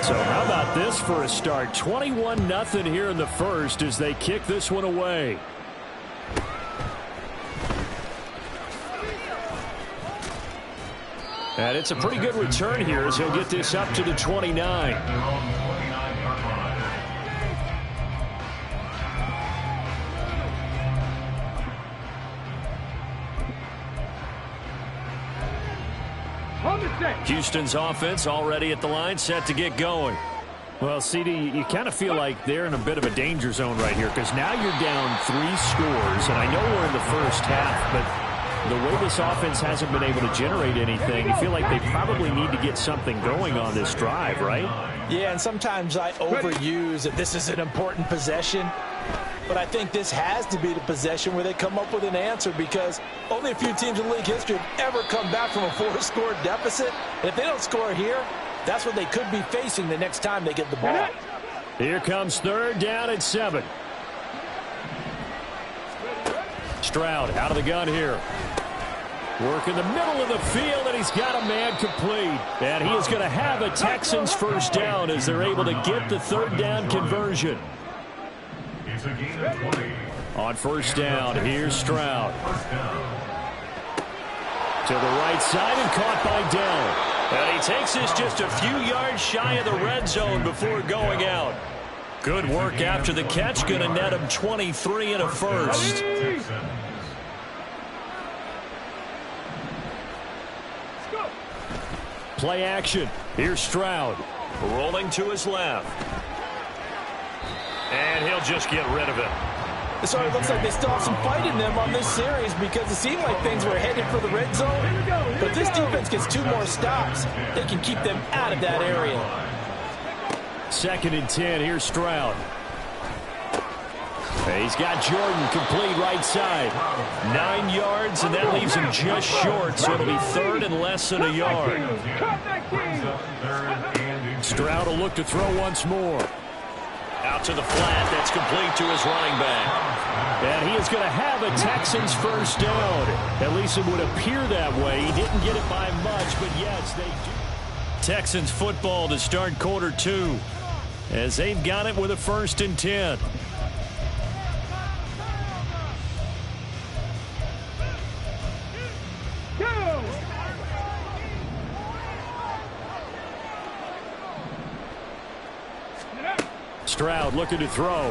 So how about this for a start? 21-0 here in the first as they kick this one away. And it's a pretty good return here as he'll get this up to the 29. Houston's offense already at the line, set to get going. Well, CD, you kind of feel like they're in a bit of a danger zone right here because now you're down 3 scores, and I know we're in the first half, but the way this offense hasn't been able to generate anything, you feel like they probably need to get something going on this drive, right? Yeah, and sometimes I overuse that this is an important possession. But I think this has to be the possession where they come up with an answer because only a few teams in league history have ever come back from a 4-score deficit. And if they don't score here, that's what they could be facing the next time they get the ball. Here comes 3rd down and 7. Stroud out of the gun here. Work in the middle of the field, and he's got a man complete. And he is going to have a Texans first down as they're able to get the 3rd down conversion. On first down, here's Stroud. To the right side and caught by Dell. And he takes this just a few yards shy of the red zone before going out. Good work after the catch. Going to net him 23 and a first. Play action. Here's Stroud. Rolling to his left. And he'll just get rid of it. So it looks like they still have some fight in them on this series because it seemed like things were headed for the red zone. But if this defense gets 2 more stops, they can keep them out of that area. 2nd and 10. Here's Stroud. He's got Jordan complete right side. 9 yards, and that leaves him just short, so it'll be 3rd and less than a yard. Stroud will look to throw once more. Out to the flat. That's complete to his running back. And he is going to have a Texans first down. At least it would appear that way. He didn't get it by much, but yes, they do. Texans football to start quarter 2 as they've got it with a 1st and 10. Stroud looking to throw.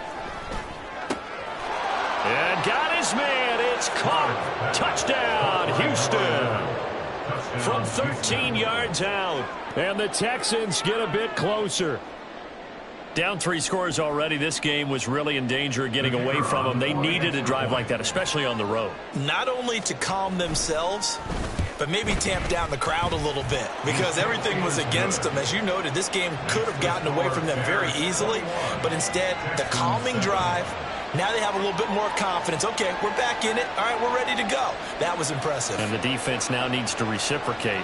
And got his man. It's caught. Touchdown, Houston. From 13 yards out. And the Texans get a bit closer. Down 3 scores already. This game was really in danger of getting away from them. They needed a drive like that, especially on the road. Not only to calm themselves, but maybe tamp down the crowd a little bit because everything was against them. As you noted, this game could have gotten away from them very easily, but instead, the calming drive, now they have a little bit more confidence. Okay, we're back in it. All right, we're ready to go. That was impressive. And the defense now needs to reciprocate.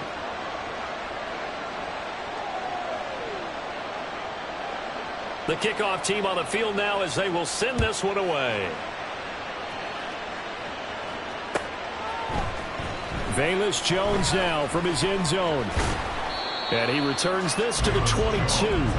The kickoff team on the field now as they will send this one away. Velus Jones now from his end zone. And he returns this to the 22. The Bears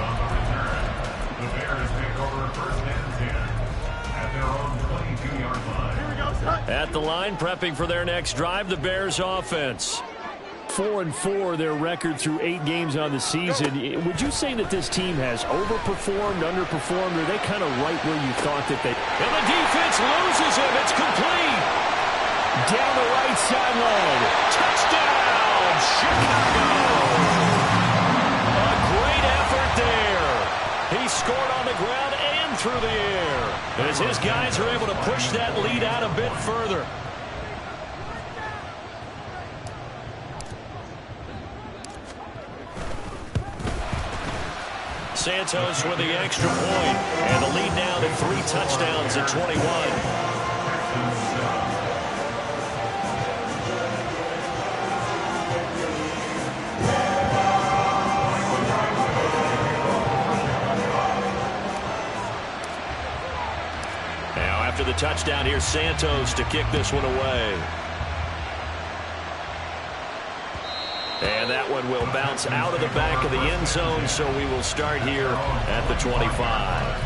take over 1st and 10 at their own 22-yard line. At the line, prepping for their next drive, the Bears offense. 4-4 their record through 8 games on the season. Would you say that this team has overperformed, underperformed, or are they kind of right where you thought that they... And the defense loses him. It's complete. Down the right sideline. Touchdown, Chicago. A great effort there. He scored on the ground and through the air as his guys are able to push that lead out a bit further. Santos with the extra point, and the lead now to 3 touchdowns at 21. After the touchdown, here's Santos to kick this one away. And that That one will bounce out of the back of the end zone, so we will start here at the 25.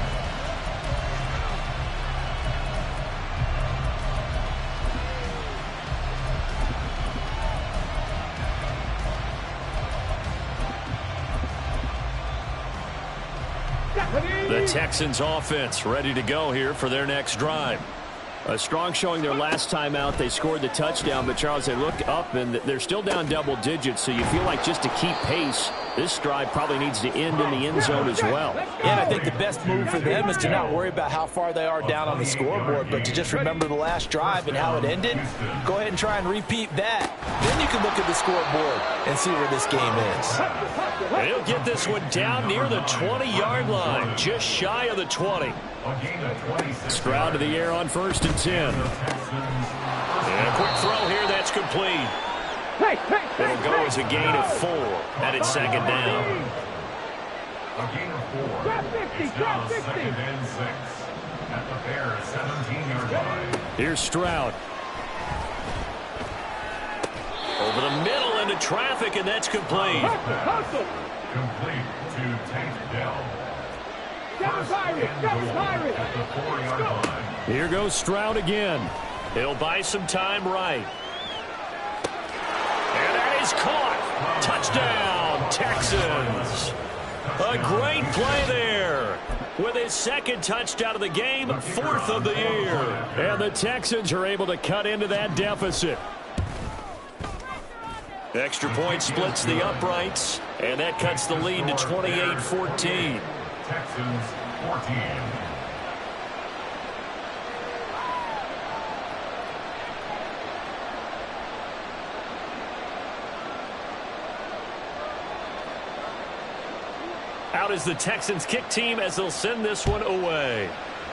The Texans offense ready to go here for their next drive. A strong showing their last time out. They scored the touchdown, but Charles, they look up and they're still down double digits, so you feel like just to keep pace, this drive probably needs to end in the end zone as well. And I think the best move for them is to not worry about how far they are down on the scoreboard, but to just remember the last drive and how it ended. Go ahead and try and repeat that. Then you can look at the scoreboard and see where this game is. And he'll get this one down near the 20-yard line, just shy of the 20. Stroud to the air on 1st and 10. And a quick throw here, that's complete. It'll go as a gain of 4 at its second down. A gain of 4. It's now 2nd and 6 at the Bears 17-yard line. Here's Stroud. Over the middle into traffic, and that's complete. Complete to Tank Dell. First and goal at the 4-yard line. Here goes Stroud again. He'll buy some time right. And that is caught. Touchdown, Texans. A great play there. With his second touchdown of the game, 4th of the year. And the Texans are able to cut into that deficit. Extra point splits the uprights, and that cuts the lead to 28-14. Texans 14. Out is the Texans kick team as they'll send this one away.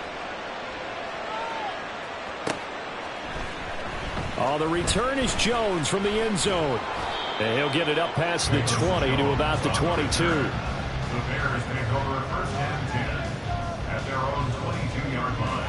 Oh, the return is Jones from the end zone. And he'll get it up past the 20 to about the 22. The Bears take over 1st and 10 at their own 22-yard line.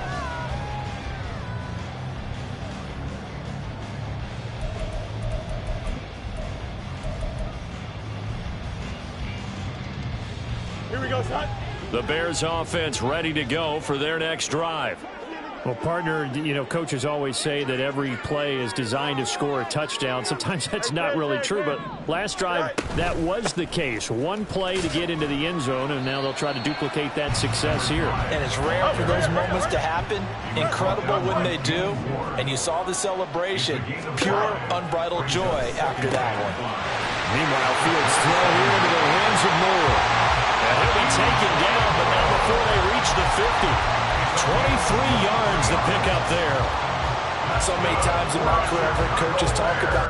Here we go, son. The Bears offense ready to go for their next drive. Well, partner, you know, coaches always say that every play is designed to score a touchdown. Sometimes that's not really true, but last drive, that was the case. One play to get into the end zone, and now they'll try to duplicate that success here. And it's rare for those moments to happen. Incredible when they do. And you saw the celebration. Pure, unbridled joy after that one. Meanwhile, Fields throw here into the hands of Moore. And he'll be taken down, but not before they reach the 50. 23 yards the pick up there. So many times in my career I've heard coaches talk about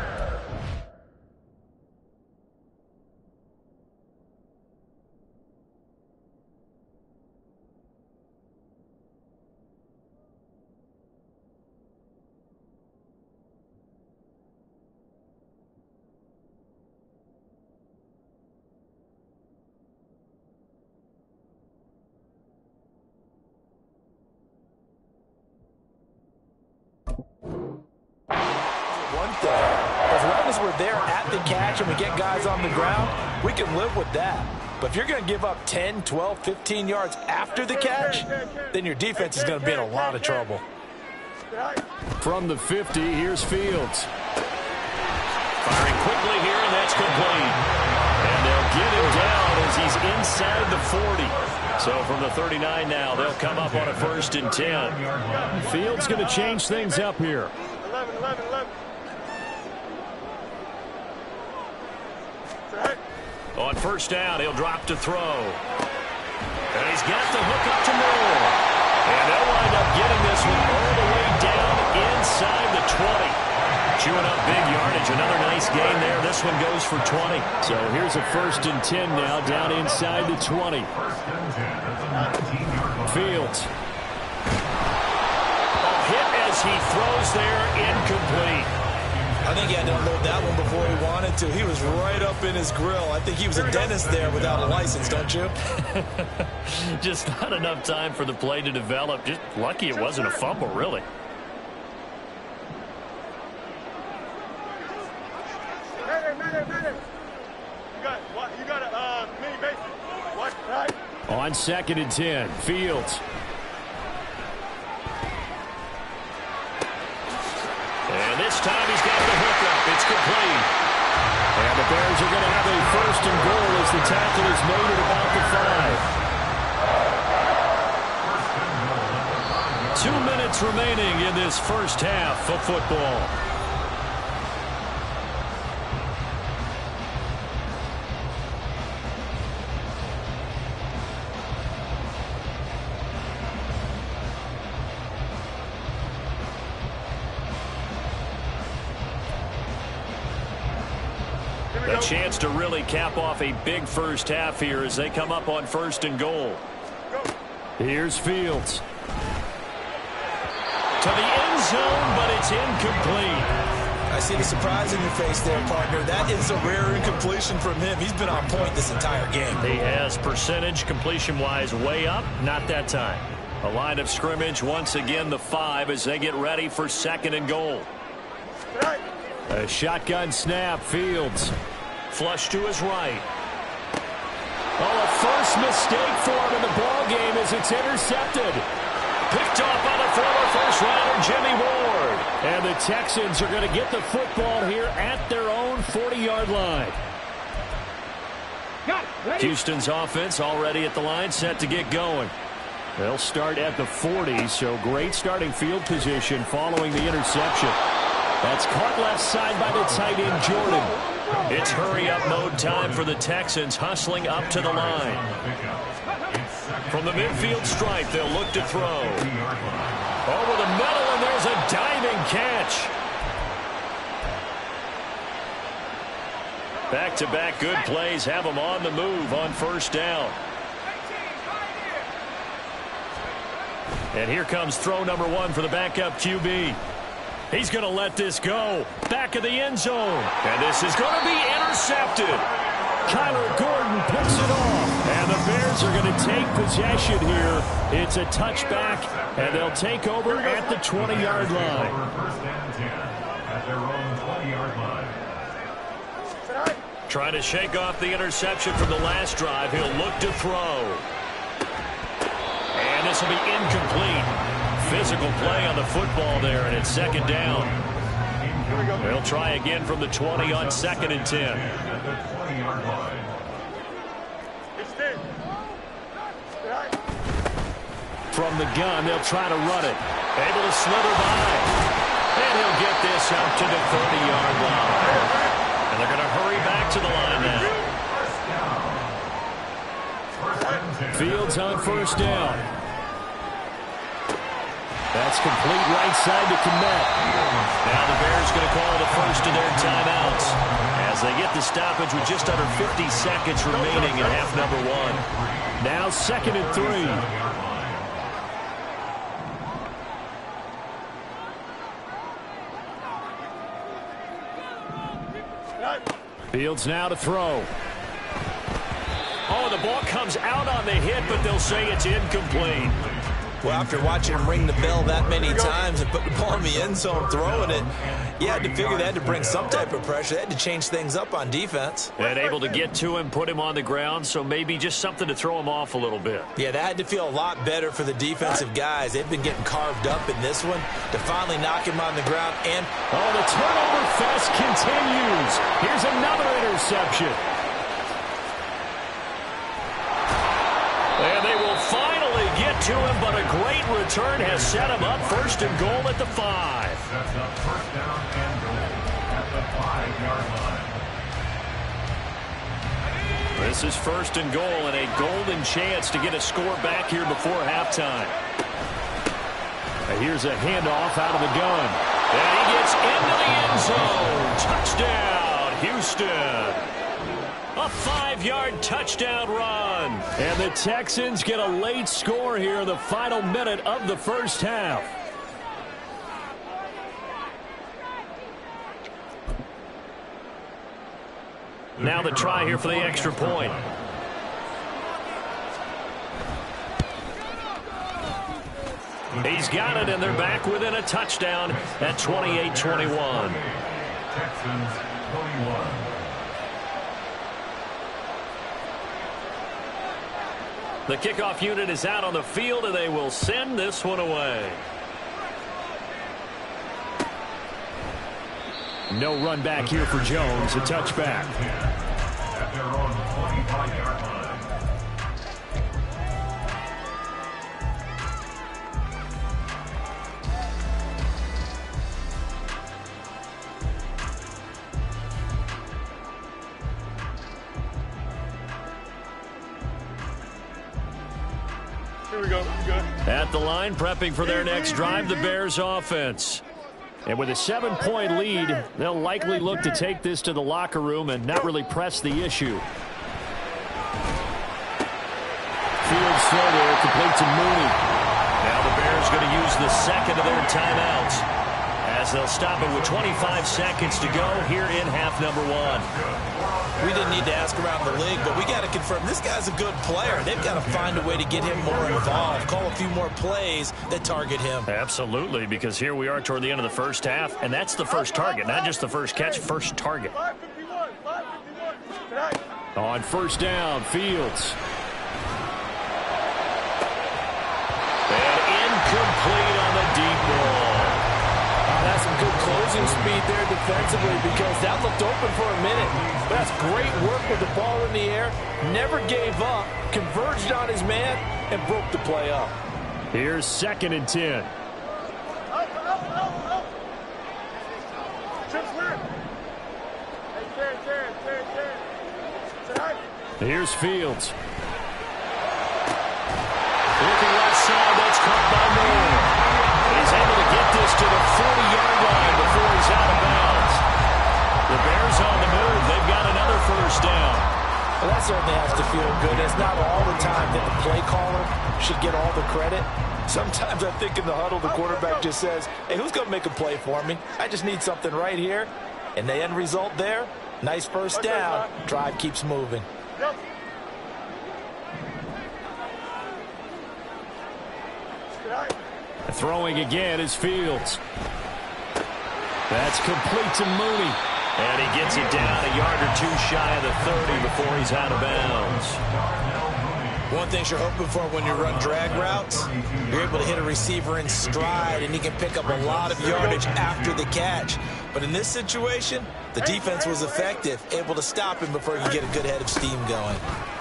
we're there at the catch and we get guys on the ground, we can live with that. But if you're going to give up 10, 12, 15 yards after the catch, then your defense is going to be in a lot of trouble. From the 50, here's Fields. Firing quickly here, and that's complete. And they'll get him down as he's inside the 40. So from the 39 now, they'll come up on a 1st and 10. Fields going to change things up here. 11. On 1st down, he'll drop to throw. And he's got the hook up to Moore. And they'll wind up getting this one all the way down inside the 20. Chewing up big yardage. Another nice gain there. This one goes for 20. So here's a 1st and 10 now down inside the 20. Fields. A hit as he throws there, incomplete. I think he had to unload that one before he wanted to. He was right up in his grill. I think he was a dentist there without a license, don't you? Just not enough time for the play to develop. Just lucky it wasn't a fumble, really. On 2nd and 10, Fields. And this time he's got the hook up. It's complete. And the Bears are going to have a 1st and goal as the tackle is made at about the 5. 2 minutes remaining in this first half of football. A chance to really cap off a big first half here as they come up on 1st and goal. Here's Fields. To the end zone, but it's incomplete. I see the surprise in your face there, partner. That is a rare incompletion from him. He's been on point this entire game. He has percentage completion-wise way up. Not that time. A line of scrimmage once again the 5 as they get ready for 2nd and goal. A shotgun snap. Fields. Flush to his right. Oh, a first mistake for him in the ball game as it's intercepted. Picked off by the former first-rounder Jimmy Ward. And the Texans are going to get the football here at their own 40-yard line. Houston's offense already at the line, set to get going. They'll start at the 40, so great starting field position following the interception. That's caught left side by the tight end, Jordan. It's hurry-up mode time for the Texans, hustling up to the line. From the midfield stripe, they'll look to throw. Over the middle, and there's a diving catch. Back-to-back good plays have them on the move on 1st down. And here comes throw number 1 for the backup QB. He's going to let this go. Back of the end zone. And this is going to be intercepted. Kyler Gordon picks it off. And the Bears are going to take possession here. It's a touchback, and they'll take over at the 20-yard line. At their own 20-yard line. Trying to shake off the interception from the last drive. He'll look to throw. And this will be incomplete. Physical play on the football there, and it's 2nd down. They'll try again from the 20 on 2nd and 10. From the gun, they'll try to run it. Able to slither by. And he'll get this up to the 30-yard line. And they're going to hurry back to the line now. Fields on 1st down. That's complete right side to Kmet. Now the Bears going to call the first of their timeouts as they get the stoppage with just under 50 seconds remaining in half number 1. Now 2nd and 3. Fields now to throw. Oh, the ball comes out on the hit, but they'll say it's incomplete. Well, after watching him ring the bell that many times and put the ball in the end zone throwing it, you had to figure they had to bring some type of pressure. They had to change things up on defense. And able to get to him, put him on the ground, so maybe just something to throw him off a little bit. Yeah, that had to feel a lot better for the defensive guys. They've been getting carved up in this one to finally knock him on the ground. And oh, the turnover fest continues. Here's another interception. And they will finally get to him, but a great return has set him up 1st and goal at the 5. That's up 1st down and goal at the 5-yard line. This is 1st and goal and a golden chance to get a score back here before halftime. And here's a handoff out of the gun. And he gets into the end zone. Touchdown, Houston. A 5-yard touchdown run. And the Texans get a late score here in the final minute of the first half. Now the try here for the extra point. He's got it, and they're back within a touchdown at 28-21. Texans 21. The kickoff unit is out on the field, and they will send this one away. No run back here for Jones. A touchback. At their own 25-yard line. Here we go. Good. At the line, prepping for their next drive, the Bears offense. And with a 7-point lead, they'll likely look to take this to the locker room and not really press the issue. Field slow there, complete to Mooney. Now the Bears going to use the second of their timeouts as they'll stop it with 25 seconds to go here in half number 1. We didn't need to ask around the league, but we got to confirm this guy's a good player. They've got to find a way to get him more involved, call a few more plays that target him. Absolutely, because here we are toward the end of the first half, and that's the first target, not just the first catch, first target. 551. On first down, Fields. And incomplete on the deep ball. That's some good closing speed there defensively because that looked open for a minute. But that's great work with the ball in the air. Never gave up, converged on his man, and broke the play up. Here's 2nd and 10. Here's Fields. Looking left side, that's caught by Moore. He's able to get this to the 40-yard line before he's out of bounds. The Bears on the move. They've got another first down. Well, that certainly has to feel good. It's not all the time that the play caller should get all the credit. Sometimes I think in the huddle, the quarterback just says, hey, who's going to make a play for me? I just need something right here. And the end result there, nice first down. Drive keeps moving. Throwing again is Fields. That's complete to Mooney. And he gets it down a yard or two shy of the 30 before he's out of bounds. One thing you're hoping for when you run drag routes, you're able to hit a receiver in stride, and he can pick up a lot of yardage after the catch. But in this situation, the defense was effective, able to stop him before he could get a good head of steam going.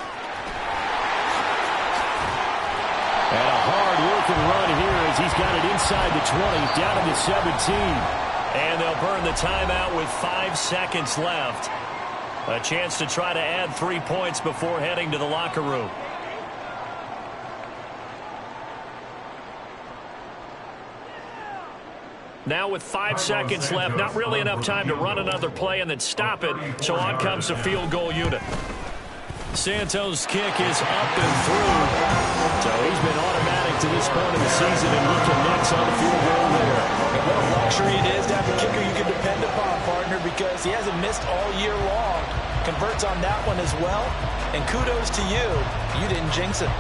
And a hard-working run here as he's got it inside the 20, down to the 17. And they'll burn the timeout with 5 seconds left. A chance to try to add 3 points before heading to the locker room. Now with 5 seconds left, not really enough time to run another play and then stop it. So on comes the field goal unit. Santos' kick is up and through. So he's been automatic to this point of the season, and he connects on the field goal there. And what a luxury it is to have a kicker you can depend upon, partner, because he hasn't missed all year long. Converts on that one as well. And kudos to you. You didn't jinx it.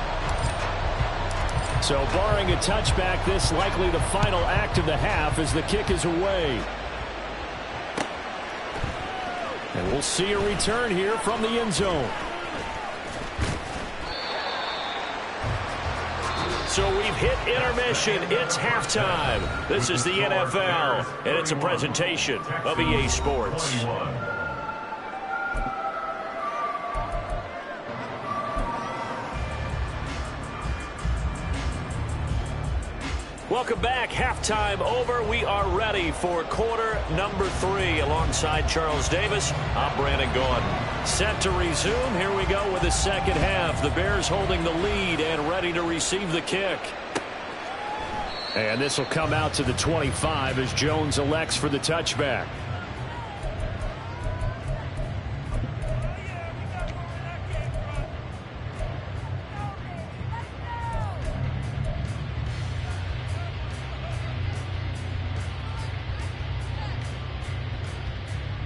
So barring a touchback, this likely the final act of the half as the kick is away. And we'll see a return here from the end zone. So we've hit intermission. It's halftime. This is the NFL, and it's a presentation of EA Sports. Welcome back. Halftime over. We are ready for quarter number 3 alongside Charles Davis. I'm Brandon Gordon. Set to resume. Here we go with the second half. The Bears holding the lead and ready to receive the kick. And this will come out to the 25 as Jones elects for the touchback.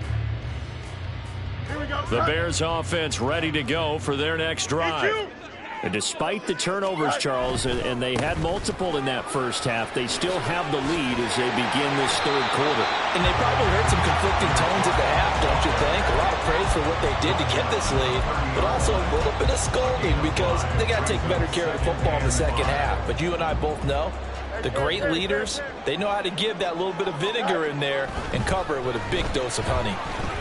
The Bears offense ready to go for their next drive. And despite the turnovers, Charles, and they had multiple in that first half, they still have the lead as they begin this third quarter. And they probably heard some conflicting tones at the half, don't you think? A lot of praise for what they did to get this lead, but also a little bit of scolding because they got to take better care of the football in the second half. But you and I both know the great leaders, they know how to give that little bit of vinegar in there and cover it with a big dose of honey.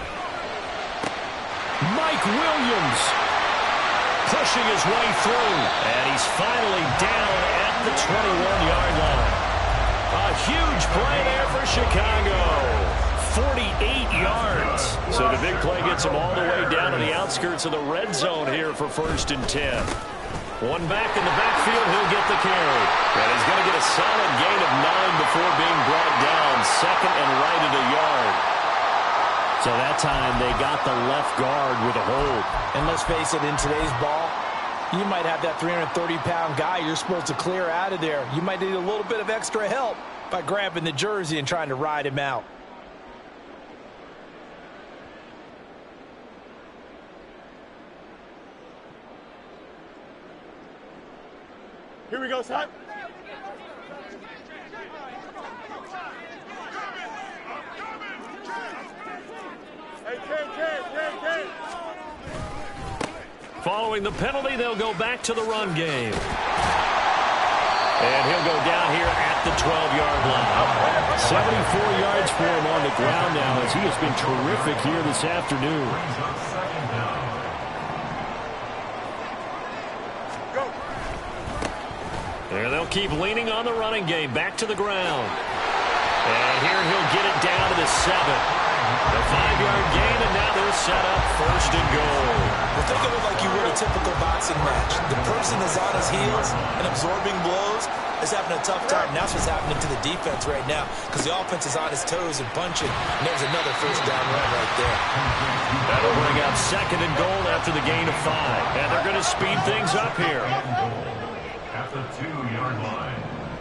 Mike Williams pushing his way through, and he's finally down at the 21-yard line. A huge play there for Chicago. 48 yards. So the big play gets him all the way down to the outskirts of the red zone here for 1st and 10. One back in the backfield, he'll get the carry. And he's going to get a solid gain of 9 before being brought down. 2nd and right at a yard. So that time they got the left guard with a hold. And let's face it, in today's ball, you might have that 330-pound guy you're supposed to clear out of there. You might need a little bit of extra help by grabbing the jersey and trying to ride him out. Here we go, son. Following the penalty, they'll go back to the run game. And he'll go down here at the 12-yard line. 74 yards for him on the ground now as he has been terrific here this afternoon. And they'll keep leaning on the running game. Back to the ground. And here he'll get it down to the 7. A 5-yard gain, and now they're set up 1st and goal. Well, think of it like you would a typical boxing match. The person is on his heels and absorbing blows is having a tough time. That's what's happening to the defense right now because the offense is on his toes and punching. And there's another 1st down run right there. That'll bring up 2nd and goal after the gain of 5. And they're going to speed things up here. At the 2-yard line.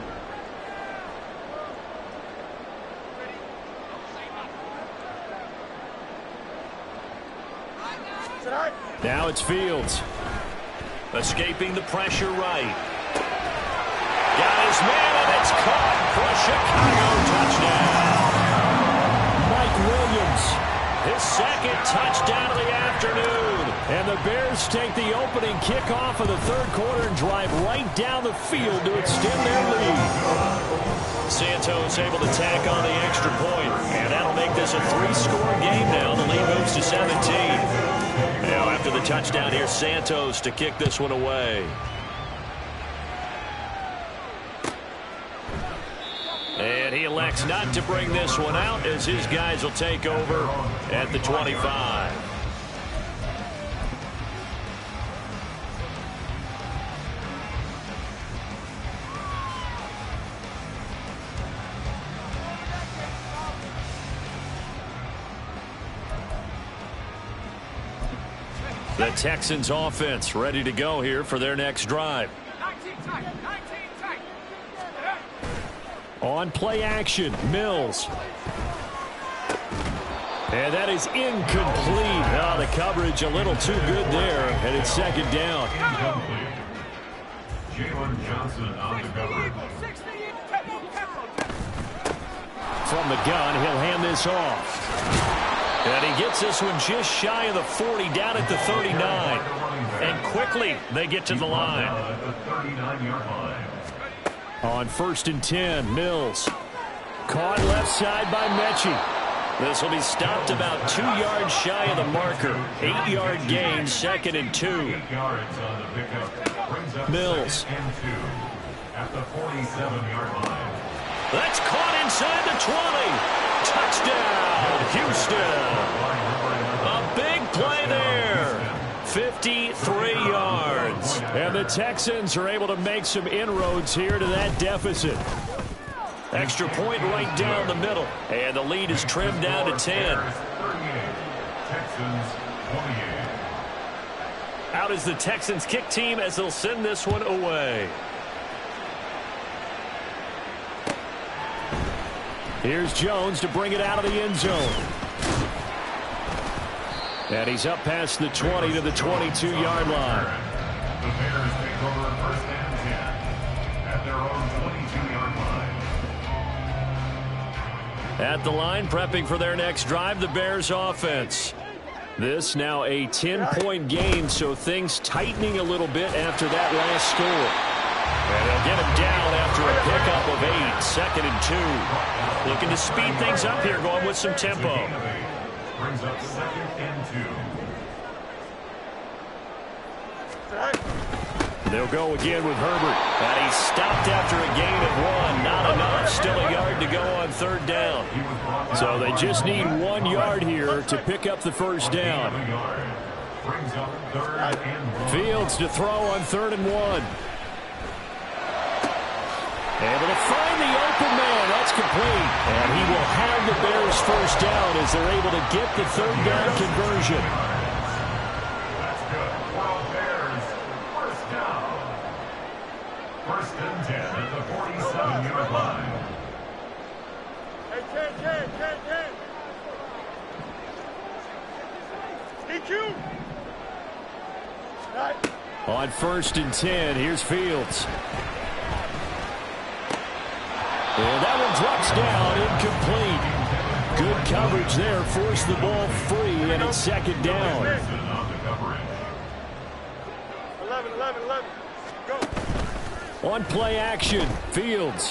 Now it's Fields. Escaping the pressure right. Got his man, and it's caught for a Chicago touchdown. Mike Williams, his 2nd touchdown of the afternoon. And the Bears take the opening kickoff of the 3rd quarter and drive right down the field to extend their lead. Santos able to tack on the extra point, and that'll make this a 3-score game now. The lead moves to 17. Now after the touchdown, here's Santos to kick this one away. And he elects not to bring this one out as his guys will take over at the 25. The Texans offense ready to go here for their next drive. On play action, Mills. And that is incomplete. Oh, the coverage a little too good there, and it's 2nd down. Jalen Johnson on the coverage. From the gun, he'll hand this off. And he gets this one just shy of the 40, down at the 39. And quickly, they get to the line. On 1st and 10, Mills. Caught left side by Mechie. This will be stopped about 2 yards shy of the marker. 8-yard gain, 2nd and 2. Mills. At the 47-yard line. That's caught inside the 20. Touchdown, Houston. A big play there. 53 yards. And the Texans are able to make some inroads here to that deficit. Extra point right down the middle. And the lead is trimmed down to 10. Texans 28. Out is the Texans kick team as they'll send this one away. Here's Jones to bring it out of the end zone. And he's up past the 20 to the 22-yard line. The Bears At the line, prepping for their next drive, the Bears offense. This now a 10-point game, so things tightening a little bit after that last score. And they'll get him down after a pickup of 8, 2nd and 2. Looking to speed things up here, going with some tempo. Brings up 2nd and 2. They'll go again with Herbert. And he stopped after a gain of 1. Not enough. Still a yard to go on 3rd down. So they just need 1 yard here to pick up the first down. Fields to throw on 3rd and 1. Able to find the open man. That's complete. And he will have the Bears first down as they're able to get the 3rd down conversion. That's good. Well, Bears, first down. 1st and 10 at the 47-yard line. Hey, Ken. DQ. Right. On 1st and 10, here's Fields. And that one drops down, incomplete. Good coverage there, forced the ball free, and it's 2nd down. 11. Go. On play action, Fields.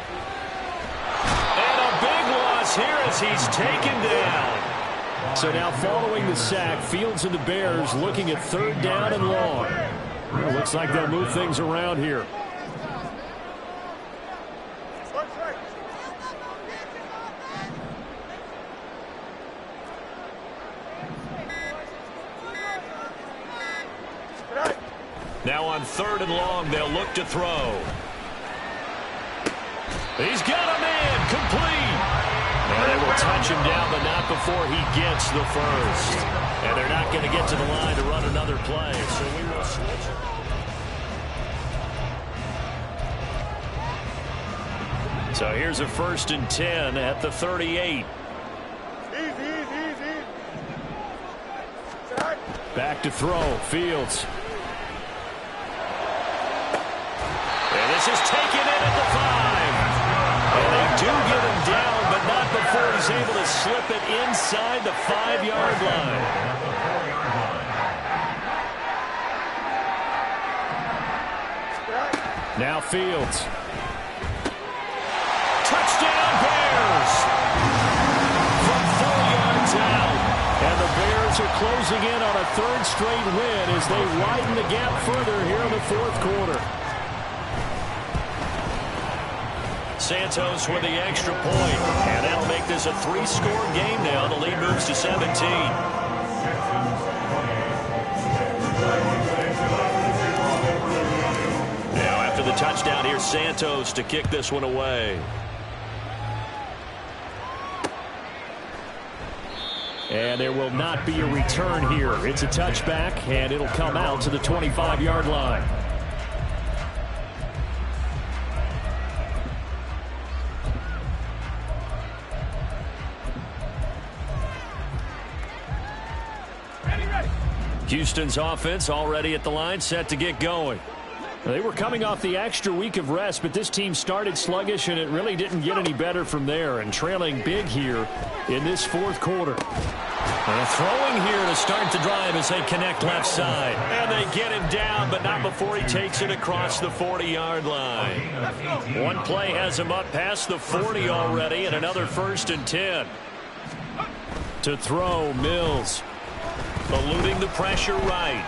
And a big loss here as he's taken down. So now following the sack, Fields and the Bears looking at 3rd down and long. Well, looks like they'll move things around here. Now on 3rd and long, they'll look to throw. He's got a man, complete. And they will touch him down, but not before he gets the first. And they're not going to get to the line to run another play, so we will switch. So here's a 1st and 10 at the 38. Easy. Back to throw, Fields. And this is taken in at the 5. And they do get him down, but not before he's able to slip it inside the 5-yard line. Now Fields. Touchdown Bears! From 4 yards out. And the Bears are closing in on a 3rd straight win as they widen the gap further here in the 4th quarter. Santos with the extra point, and that'll make this a 3-score game now. The lead moves to 17. Now after the touchdown, here's Santos to kick this one away. And there will not be a return here. It's a touchback, and it'll come out to the 25-yard line. Houston's offense already at the line, set to get going. They were coming off the extra week of rest, but this team started sluggish, and it really didn't get any better from there, and trailing big here in this 4th quarter. And throwing here to start the drive as they connect left side. And they get him down, but not before he takes it across the 40-yard line. One play has him up past the 40 already, and another 1st and 10. To throw, Mills. Eluding the pressure right.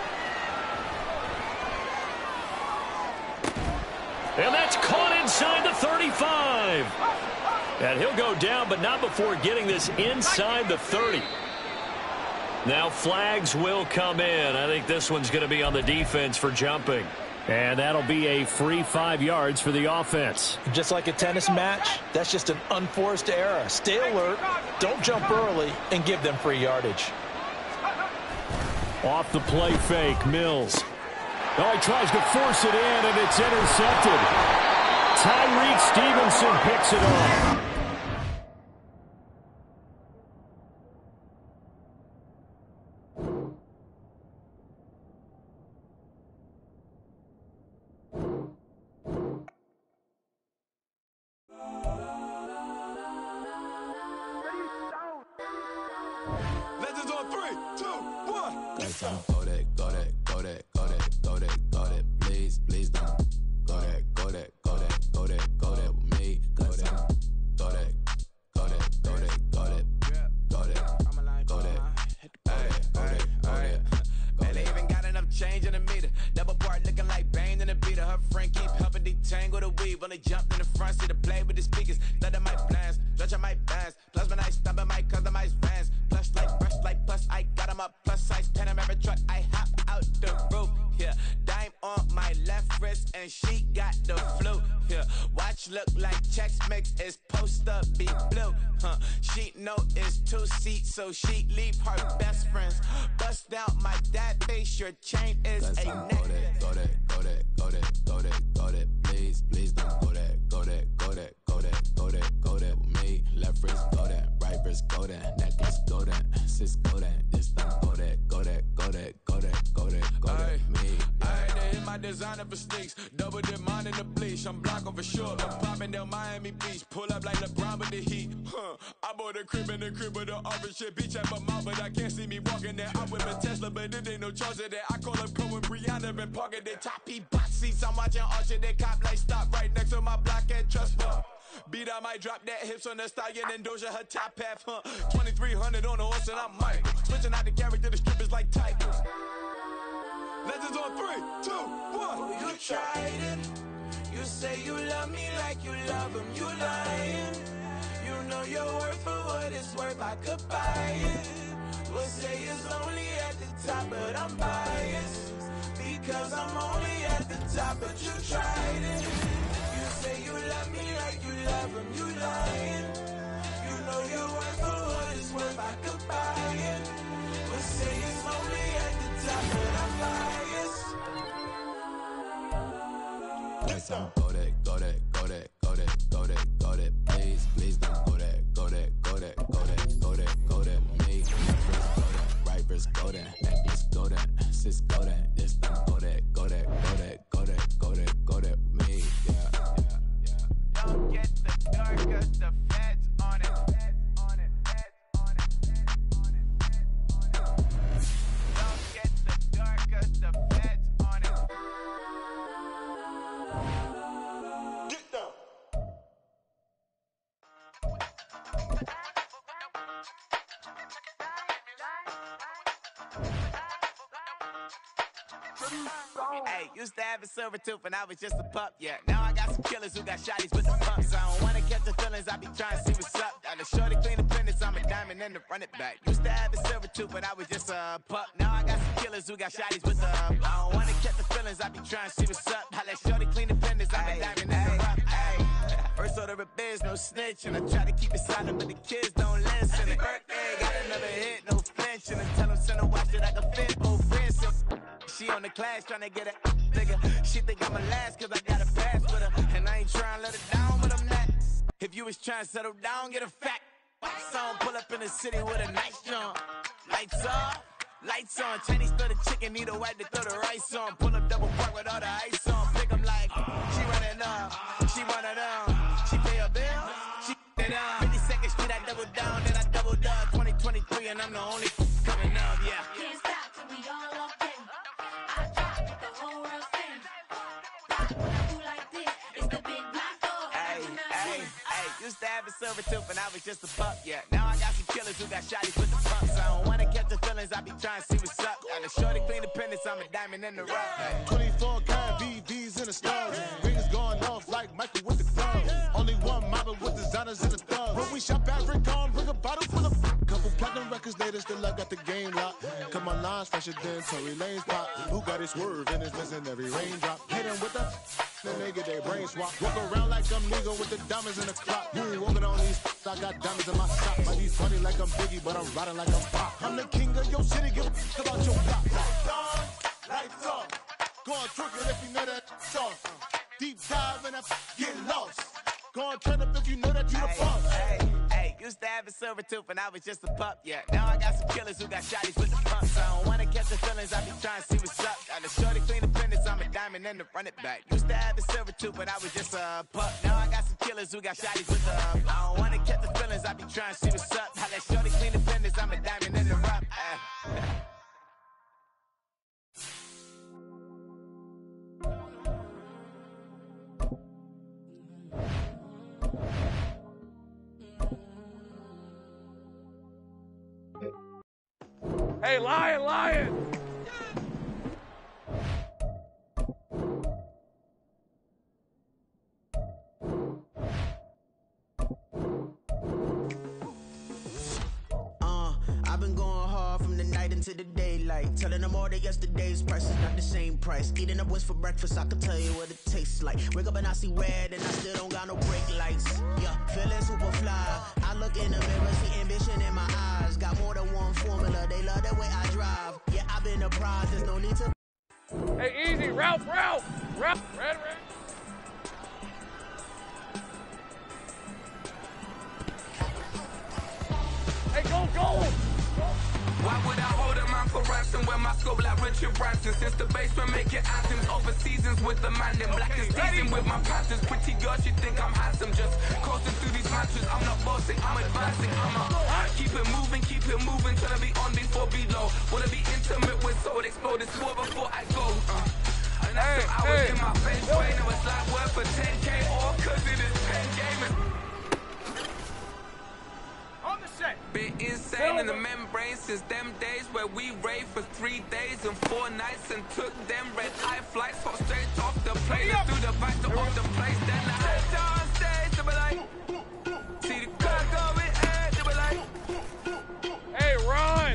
And that's caught inside the 35. And he'll go down, but not before getting this inside the 30. Now flags will come in. I think this one's going to be on the defense for jumping. And that'll be a free 5 yards for the offense. Just like a tennis match, that's just an unforced error. Stay alert, don't jump early, and give them free yardage. Off the play fake, Mills. Oh, he tries to force it in, and it's intercepted. Tyreek Stevenson picks it off. Listen, go that, go that, go that, go that, go that, go that. Please, please don't. Go that, go that, go that, go that, go that with me. Go that, go that, go that, go that, go that, go that, go that, go that. Man, they even got enough change in the meter. Double part looking like Bane in the beater. Her friend keep helping detangle the weave. When they jumped in the front seat to play with the speakers. Thunder my plans, stretch on my bands. Plus when I stumble my customized vans. Plush like brush like plus I got 'em up. Plus size Panamera truck. I hop out the roof. Yeah, dime on my left wrist and she got the flu. Yeah, watch look like Chex Mix is post up be blue. She know it's 2 seats, so she leave her best friends. Bust out my dad face, your chain is a neck. Go that, go that, go that, go that, go that, go that. Please, please don't go that, go that, go that, go that, go that, go that with me. Left wrist go that, right wrist go that, necklace go that, sis go that, this don't go that, go that, go that, go that, go that, go that with me. Alright, they hit my designer for sneaks. Double dip mine in the bleach. I'm blocking for sure. I'm popping down Miami Beach. Pull up like LeBron with the heat. I bought a crib in the crib with the office shit. Beach at my mouth, but I can't see me walking there. I'm with a Tesla, but it ain't no charge of that. I call up Cohen, Brianna, been parking their top box seats. I'm watching Archer, they cop like stop right next to my block and trust fund. Beat, I might drop that hips on the stallion and Doja her top half, 2300 on the horse and I'm Mike. Switching out the character, the strippers like Tigers. Legends on 3, 2, 1. Oh, you tried it. You say you love me like you love him. You lying. You know your worth for what it's worth. I could buy it. We'll say it's only at the top, but I'm biased because I'm only at the top. But you tried it. You say you love me like you love him. You lying. You know your worth for what it's worth. I could buy it. We'll say it's only at the top, but I'm biased. Listen, go that, go that, go that, go that, go that, go that. Please, please don't go that, go that, go that, go that, go that, go that with me. Left wrist go that, right wrist go that, necklace go that, sis go that, this don't go that, go that, go that, go that, go that, go that with me. Yeah, yeah, yeah. Don't get the dark, cause the feds on it. On it, feds on it, feds on it, feds on it. Don't get the dark, cause the feds on it. Get down. Hey, used to have a silver tooth and I was just a pup, yeah. Now I got some killers who got shotties with the pumps. I don't wanna catch the feelings, I be trying to see what's up. Got a shorty clean the fitness, I'm a diamond and to run it back. Used to have a silver tooth but I was just a pup. Now I got some killers who got shotties with the I don't wanna catch the feelings, I be trying to see what's up. I let shorty clean the fitness, I'm a diamond and to run it. First order of biz, no snitch, and I try to keep it silent, but the kids don't listen. Birthday, got another hit, no flinching, and tell them send a watch that I can fit both wrists. She on the class trying to get a bigger. She think I'm a last cause I got a pass with her. And I ain't trying to let her down, but I'm not. If you was trying to settle down, get a fact. Song pull up in the city with a nice jump. Lights off, lights on. Chinese throw the chicken, need a wipe to throw the rice on. Pull up double park with all the ice on. Pick 'em like, she running up, she running down. She pay her bill, she it up. 52nd Street, I double down, then I doubled up. 2023 and I'm the only coming up, yeah. Can't stop till we all locked in. I drop it, the whole world sings. Rock what I do like this, it's the big black dog. Hey, used to have a silver tooth and I was just a pup, yeah. Now I got some killers who got shotties with the pumps. I don't wanna catch the feelings, I be trying to see what's up. Got a shorty clean the pendants, I'm a diamond in the rough. 24 karat VVs in the stars. Rings going off like Michael with the clubs. Only one model with designers in the thugs. When we shop at Rick on, bring a bottle full of couple platinum records later, still I got the game locked. Come on, lines fresher than Tory Lane's pop. Who got his swerve and is missing every raindrop. Hit him with the then they get their brain swap. Walk around like I'm legal with the diamonds in the clock. You ain't walking on these I got diamonds in my sock. Might be funny like I'm Biggie, but I'm riding like I'm Pop. I'm the king of your city, give a f about your block. Lights on, lights off. Go on, twerk it if you know that sauce. Deep dive and I get lost. Go on, turn up if you know that you the boss. Hey, used to have a silver tooth and I was just a pup, yeah. Now I got some killers who got shotties with the pumps. I don't wanna catch the feelings, I be trying to see what's up. Got a shorty clean the fitness, I'm a diamond and to run it back. Used to have a silver tooth but I was just a pup. Now I got some killers who got shotties with the I don't wanna catch the feelings, I be trying to see what's up. I let shorty clean the fitness, I'm a diamond and to run. Hey, Lion! I've been going hard from the night into the daylight, telling them all that yesterday's price is not the same price. Eating up wings for breakfast, I can tell you what it tastes like. Wake up and I see red and I still don't got no brake lights. Yeah, feeling super fly. I look in the mirror, see ambition in my eyes. Got more than one formula, they love the way I drive. Yeah, I've been a prize, there's no need to. Hey, easy, Ralph! Red. Hey, go! Why would I hold a man for ransom when my scope like Richard Branson? Since the basement making anthems over seasons with the man in black is season with my Panthers. Pretty girl, she think I'm handsome. Just coasting through these matches. I'm not bossing, I'm advancing. Keep it moving, trying to be on before below. Wanna be intimate with soul, explode this war before I go. And that's some hours in my face. Wait, now it's like worth for 10K or cause it is 10 gaming. Been insane in the membrane since them days where we raved for 3 days and 4 nights and took them red eye flights, hop straight off the plane and through the back door of the place. Then I head down stage, they be like, see the car going ahead, they be like, hey, run!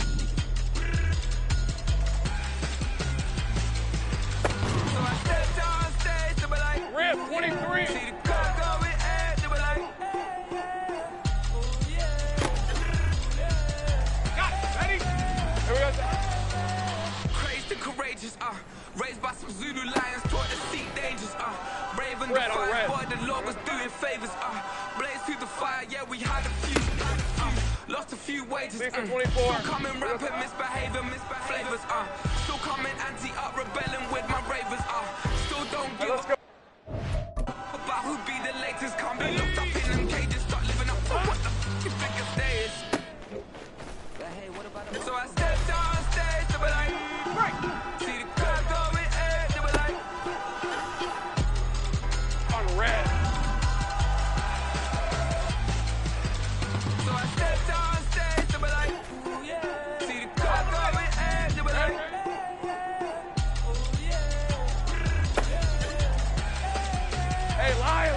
So I step down stage, they be like, Rip 23! See the car going ahead, they be like, crazed and courageous, raised by some Zulu lions, taught to seek dangers, brave and defiant, but the Lord was doing favors, blaze through the fire, yeah, we had a few, lost a few wages, still coming rampant, misbehaving, flavors, still coming anti-up, rebelling with my ravers, still don't give a about who be the latest, can't be locked up in them cages, start living up for what the f*** you think of days. So I stepped on stage, they be like, see the car going ahead, they be like, on red. So I stepped on stage, they be like, see the car going ahead, they be like, hey, Lion!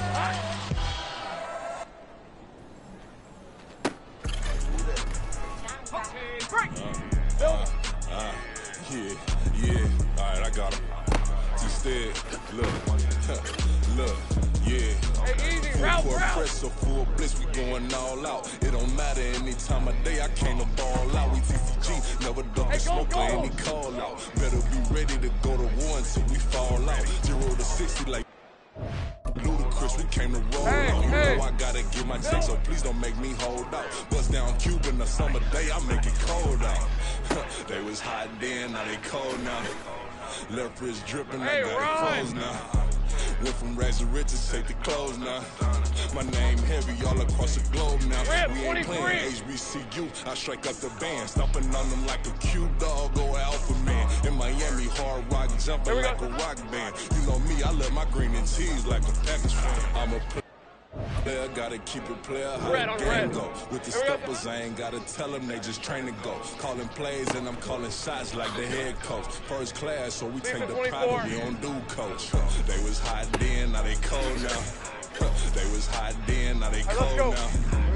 Yeah, alright, I got him. Instead, look, yeah. Hey, easy, Ralph! Press or full bliss, we going all out. It don't matter any time of day, I came to ball out. We TCG, never duck the smoke or any call out. Better be ready to go to war until we fall out. 0 to 60 like Ludacris, we came to roll out. You know I gotta get my check, so please don't make me hold out. Bust down Cuban a summer day, I make it cold out. They was hot then, now they cold now. Left wrist dripping, I got it closed now. Went from rags to riches, take the clothes now. My name heavy all across the globe now. We ain't playing HBCU, I strike up the band. Stomping on them like a cute dog, go alpha man. In Miami, hard rock jumping like a rock band. You know me, I love my green and cheese like a Packers fan. I'm a player, gotta keep it player, how the game go. With the steppers, I ain't gotta tell them, they just train to go. Calling plays and I'm calling shots like the head coach. First class, so we take the private, we don't do coach. They was hot then, now they cold now. They was hot then, now they cold now.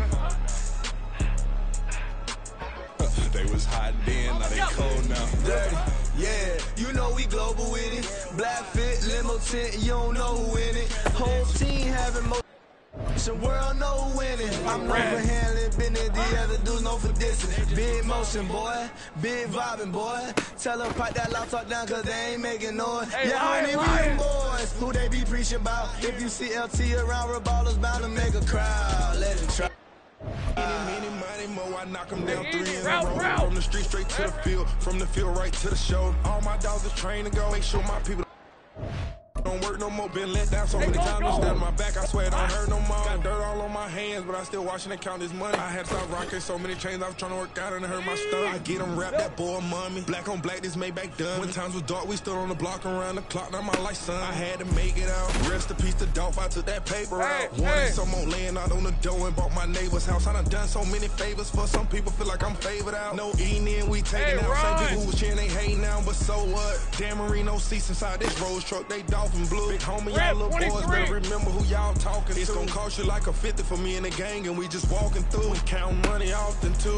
They was hot then, now they cold now. Dirty, yeah, you know we global with it. Black fit, limo tint, you don't know who in it. Whole team having motion, world know who winning. I'm known for handling business, the other dudes know for dissing. Big motion, boy, big vibing, boy. Tell them pipe that laptop down cause they ain't making noise. Yeah, honey, we them boys, who they be preaching about. If you see LT around, Reballo's bound to make a crowd. Let him try. Money, mo, I knock them down 3 in a row. From the street straight to the field, from the field right to the show. All my dogs are trained to go, make sure my people don't work no more. Been let down so many times. No stand on my back, I swear it don't hurt no more. Got dirt all on my hands, but I still watching and count this money. I had to stop rocking so many chains. I was trying to work out and it hurt my stomach. I get them wrapped, that boy mommy. Black on black, this Maybach done. When times was dark, we stood on the block around the clock. Now my life, son. I had to make it out. Rest in peace to Dolph. I took that paper out. Wanted some more laying out on the dough and bought my neighbor's house. I done so many favors for some people. Feel like I'm favored out. No eating in, we taking out. Same people who was cheering, they hating now, but so what? Dan Marino seats inside this Rolls truck, they Dolphin blue. Big homie, y'all little boys better remember who y'all talking to. It's gonna cost you like a 50 for me and the gang, and we just walking through. We count money often too.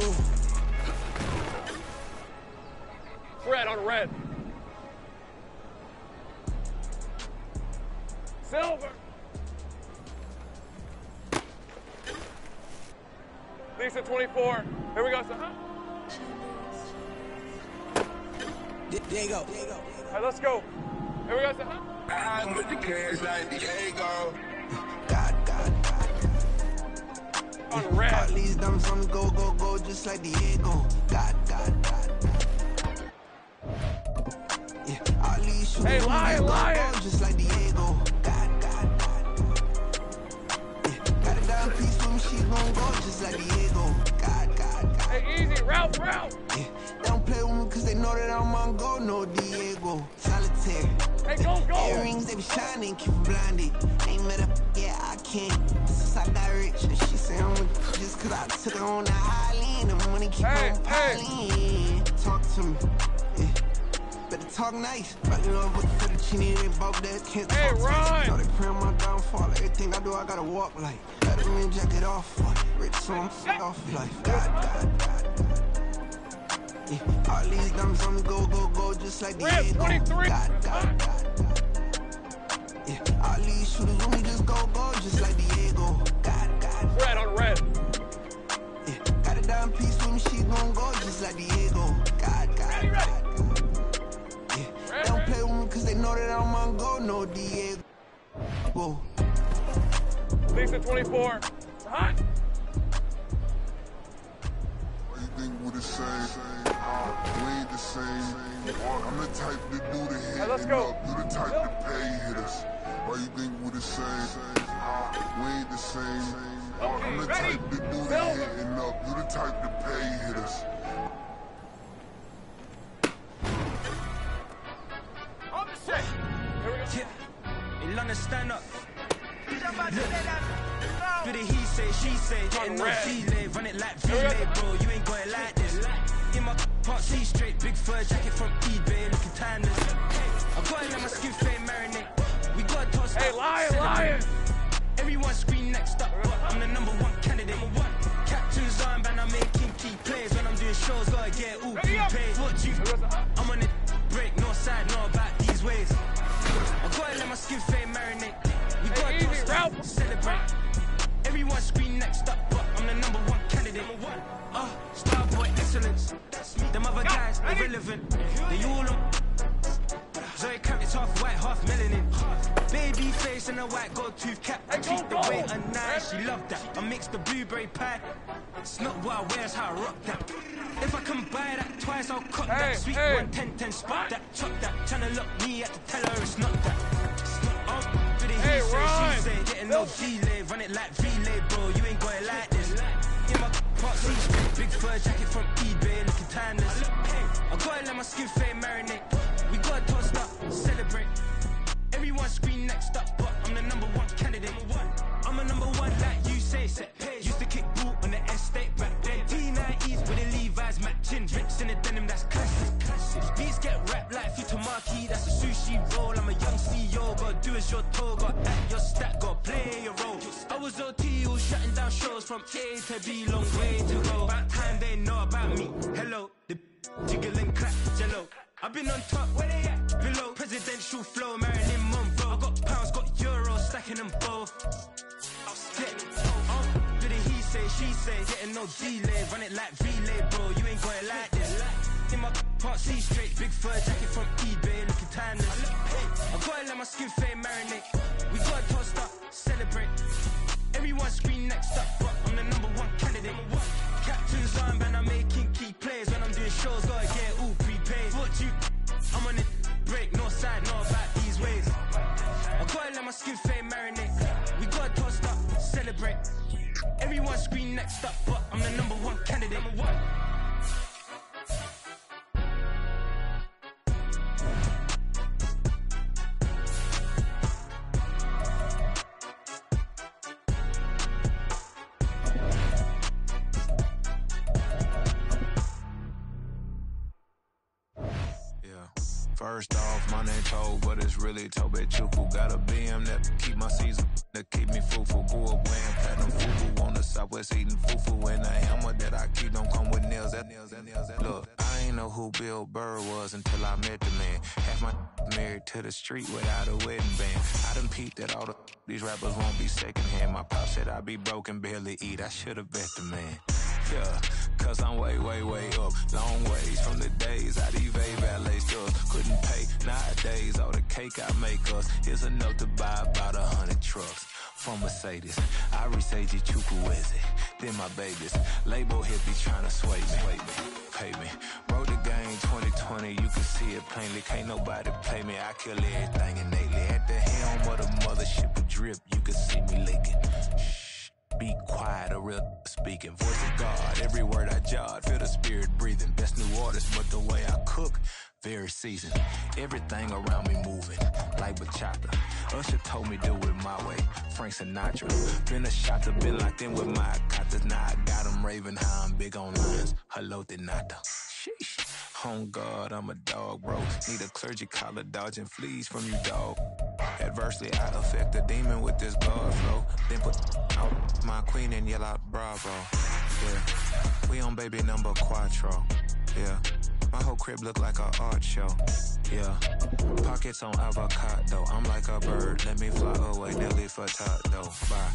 Red on red. Silver. Lisa 24. Here we go. Diego. All right, let's go. Here we go. I'm with the cash like Diego. On red. All these dumps on go, just like Diego. God. Yeah, all these shooters hey, lion. Just like Diego. God. Yeah, got a down piece with me, she's gon' go just like Diego. God. Hey, easy, route. Yeah, they don't play with me cause they know that I'm on go, no Diego. Solitaire. Hey, go. Earrings, they be shining, keep blinded. Ain't met up, yeah, I can't. Since I got rich, and she say I'm just cause I took her on the island. The money keep on piling. Talk to me, yeah. Better talk nice. Fucking up with the fettuccine, they both that can't talk nice. Know they pray on my downfall. Everything I do, I gotta walk like. Better me jacket off, rich so I'm off life. God. Yeah, all these dumps on me go, just like Diego. 23. God. Yeah, all these shooters on me just go, just like Diego. God. Red on red. Yeah, got a down piece with me, she gon' go just like Diego. God. Yeah, they don't play with me cause they know that I'm on go, no Diego. Whoa. Lisa 24. Hot. What you think would it say? We ain't the same. I'm the type to do the hit let's go. up. You the type to pay hitters. Why you think would it say? We ain't the same. I'm the type to do the hitting up. You the type to pay hitters. On the set. Here we go. Yeah. In London, stand up. Do the he say, she say, getting no delay, run it like relay, bro. You ain't going like this. In my part C straight, big fur jacket from eBay, looking timeless. I gotta let my skin fade marinate. We gotta toss hey, lion. Everyone scream next up, but I'm the #1 candidate. Captain's armband, I'm making key plays. When I'm doing shows, gotta get all prepaid. What you? I'm on it, break, no side, no about these ways. I gotta let my skin fade marinate. We gotta toss up, celebrate. Everyone scream next up, but I'm the #1 candidate. Starboy excellence. Them other guys, irrelevant. They all on. Zoe Camp, it's half white, half melanin. Baby face and a white gold tooth cap. I treat the weight and nice, she loved that. I mix the blueberry pie. It's not what I wear, it's how I rock that. If I can buy that twice, I'll cut that. Sweet 110, spot that, chop that. Tryna look me at to tell her it's not that. For the he say, she say, getting no delay. Run it like relay, bro, you ain't going like this. In my part C straight, big fur jacket from eBay, looking timeless. I gotta let my skin fade marinate. We gotta toast up, celebrate. Everyone scream next up, but I'm the #1 candidate. I'm a #1 like you say, set pace. Used to kick boot on the estate back then. T90s with the Levi's matching. Rips in the denim, that's classic. Beats get wrapped like Futamaki, that's a sushi roll. I'm a young CEO, gotta do as you're told. Gotta act your stat, gotta play your role. I was OT, all shutting down shows from A to B, long way to go. About time they know about me. Hello, the jiggle and clap, jello. I've been on top, where they at? Below, presidential flow, Marilyn Monroe. I got pounds, got euros, stacking them both. Do the he say, she say, getting no delay, run it like relay, bro. You ain't going like this. In my part C straight, big fur jacket from eBay, looking timeless. I gotta let my skin fade marinate. We gotta toast up, celebrate. Everyone scream next up, but I'm the #1 candidate. Captain's armband, I'm making key plays. When I'm doing shows, gotta get all prepaid. What you? I'm on it, break, no side, no about these ways. skin fade marinate. We got toast up, celebrate. Everyone scream next up, but I'm the number one candidate. Number one. First off, my name Toe, but it's really Tobe Chuku. Got a BM that keep my season, that keep me fufu. Grew up wearing platinum fufu on the Southwest eating fufu. And the hammer that I keep don't come with nails. Look, I ain't know who Bill Burr was until I met the man. Half my married to the street without a wedding band. I done peeped that all these rappers won't be secondhand. My pop said I'd be broken, barely eat. I should've bet the man. Yeah, cause I'm way, way, way up. Long ways from the days I evade valet stuff. Couldn't pay nowadays. All the cake I make us is enough to buy about 100 trucks. From Mercedes, I resage Chukwueze. Then my babies, label hippie trying to sway me. Pay me. Wrote the game 2020, you can see it plainly. Can't nobody play me. I kill everything innately. At the helm of the mothership of drip, you can see me leaking. Be quiet, a real speaking. Voice of God, every word I jot. Feel the spirit breathing. Best new artist, but the way I cook, very seasoned. Everything around me moving, like bachata. Usher told me do it my way. Frank Sinatra. Been a shot to been locked in with my katas. Now I got them raving how I'm big on lines. Hello, Denata. Sheesh. On God, I'm a dog, bro. Need a clergy collar, dodging fleas from you, dog. Adversely, I affect the demon with this God flow. Then put out my queen and yell out Bravo. Yeah, we on baby number Quattro. Yeah, my whole crib look like an art show. Yeah, pockets on avocado. I'm like a bird, let me fly away. Nelly Furtado. Bye.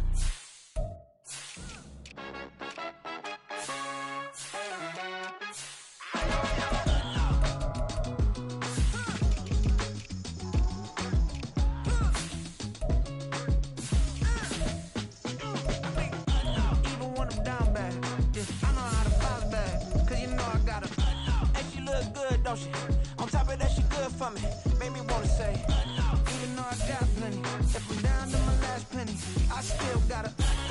On top of that, she good for me. Made me wanna say, even though I got plenty, if I'm down to my last penny, I still gotta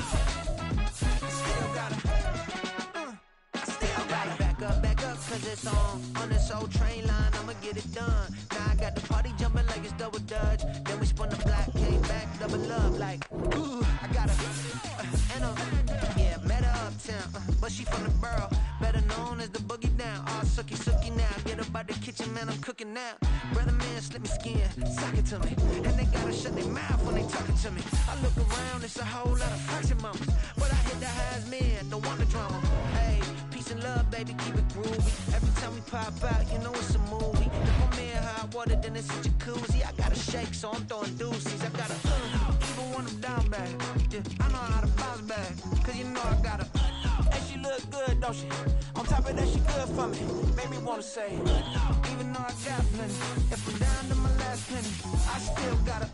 back up, cause it's on this old train line, I'ma get it done. Now I got the party jumping like it's double dutch. Then we spun the block, came back, double up, like, ooh, I got yeah, met her uptown, but she from the borough, better known as the boogie down. All sucky now, get up out the kitchen, man, I'm cooking now. Brother man, slip me skin, suck it to me, and they gotta shut their mouth when they talking to me. I look around, it's a whole lot of fraction mamas, but I hit the highs, man, don't want the drama. Hey, peace and love, baby, keep it groovy. Every time we pop out, you know it's a movie. If I'm in hot water, then it's a jacuzzi. I gotta shake, so I'm throwing deuces. I gotta even when I'm down bad. Yeah, I know how to bounce back, cause you know I gotta. And she look good, don't she? On top of that, she good for me. Made me wanna say, even though I got plenty, if I'm down to my last penny, I still gotta.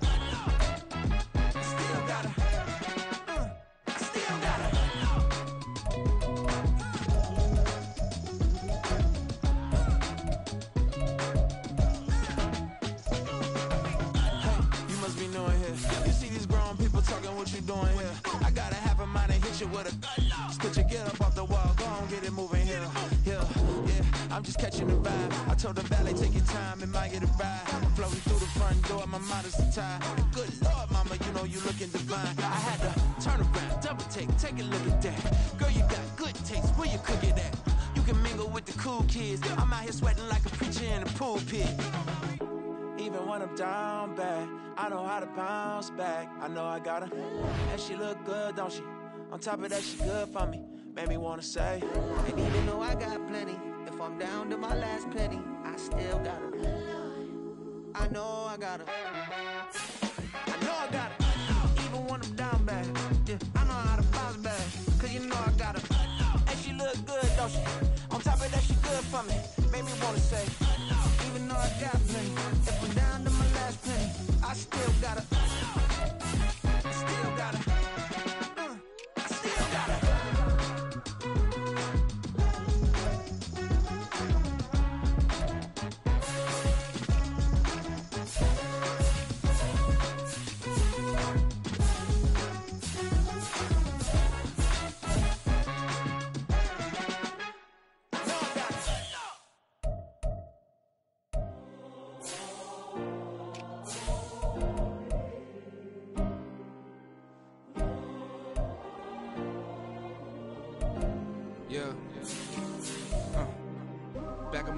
What you doing here? I got a half a mind to hit you with a spit you, get up off the wall, go on, get it moving here. Yeah, I'm just catching the vibe. I told the valet, take your time, it might get a ride. Floating through the front door, my mind is a tie. Good Lord, mama, you know you looking divine. I had to turn around, double take a look at that. Girl, you got good taste, where you cook it at? You can mingle with the cool kids. I'm out here sweating like a preacher in a pulpit. Even when I'm down bad, I know how to bounce back. I know I got her, and she look good, don't she? On top of that, she good for me. Made me wanna say, and even though I got plenty, if I'm down to my last penny, I still got her. I know I got her. I know I got her. Even when I'm down bad, yeah, I know how to bounce back, cause you know I got her. And she look good, don't she? On top of that, she good for me. Made me wanna say, even though I got plenty, if I'm down to my last penny, I still gotta. I still gotta. I still gotta.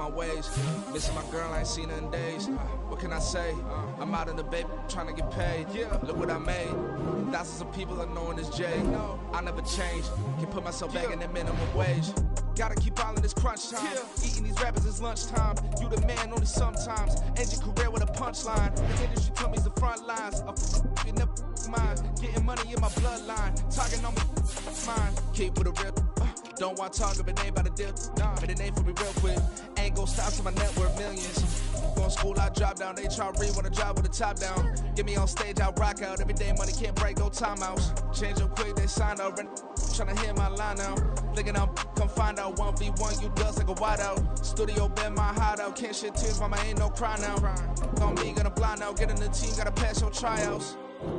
my ways. Missing my girl, I ain't seen her in days. What can I say? I'm out in the baby, trying to get paid. Look what I made. Thousands of people are knowing this Jay. I never change. Can put myself back in that minimum wage. Gotta keep all in this crunch time. Eating these rappers is lunchtime. You the man only sometimes. End your career with a punchline. The industry told me's the front lines. You never mind. Getting money in my bloodline. Talking on mine. Keep with a rip. Don't want to talk if it ain't about a dip. But it ain't for me real quick. Ain't gon' stop till my net worth millions. Going school, I drop down. They try to read when I drop with the top down. Get me on stage, I rock out. Every day money can't break, no timeouts. Change up quick, they sign up. Tryna hear my line now. Thinking I'm come find out 1v1, you dust like a wideout. Studio been my hideout. Can't shed tears, mama ain't no cry now. On me, gonna blind out. Get in the team, gotta pass your tryouts.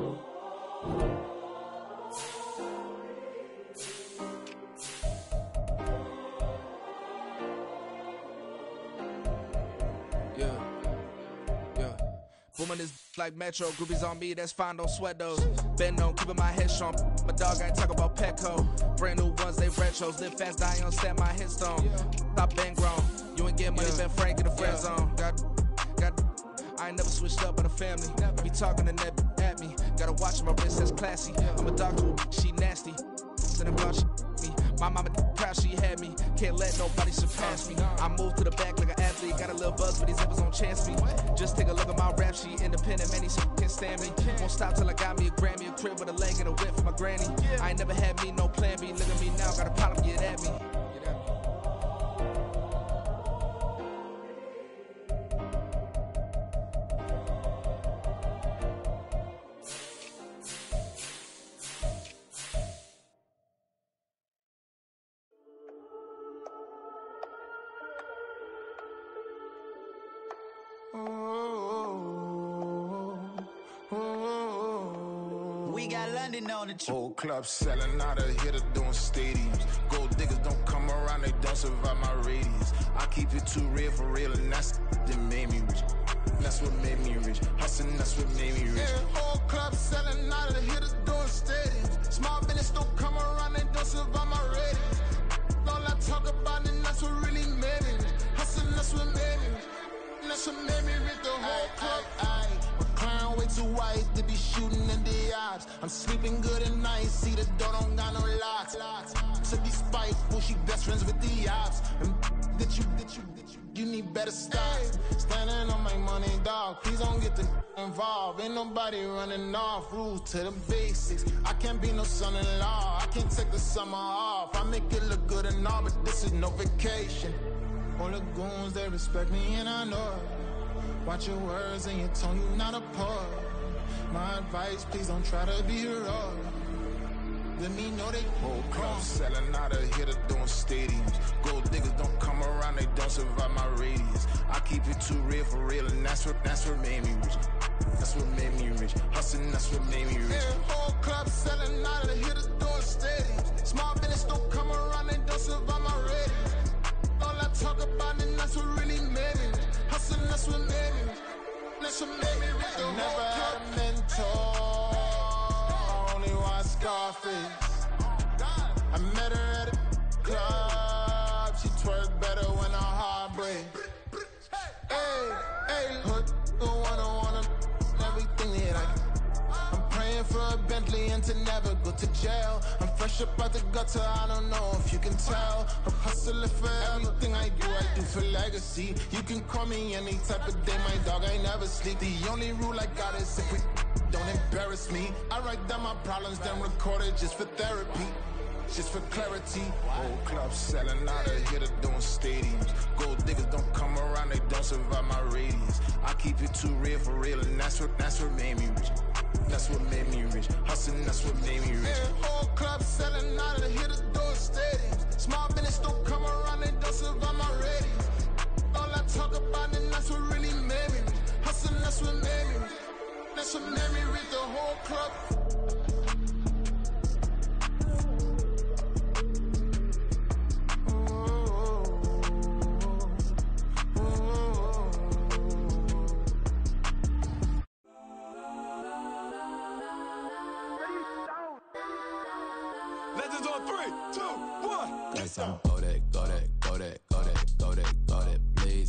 Booming this like Metro, groupies on me, that's fine, don't sweat those. Been on, keeping my head strong. My dog ain't talk about Petco. Brand new ones, they retros. Live fast, die on set, my headstone. Stop been grown. You ain't getting money, been Frank in the friend zone. I ain't never switched up on the family. Be talking to that at me. Gotta watch my wrist, that's classy. I'm a doctor, she nasty. Send a bunch me. My mama proud she had me. Can't let nobody surpass me. I move to the back like an athlete. Got a little buzz for these zippers on chance me. Just take a look at my rap sheet. Independent, man, these can't stand me. Won't stop till I got me a Grammy, a crib with a leg and a whip for my granny. I ain't never had me no plan B. Look at me now, got a problem, get at me. We got London on the Whole club selling out of hitter doing stadiums. Gold diggers don't come around, they don't survive my radius. I keep it too real for real, and that's that made me rich. That's what made me rich. Hustling, that's what made me rich. Yeah, whole club selling out of hitters doing stadiums. Small business don't come around, they don't survive my radius. All I talk about, and that's what really made me rich. Hustling, that's what made me rich. That's what made me rich, the whole club. McLaren way too white to be shooting in the ops. I'm sleeping good at night, see the door don't got no locks. To be spiteful, she best friends with the ops. And you need better stop. Standing on my money, dog. Please don't get the involved. Ain't nobody running off. Rules to the basics. I can't be no son-in-law. I can't take the summer off. I make it look good and all, but this is no vacation. All the goons, they respect me and I know it. Watch your words and your tone, you not a poet. My advice, please don't try to be heroic. Let me know they whole club selling out of hitter doing stadiums. Gold diggers don't come around, they don't survive my radius. I keep it too real for real, and that's what made me rich. That's what made me rich. Hustling, that's what made me rich. Yeah, whole club selling out of hitters doing stadiums. Small business don't come around, they don't survive my radius. All I talk about, and that's what really made me rich. Hustling, that's what made me rich. That's what made me rich. I never had a mentor. Only one Scarface. I met her at a club. She twerk better when her heart breaks. Hey, hood, the one I wanna everything that I can. I'm praying for a Bentley and to never go to jail. I'm fresh up out the gutter, I don't know if you can tell. I'm hustling for everything I do for legacy. You can call me any type of day, my dog, I never sleep. The only rule I got is if we don't embarrass me. I write down my problems, then record it just for therapy. Just for clarity. Whole club selling out of hitter doing stadiums. Gold diggers don't come around, they don't survive my radius. I keep it too real for real, and that's what made me rich. That's what made me rich. Hustling, that's what made me rich. Yeah, whole club selling out of hitters doing stadiums. Small business don't come around, they don't survive my radius. All I talk about, and that's what really made me rich. Hustling, that's what made me rich. That's what made me rich, the whole club. Legends on 3, 2, 1. Got some go that, please.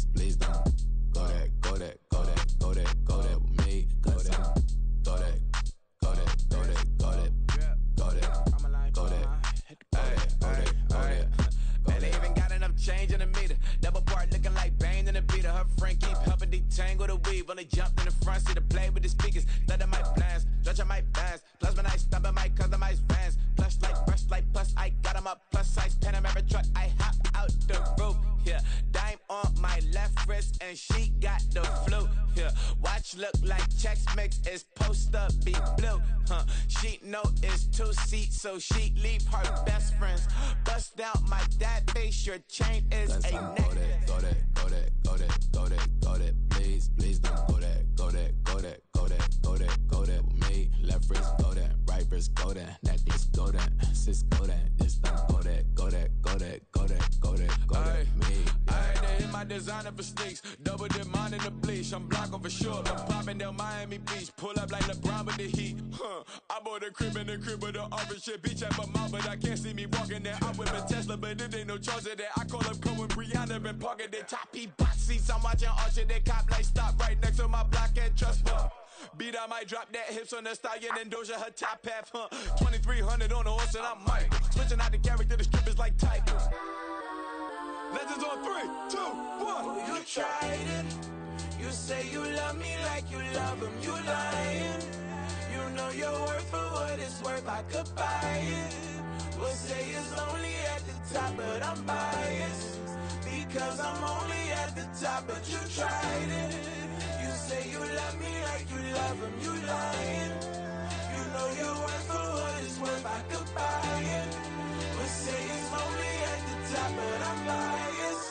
Fully jumped in the front seat to play with the speakers. Thunder my plans, judge on my bands. Plus when I stumble my customized vans. Plush like brush like plus I got 'em up. Plus size Panamera truck, I hop out the roof. Yeah, dime on my left wrist and she got the flu. Yeah, watch look like Chex Mix is supposed to be blue. She know it's 2 seats, so she leave her best friends. Bust out my dad face, your chain is a necklace. Go that, go that, go that, go that, go that. Please, please don't go that, go that, go that, go that, go that, go that with me. Left wrist go that, right wrist go that, necklace go that, sis go that, it's don't go that, go that, go that, go that, go that, go that with me. Alright, they hit my designer for sneaks. Double dip mine in the bleach. I'm blocking for sure. I'm popping down Miami Beach. Pull up like LeBron with the heat. I bought a crib in the crib with the office shit. Beach at my mouth, but I can't see me walking there. I'm with a Tesla, but it ain't no charge of that. I call up Cohen, Brianna, been parking their top box seats. I'm watching Archer, they cop like stop right next to my block and trust her. Beat, I might drop that hips on the stallion and Doja her top half, 2300 on the horse and I'm Mike. Switching out the character, the strippers like Tigers. Legends on 3, 2, 1. You tried it. You say you love me like you love him. You lying. You know your worth for what it's worth. I could buy it. We'll say it's only at the top, but I'm biased because I'm only at the top. But you tried it. You say you love me like you love him. You lying. You know your worth for what it's worth. I could buy it. We'll say it's only at the top, but I'm biased.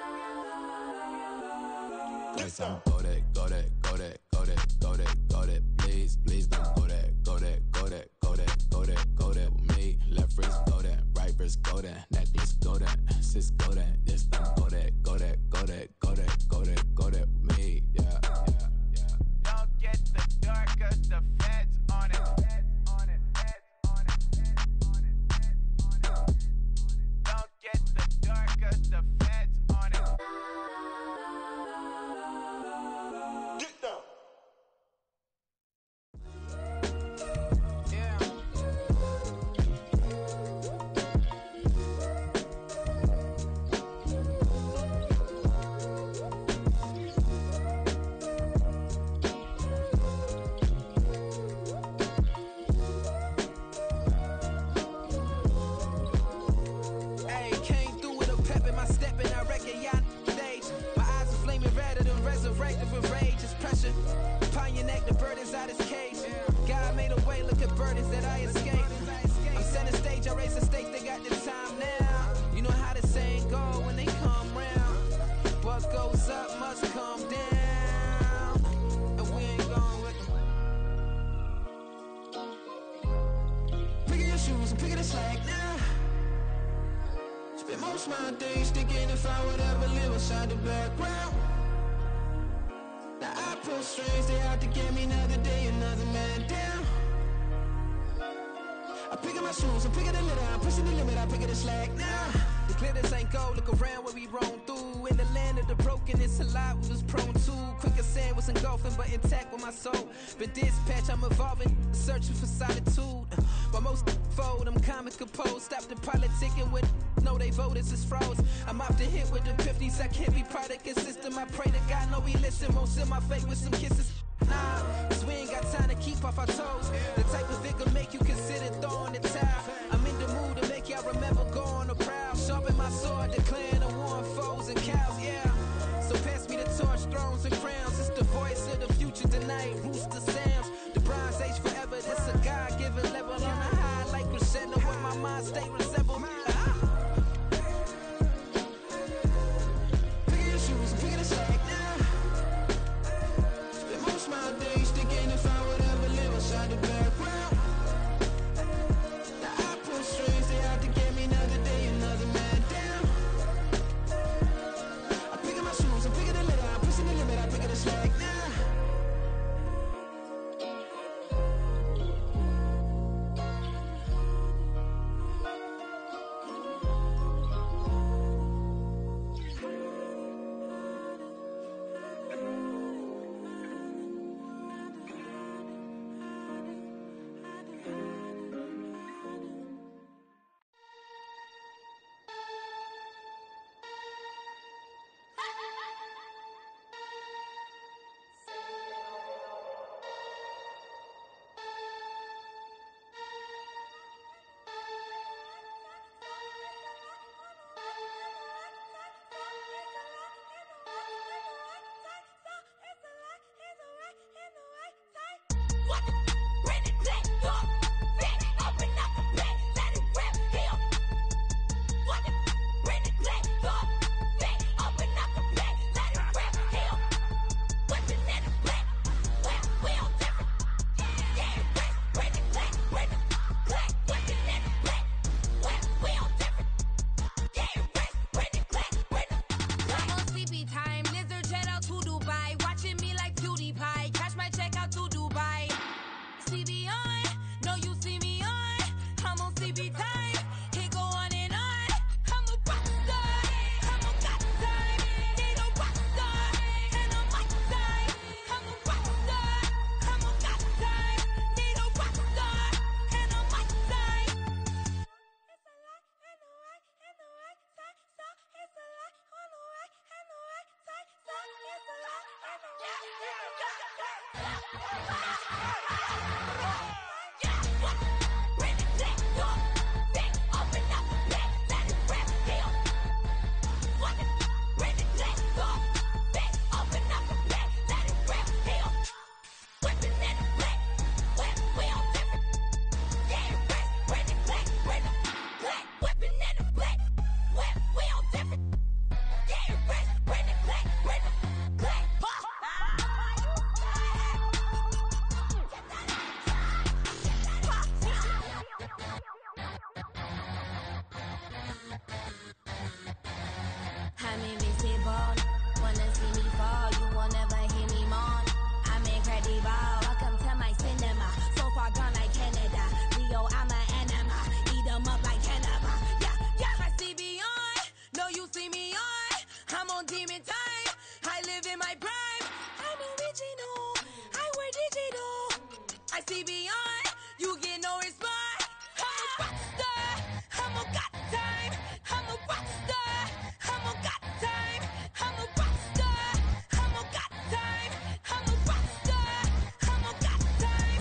Go that, go that, go that, go that, go that, go that. Please, please don't go that, go that, go that, go that, go that, go that with me. Left wrist go that, right wrist go that, necklace go that, sis go that, this don't go that, go that, go that, go that, go that, go that with me. Yeah, yeah, yeah. Don't get the dark 'cause the feds on it. Don't get the dark 'cause the feds on it. Get down. Hey, came through with a pep in my step and I reckon y'all stage. My eyes are flaming redder than resurrected with rage. It's pressure upon your neck, the burden's out his cage. God made a way, look at burdens that I escaped. I'm center stage, I raise the stakes, they got the time now. You know how the saying go when they come round. What goes up must come down. And we ain't going with them. Picking your shoes and picking the slack now. Spend most of my days thinking if I would ever live inside the background. Now I pull strings, they out to get me another day, another man down. I pick up my shoes, I'm picking the litter, I'm pushing the limit, I pick up the slack now. The glitters ain't gold, look around where we roam through. In the land of the broken, it's a lot we was prone to. Quicker sand was engulfing, but intact with my soul. But dispatch, I'm evolving, searching for solitude. While most fold, I'm comic composed. Stop the politicking with no, they voters is frauds. I'm off the hit with the 50s, I can't be product and system. I pray to God, no, he listen, won't seal my fate with some kisses. Nah, cause we ain't got time to keep off our toes. The type of vigor make you consider throwing the towel. I'm in the mood to make y'all remember going to proud. Sharpen my sword, declaring the war on foes and cows, yeah. So pass me the torch, thrones and crowns. It's the voice of the future tonight, rooster sounds. The Bronze Age forever, this a God-given level. On a high like crescendo, where my mind state resemble. Pick your shoes and pick the slack now. Spend most of my days thinking if I would ever live inside the background. I see beyond. You get no response. I'm a rock star. I'm a got time. I'm a rock star. I'm a got time. I'm a rock star. I'm a got time. I'm a rock star. I'm a got time.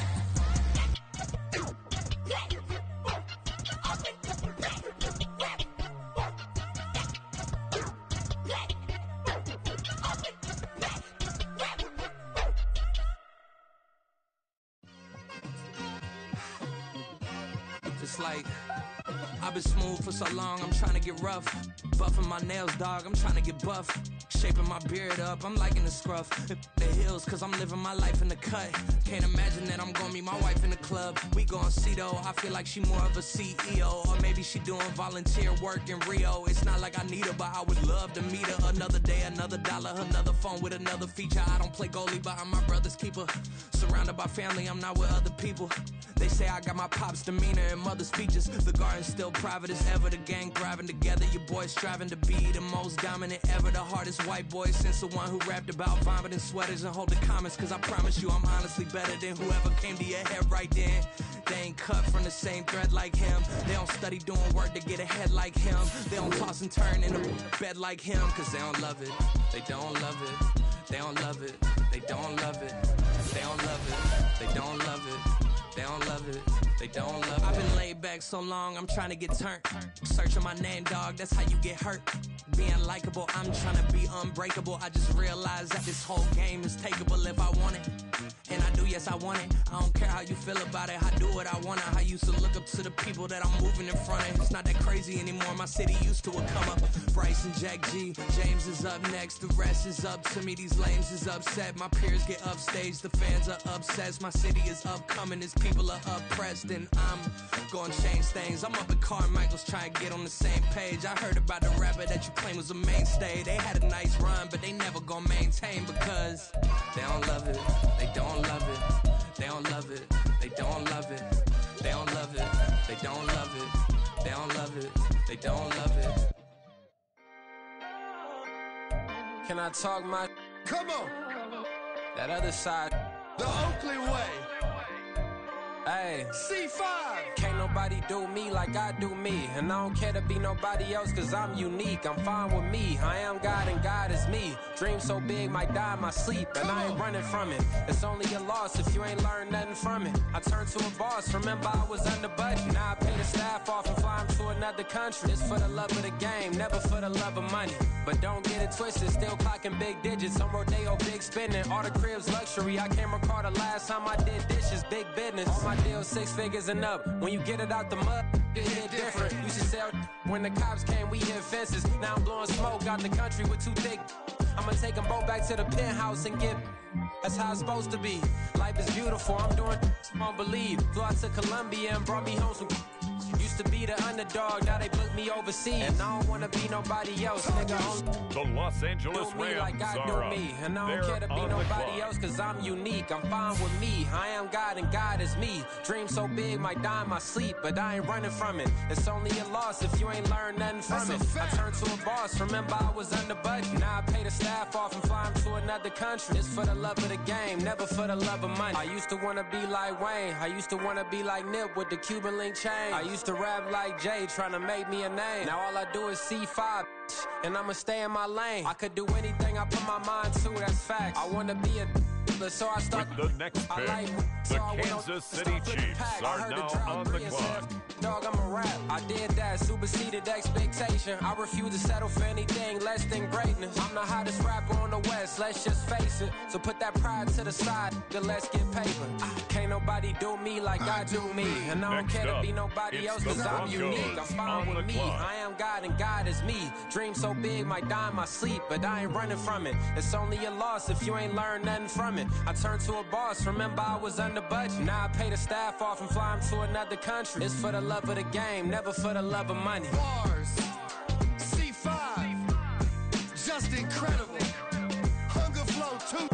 Just like I've been smooth for so long, I'm trying to get rough. Buffing my nails, dog, I'm trying to get buff. Shaping my beard up, I'm liking the scruff. The hills, cause I'm living my life in the cut. Can't imagine that I'm gonna meet my wife in the club. We gon' see though, I feel like she more of a CEO. Or maybe she doing volunteer work in Rio. It's not like I need her, but I would love to meet her. Another day, another dollar, another phone with another feature. I don't play goalie, but I'm my brother's keeper. Surrounded by family, I'm not with other people. They say I got my pop's demeanor and mother's features. The garden's still private as ever. The gang thriving together. Your boys striving to be the most dominant ever. The hardest white boy since the one who rapped about vomiting sweaters and holding comments. Cause I promise you I'm honestly better than whoever came to your head right then. They ain't cut from the same thread like him. They don't study doing work to get ahead like him. They don't toss and turn in a bed like him. Cause they don't love it. They don't love it. They don't love it. They don't love it. They don't love it. They don't love it. They don't love it, they don't love it. I've been laid back so long, I'm trying to get turned. Searching my name, dog, that's how you get hurt. Being likable, I'm trying to be unbreakable. I just realized that this whole game is takeable if I want it. And I do, yes, I want it. I don't care how you feel about it, I do what I want. I used to look up to the people that I'm moving in front of. It's not that crazy anymore, my city used to a come up. Bryce and Jack G, James is up next. The rest is up to me, these lames is upset. My peers get upstaged, the fans are obsessed. My city is upcoming, it's people are oppressed, and I'm gonna change things. I'm up at Carmichael's trying to get on the same page. I heard about the rapper that you claim was a mainstay. They had a nice run, but they never gonna maintain because they don't love it. They don't love it. They don't love it. They don't love it. They don't love it. They don't love it. They don't love it. They don't love it. Can I talk my? Come on. That other side. The Oakley way. Hey, C5. Can't nobody do me like I do me. And I don't care to be nobody else cause I'm unique. I'm fine with me. I am God and God is me. Dream so big might die in my sleep. And I ain't running from it. It's only a loss if you ain't learned nothing from it. I turned to a boss. Remember I was under budget. Now I pay the staff off and fly them to another country. It's for the love of the game, never for the love of money. But don't get it twisted. Still clocking big digits. On Rodeo, big spending. All the cribs luxury. I can't recall the last time I did dishes. Big business. All my deal 6 figures and up. When you get it out the mud, it hit different. Used to sell when the cops came, we hit fences. Now I'm blowing smoke out the country with 2 thick. I'ma take them both back to the penthouse and get. That's how it's supposed to be. Life is beautiful. I'm doing. I don't believe. Flew out to Colombia and brought me home some. Used to be the underdog, now they book me overseas. And I don't wanna be nobody else, nigga. The Los Angeles Rams like I do are me. And I don't care to be nobody else cause I'm unique. I'm fine with me. I am God and God is me. Dream so big might die in my sleep, but I ain't running from it. It's only a loss if you ain't learned nothing from it. I turned to a boss, remember I was under budget. Now I pay the staff off and fly them to another country. It's for the love of the game, never for the love of money. I used to wanna be like Wayne. I used to wanna be like Nip with the Cuban link chain. I used to rap like Jay, trying to make me a name. Now all I do is C5, and I'ma stay in my lane. I could do anything I put my mind to, that's facts. I wanna be a so I start with the next pick. The Kansas City Chiefs are now on the clock. Dog, I'm a rap. I did that, superseded expectation. I refuse to settle for anything less than greatness. I'm the hottest rapper on the West, let's just face it. So put that pride to the side, then let's get paper. Can't nobody do me like I do me. And I don't care to be nobody else cause I'm unique. I'm fine with me. I am God and God is me. Dream so big might die in my sleep, but I ain't running from it. It's only a loss if you ain't learned nothing from it. I turned to a boss, remember I was under budget. Now I pay the staff off and fly them to another country. It's for the love of the game, never for the love of money. Bars, C5, just incredible. Hunger Flow 2,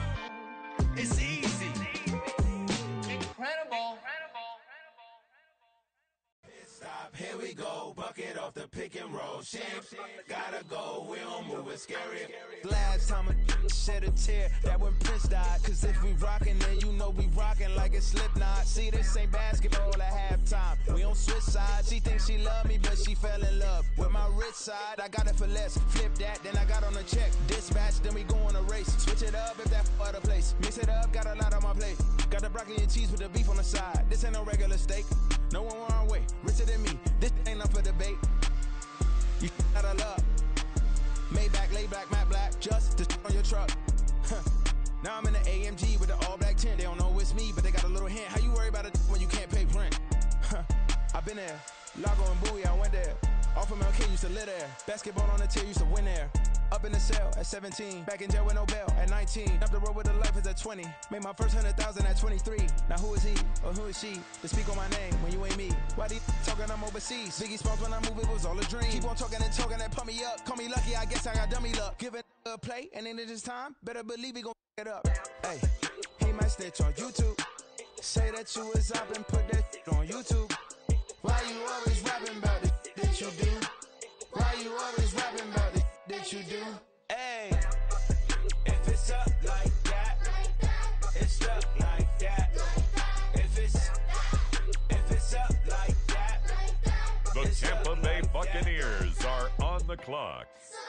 it's easy. Incredible. Stop, here Here we go, bucket off the pick and roll. Champ, gotta go, we don't move it scary. Last time a shed a tear, that when Prince died. Cause if we rockin', then you know we rockin' like a Slipknot. See, this ain't basketball at halftime. We don't switch sides. She thinks she love me, but she fell in love with my rich side. I got it for less. Flip that, then I got on a check. Dispatch, then we go on a race. Switch it up if that other place. Mix it up, got a lot on my plate. Got the broccoli and cheese with the beef on the side. This ain't no regular steak. No one wrong way, richer than me. This ain't up for debate. You out of luck. Maybach, lay back, matte black, just to on your truck. Now I'm in the AMG with the all black tint. They don't know it's me, but they got a little hint. How you worry about it when you can't pay rent? I've been there. Lago and Bowie, I went there. Off of MLK, used to live there. Basketball on the tier, used to win there. Up in the cell at 17. Back in jail with no bail at 19. Up the road with the life is at 20. Made my first 100,000 at 23. Now who is he or who is she to speak on my name when you ain't me? Why they talking I'm overseas? Biggie Smalls when I move, it was all a dream. Keep on talking and pump me up. Call me lucky, I guess I got dummy luck. Give it a play and then it is time. Better believe he gon' it up. Hey, he might snitch on YouTube. Say that you was up and put that on YouTube. Why you always rapping about it that you do? Why you always rapping about it that you do? Hey, if it's up like that, it's up like that. If it's up like that. The Tampa Bay Buccaneers are on the clock.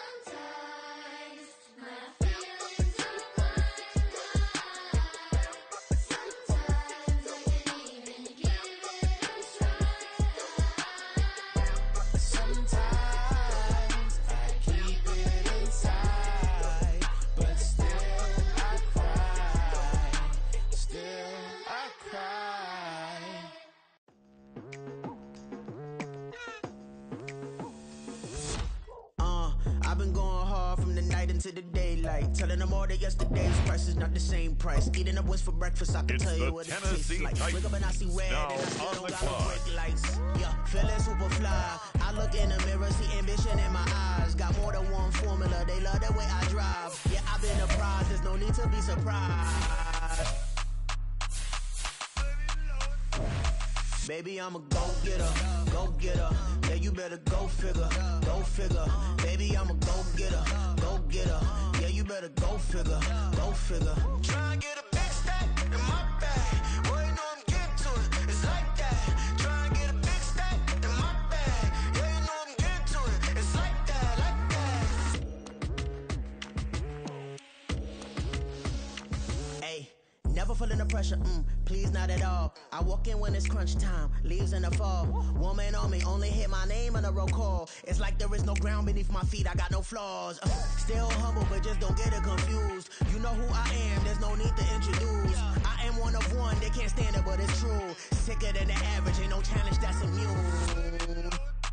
To the daylight, telling them all that yesterday's price is not the same price. Eating up what's for breakfast, I can tell you what it tastes like. Wake up and I see red, and I still don't got no brake lights. Yeah, feeling super fly. I look in the mirror, see ambition in my eyes. Got more than one formula, they love the way I drive. Yeah, I've been a prize, there's no need to be surprised. Baby, I'm a go-getter, go-getter. Yeah, you better go figure, go figure. Baby, I'm a go-getter, go-getter. Yeah, you better go figure, go figure. Try and get a big stack in my bag. Boy, you know I'm getting to it, it's like that. Try and get a big stack in my bag. Yeah, you know I'm getting to it, it's like that, like that. Hey, never feeling the pressure, please not at all. I walk in when it's crunch time, leaves in the fall. Woman on me, only hit my name on a roll call. It's like there is no ground beneath my feet, I got no flaws. Still humble, but just don't get it confused. You know who I am, there's no need to introduce. I am one of one, they can't stand it, but it's true. Sicker than the average, ain't no challenge that's immune.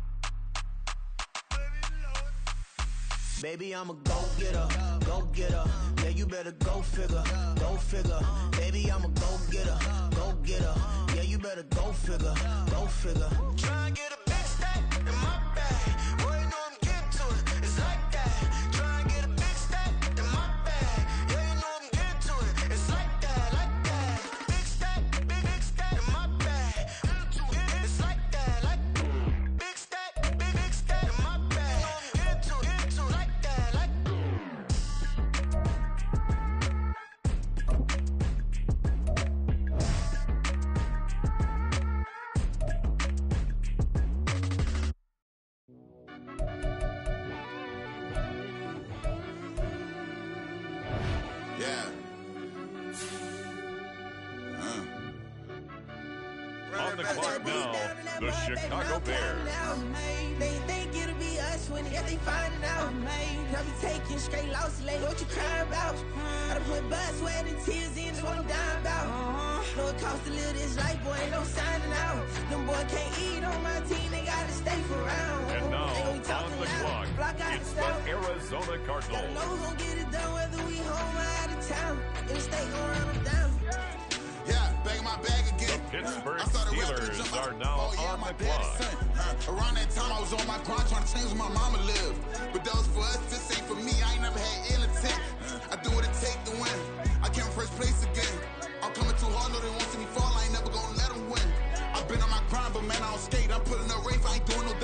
Baby, I'm a go-getter, go-getter. Yeah, you better go figure, go figure. Baby, I'm a go-getter, go-getter. Yeah, you better go figure, go figure. Try and get a big stack in my bag. Boy, you know I'm getting to it, it's like that. Try and get a big stack in my bag. Yeah, you know I'm getting to it, it's like that, like that. Big stack, big stack in my bag. It's like that, like big stack, big stack in my bag. I'm getting to it, like that, like. On the clock now, the Chicago Bears. They think it'll be us when they find it out. I be taking straight losses, like what you crying about? I done put blood, sweat, and tears in, that's what I'm dying about. Know it costs to live this life, boy, ain't no signing out. Them boy can't eat on my team, they gotta stay for round. And now, on the clock, it's the Arizona Cardinals. Know who's gonna get it done, whether we home or out of town. In the state, gon' run them down. Yeah, bang my bag again. The Pittsburgh Steelers are now on the clock. Around that time, I was on my grind trying to change where my mama lived. But that was for us, this ain't for me. I ain't never had ill intent. I do what it take to win. I came first place again. I'm coming too hard, no, they won't see me fall. I ain't never gonna let them win. I've been on my grind, but man, I don't skate. I'm putting up race, I ain't doing no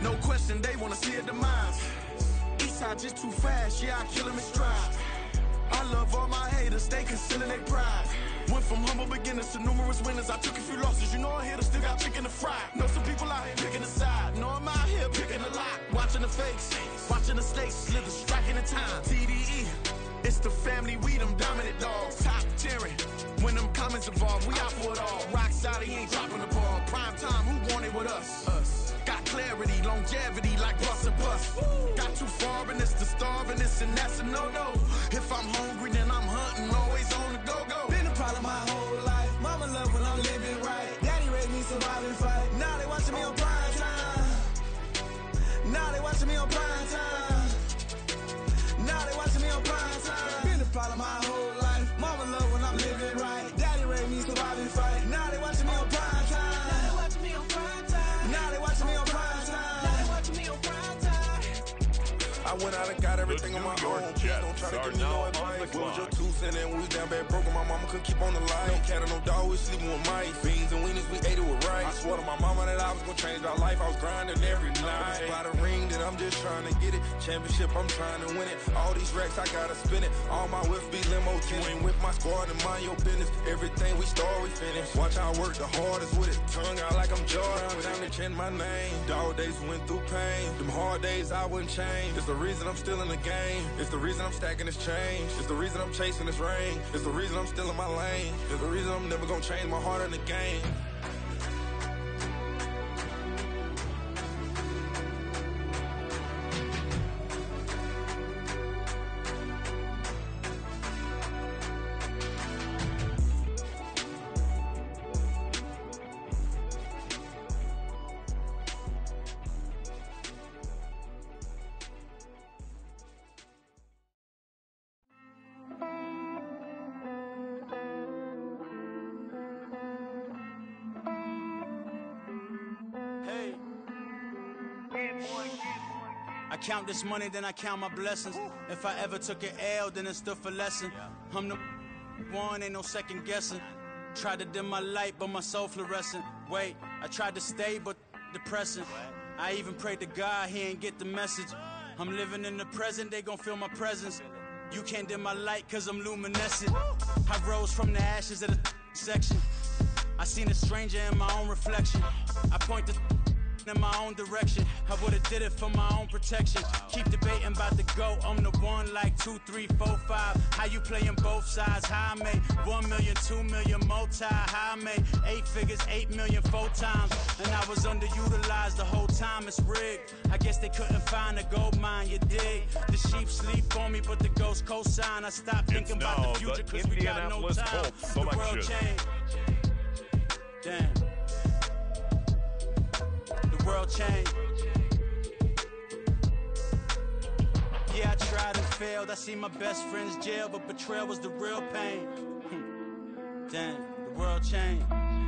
No question, they wanna see a demise. Eastside just too fast, yeah, I kill him in stride. I love all my haters, they concealing their pride. Went from humble beginners to numerous winners. I took a few losses, you know I hit still got chicken to fry. Know some people out here picking a side. Know I'm out here picking a lot. Watching the face, watching the snakes slither, striking the time. TDE, it's the family, we them dominant dogs. Top tiering, when them comments involved, we out for it all. Rock solid, he ain't dropping the ball. Prime time, who want it with us? Got clarity, longevity, like bust and bust. Got too far and it's the starving, this and that's a no-no. If I'm hungry, then I'm hunting, always on the go-go. Been a problem my whole life. Mama love when I'm living right. Daddy raised me survive and fight. Now they watching me on prime time. Now they watching me on prime time. Now they watching me on prime time. Been a problem my whole life. Mama love when I'm living right. Daddy raised me survive and fight. Now they watching me on prime time. Now they watching me on prime time. Now they watching me on prime time. Now they watching me on prime time. I went out and got everything on my own. Please don't try to give me no advice. What was your 2 cents and we was down bad broke and my mama couldn't keep on the line. No cat or no dog, we sleeping with mice. Beans and weenies, we ate it with rice. I swore to my mama that I was gonna change our life. I was grinding every night. By the ring that I'm just trying to get it. Championship, I'm trying to win it. All these racks, I gotta spin it. All my whips be limo tinted. With my squad and mind your business. Everything we start, we finish. Watch I work the hardest with it. Tongue out like I'm Jordan. Down to chant my name. Dog days went through pain. Them hard days I wouldn't change. It's the reason I'm still in the game. It's the reason I'm stacking this change. It's the reason I'm chasing this rain. It's the reason I'm still in my lane. It's the reason I'm never gonna change my heart in the game. I count this money, then I count my blessings. If I ever took an L, then it stood for lesson. I'm the one, ain't no second guessing. Tried to dim my light, but my soul fluorescent. Wait, I tried to stay, but depressing. I even prayed to God, he ain't get the message. I'm living in the present, they gon' feel my presence. You can't dim my light, cause I'm luminescent. I rose from the ashes of the section. I seen a stranger in my own reflection. I point the in my own direction. I would've did it for my own protection. Keep debating about the GOAT. I'm the one like 2, 3, 4, 5. How you playing both sides? How I made 1 million, 2 million multi. How I made 8 figures, 8 million 4 times. And I was underutilized the whole time. It's rigged. I guess they couldn't find a gold mine. You dig? The sheep sleep on me, but the ghost co-sign. I stopped thinking about the future cause we got no time. The world changed. Damn. The world changed. Yeah, I tried and failed. I see my best friends jail, but betrayal was the real pain. Damn, the world changed.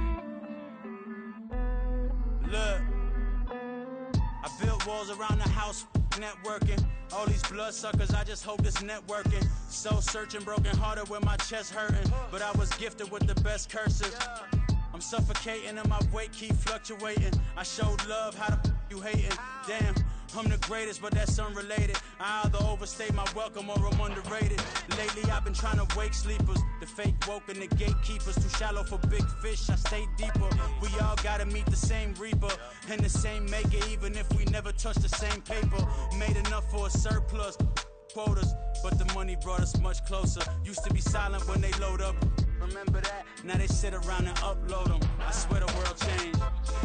Look, I built walls around the house, networking. All these bloodsuckers, I just hope this networking. Soul searching, broken hearted with my chest hurting. But I was gifted with the best curses. I'm suffocating and my weight keep fluctuating. I showed love, how the you hating? Damn, I'm the greatest, but that's unrelated. I either overstay my welcome or I'm underrated. Lately I've been trying to wake sleepers. The fake woke and the gatekeepers. Too shallow for big fish, I stay deeper. We all gotta meet the same reaper and the same maker, even if we never touch the same paper. Made enough for a surplus quotas, but the money brought us much closer. Used to be silent when they load up. Remember that? Now they sit around and upload them. I swear the world changed.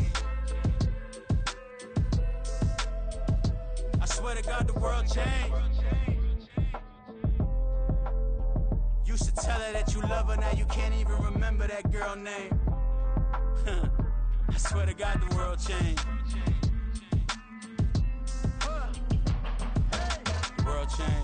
I swear to God the world changed. Used to tell her that you love her, now you can't even remember that girl name. I swear to God the world changed. The world changed.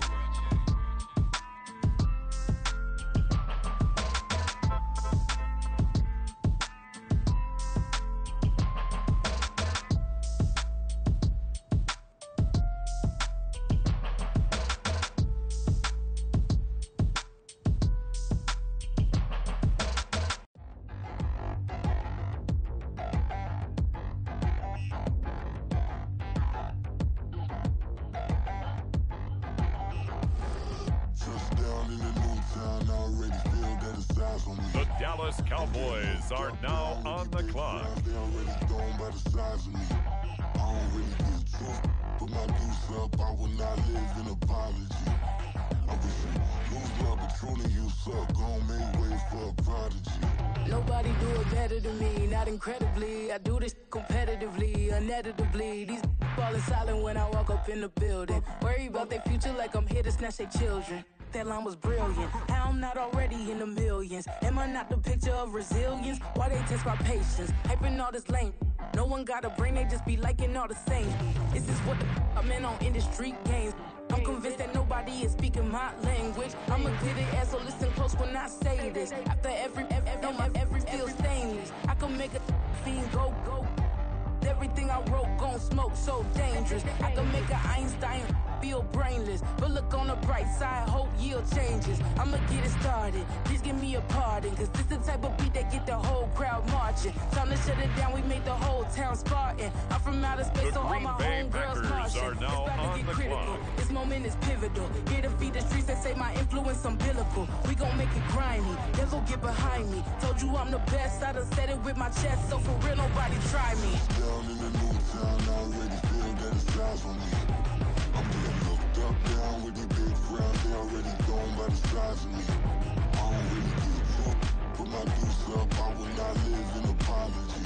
town, I already feel that it's size on me. The Dallas Cowboys are now on the clock. They already gone by the size of me. I don't really get drunk. Put my deuce up, I will not live in apology. I wish you lose love, but truly you suck. Gon' make way for a prodigy. Nobody do it better than me, not incredibly. I do this competitively, uneditably. These falling silent when I walk up in the building. Worry about their future like I'm here to snatch their children. That line was brilliant. How I'm not already in the millions? Am I not the picture of resilience? Why they test my patience? Hyping all this lame. No one got a brain, they just be liking all the same. This is what the I'm in on industry games. I'm convinced that nobody is speaking my language. I'ma get it ass, so listen close when I say this. After every feel stainless. I can make a fiend go. Everything I wrote gon' smoke, so dangerous. I can make an Einstein feel brainless. But look on the bright side, hope yield changes. I'ma get it started, please give me a pardon. Cause this the type of beat that get the whole crowd marching. Time to shut it down, we made the whole town Spartan. I'm from outer space, so all my homegirls Martian. Are now it's about on to get the critical. clock. This moment is pivotal. Here to feed the streets that say my influence umbilical. We gon' make it grimy, devil get behind me. Told you I'm the best, I done said it with my chest. So for real, nobody try me. Down in the new town, I already feel that it's size on me. I'm getting looked up, down with these big crowds. They already gone by the size of me. I don't really get drunk. Put my deuce up, I will not live in apology.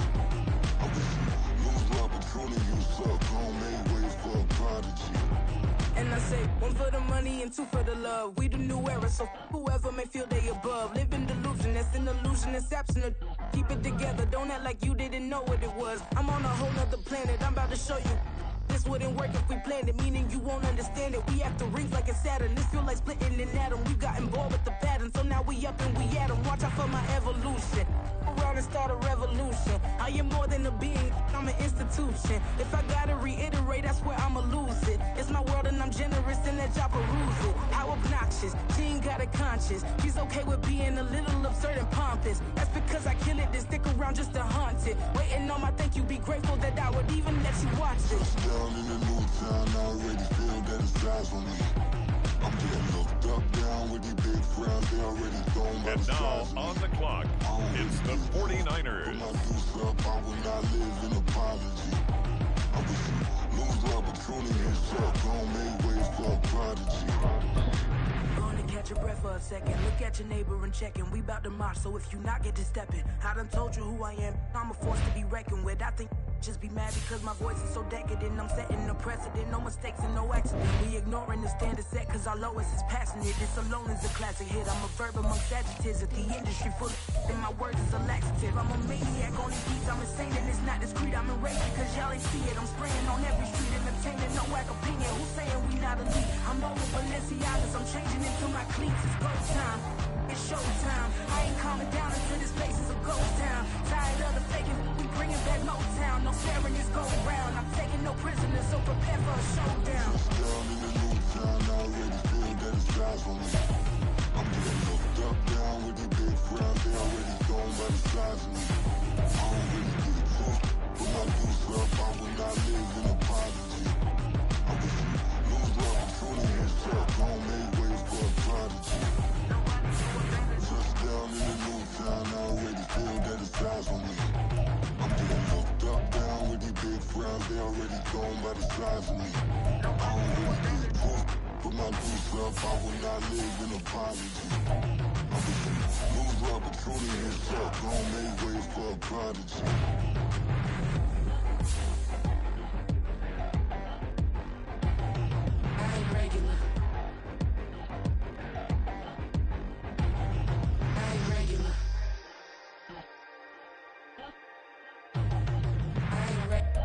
I wish you lose love, but truly you suck. Gon' make way for a prodigy. And I say, one for the money and two for the love. We the new era, so whoever may feel they above. Live in delusion, that's an illusion, it's absent. Keep it together, don't act like you didn't know what it was. I'm on a whole nother planet, I'm about to show you. This wouldn't work if we planned it, meaning you won't understand it. We have to rings like a Saturn, this feel like splitting an atom. We got involved with the pattern, so now we up and we at 'em. Watch out for my evolution. Around and start a revolution. I am more than a being, I'm an institution. If I gotta reiterate, that's where I'ma lose it. It's my world and I'm generous in that job peruse it. How obnoxious, she ain't got a conscience. She's okay with being a little absurd and pompous. That's because I kill it, then stick around just to haunt it. Waiting on my thank you, be grateful that I would even let you watch it. Down in the new town, I already feel that it's size on me. I'm getting looked up, down with these big crowds. They already gone by the And now size of me. on the clock, it's the 49ers. Put my deuce up, I will not live in apology. I wish you lose love, but truly you suck. Gon' make way for a prodigy. Gonna catch your breath for a second. Look at your neighbor and check him. We bout to march, so if you not get to stepping. I done told you who I am. I'm a force to be reckoned with. I think just be mad because my voice is so decadent. I'm setting a precedent, no mistakes and no accident. We ignoring the standard set cause our lowest is passionate. This alone is a classic hit. I'm a verb amongst adjectives. If the industry full of then my words is a laxative. I'm a maniac on these beats. I'm insane and it's not discreet. I'm enraged because y'all ain't see it. I'm spraying on every street, entertaining no whack opinion. Who's saying we not elite? I'm rolling Balenciagas. I'm changing into my cleats. It's go time. It's showtime. I ain't calming down until this place is a ghost town. Tired of the faking, we bringing back Motown. No sharing this go round. I'm taking no prisoners, so prepare for a showdown. Down in the new town, I already feel that it's size on me. I'm getting looked up, down with these big crowds. They already gone by the size of me. I don't really get drunk. Put my deuce up, I will not live in apology. I wish you lose love, but truly you suck. Gon' make way for a prodigy. Down in the new town, I already feel that it's size on me. I'm getting looked up, down with these big crowds. They already gone by the size of me. I don't really get drunk. Put my deuce up, I will not live in apology. I wish you lose love, but truly you suck. Gon' make way for a prodigy. I ain't regular. I ain't regular. I ain't regular.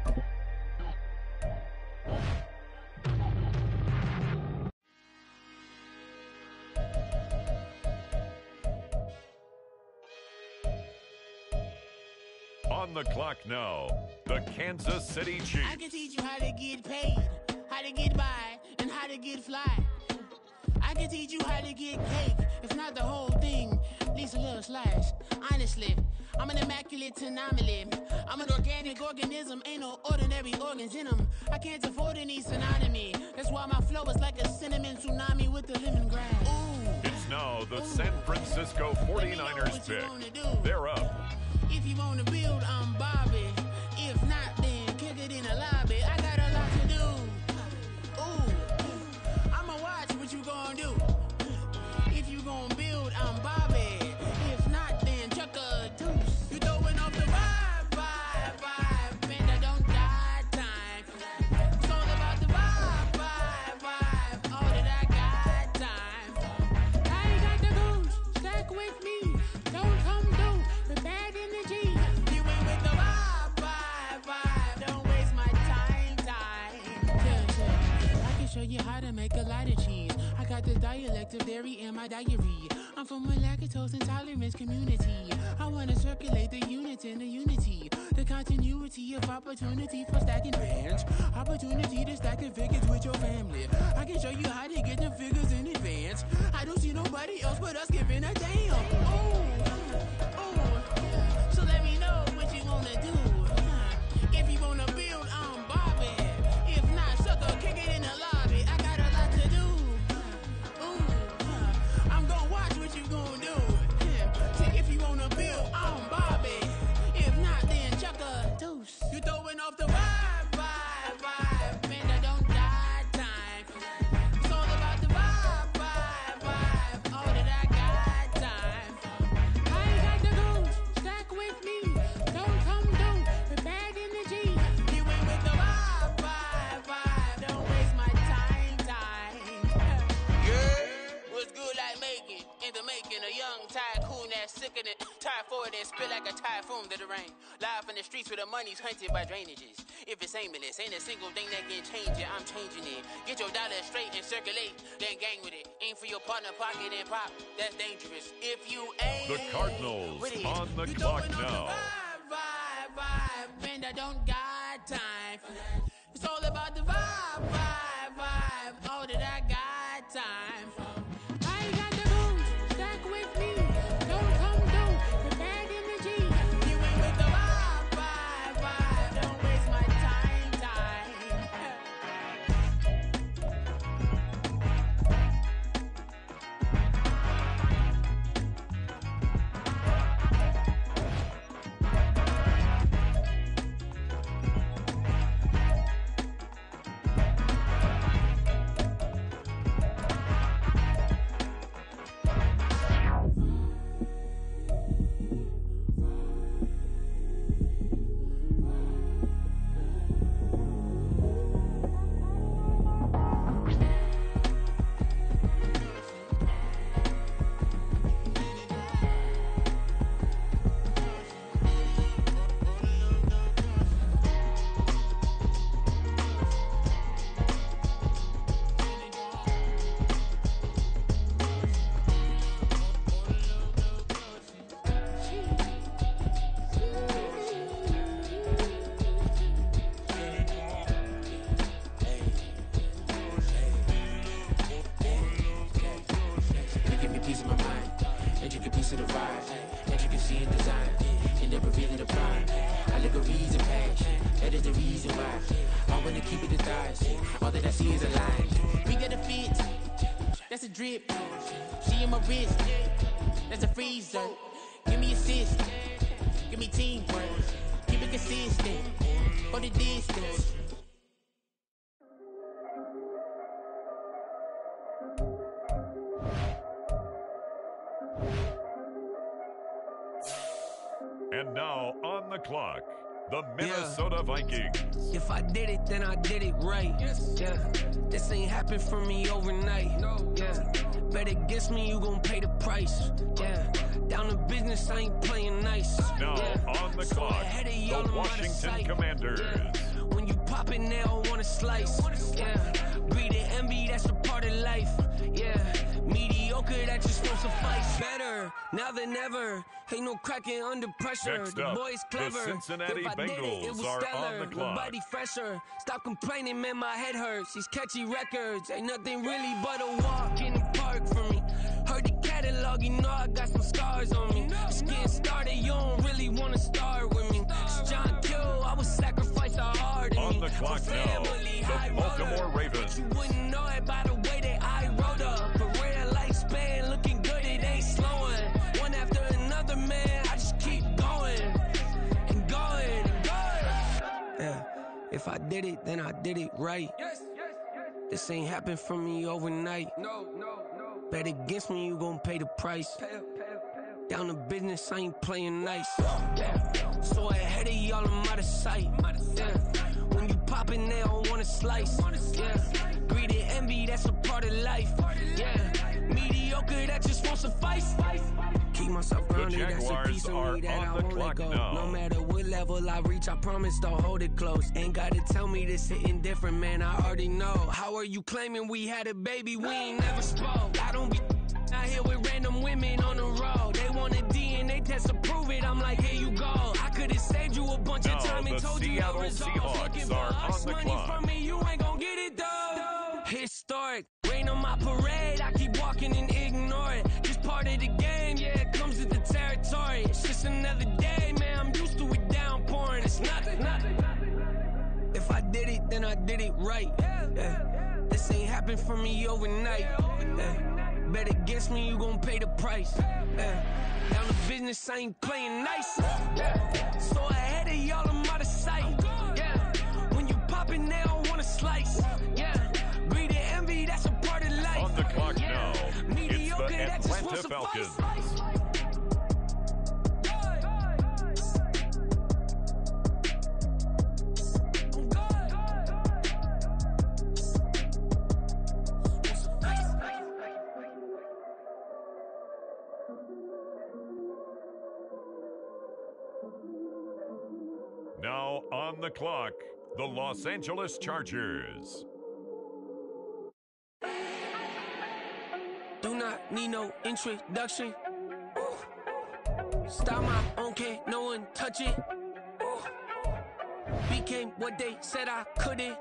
On the clock now, the Kansas City Chiefs. I can teach you how to get paid, how to get by, and how to get fly. I can teach you how to get cake, if not the whole thing, at least a little slice. Honestly, I'm an immaculate anomaly. I'm an organic organism, ain't no ordinary organs in them. I can't afford any synonymy. That's why my flow is like a cinnamon tsunami with the lemongrass. Ooh. It's now the San Francisco 49ers pick. They're up. If you want to build, I'm Bobby. If not, then kick it in the lobby. I got a lot to do. Ooh, I'ma watch what you gonna do. If you gonna build, I'm Bobby. If not, then chuck a deuce. You throwing off the vibe. Man, I don't die time. It's all about the vibe. All that I got time. I ain't got the goose. Stack with me. Don't come through with bad energy. You ain't with the vibe. Don't waste my time. I can show you how to make a lot of cheese. I got the dialect of dairy in my diary. I'm from a lactose intolerance community. I wanna circulate the units and the unity. The continuity of opportunity for stacking bands. Opportunity to stack the figures with your family. I can show you how to get the figures in advance. I don't see nobody else but us giving a damn. So let me know what you wanna do. If you wanna build, I'm Bobby. If not, sucker, kick it in the lobby. I got a lot to do. I'm gonna watch what you gonna do. If you wanna build, I'm Bobby. If not, then chuck a deuce. You throwing off the vibe. Man, I don't die time. It's all about the vibe. All that I got time. I ain't got the goose. Stack with me. Don't come through with bad energy. You ain't with the vibe. Don't waste my time. Yeah, what's good like making? In the making, a young tycoon that's sickening. Tire forward and spit like a typhoon to the rain. Live in the streets where the money's hunted by drainages. If it's aimless, ain't a single thing that can change it. I'm changing it. Get your dollar straight and circulate, then gang with it. Aim for your partner, pocket and pop. That's dangerous. If you ain't The Cardinals with it, on the you clock throwing now. off the vibe. Man, I don't got time. It's all about the vibe. All that I got time. I ain't got the goose. Stack with me. Don't come through with bad energy. You ain't with the vibe. Don't waste my time. That's a drip. She in my wrist. That's a freezer. Give me assist. Give me teamwork. Keep it consistent. For the distance. And now on the clock, the Minnesota Vikings. If I did it, then I did it right. Yeah, this ain't happened for me overnight. Yeah, bet against me, you gon' pay the price. Yeah, down to business, I ain't playing nice. Now yeah. on the So clock, ahead of the y'all, I'm out of Washington sight. Commanders. Yeah. When you pop it now, I wanna slice. Yeah, breed and envy, that's a part of life. Yeah, mediocre, that just won't suffice. Better now than ever. Ain't no cracking under pressure. Next The up, boy's clever. the Cincinnati If I did it Bengals was are stellar. on the clock. Nobody fresher. Stop complaining, man, my head hurts. These catchy records ain't nothing really but a walk in the park for me. Heard the catalog, you know I got some scars on me. Just getting started, you don't really wanna start with me. It's John Kill, I would sacrifice a heart in On me. the clock For now, family, the high Baltimore roller. Ravens. But you wouldn't know it by the way that I wrote up. A rare lifespan, looking If I did it, then I did it right. This ain't happened for me overnight. Bet against me, you gon' pay the price. Down to business, I ain't playing nice. So ahead of y'all, I'm out of sight. When you poppin', they don't wanna slice. Greed and envy, that's a part of life. Mediocre, that just won't suffice. Keep myself grounded, that's a piece of me that I won't let go. No matter what level I reach, I promise to hold it close. Ain't gotta tell me this hitting different, man, I already know. How are you claiming we had a baby, we ain't never spoke? I don't be out here with random women on the road. They want a DNA test to prove it, I'm like, here you go. I could've saved you a bunch of time and told you your results. Looking for us money from me, you ain't gon' get it though. Historic, rain on my parade, I keep walking and ignore it. Just part of the game, yeah, it comes with the territory. It's just another day, man, I'm used to it downpouring. It's nothing. If I did it, then I did it right. This ain't happened for me overnight. Bet against me, you gon' pay the price. Down to business, I ain't playing nice. So ahead of y'all, I'm out of sight. When you poppin', they don't wanna slice. Greed and envy, that's a part of life. On the clock now, Mediocre, it's the that just won't Atlanta suffice. Falcons. Now on the clock, the Los Angeles Chargers. Do not need no introduction. Start my own, can't no one touch it. Became what they said I couldn't.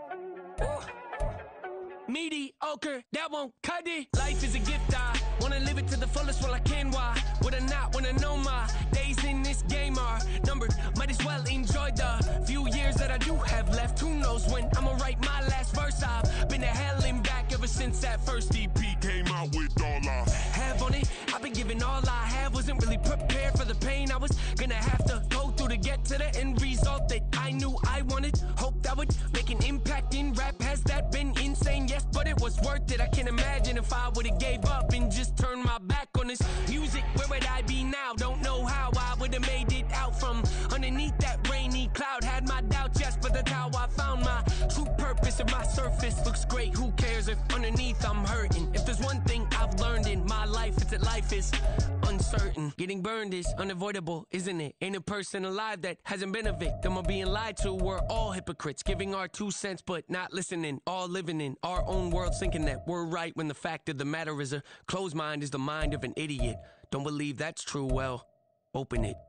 Mediocre, that won't cut it. Life is a gift, I wanna live it to the fullest while I can. Why would I not wanna know my days in this game are numbered? Might as well enjoy the few years that I do have left. Who knows when I'ma write my last verse? I've been to hell and back ever since that first EP came out with all I have on it. I've been giving all I have, wasn't really prepared for the pain I was gonna have to go through to get to the end result that I knew I wanted. Hoped I would make an impact in rap. Has that been insane? Yes, but it was worth it. I can't imagine if I would've gave up and just turned my back on this music. Where would I be now? Don't know how I would've made it out from underneath that rainy cloud. Had my doubts, yes, but that's how I found my true purpose. If my surface looks great, who cares if underneath I'm hurting? If there's one thing I've learned in my life, it's that life is uncertain. Getting burned is unavoidable, isn't it? Ain't a person alive that hasn't been a victim of being lied to. We're all hypocrites, giving our 2 cents but not listening. All living in our own world, thinking that we're right when the fact of the matter is a closed mind is the mind of an idiot. Don't believe that's true? Well, open it.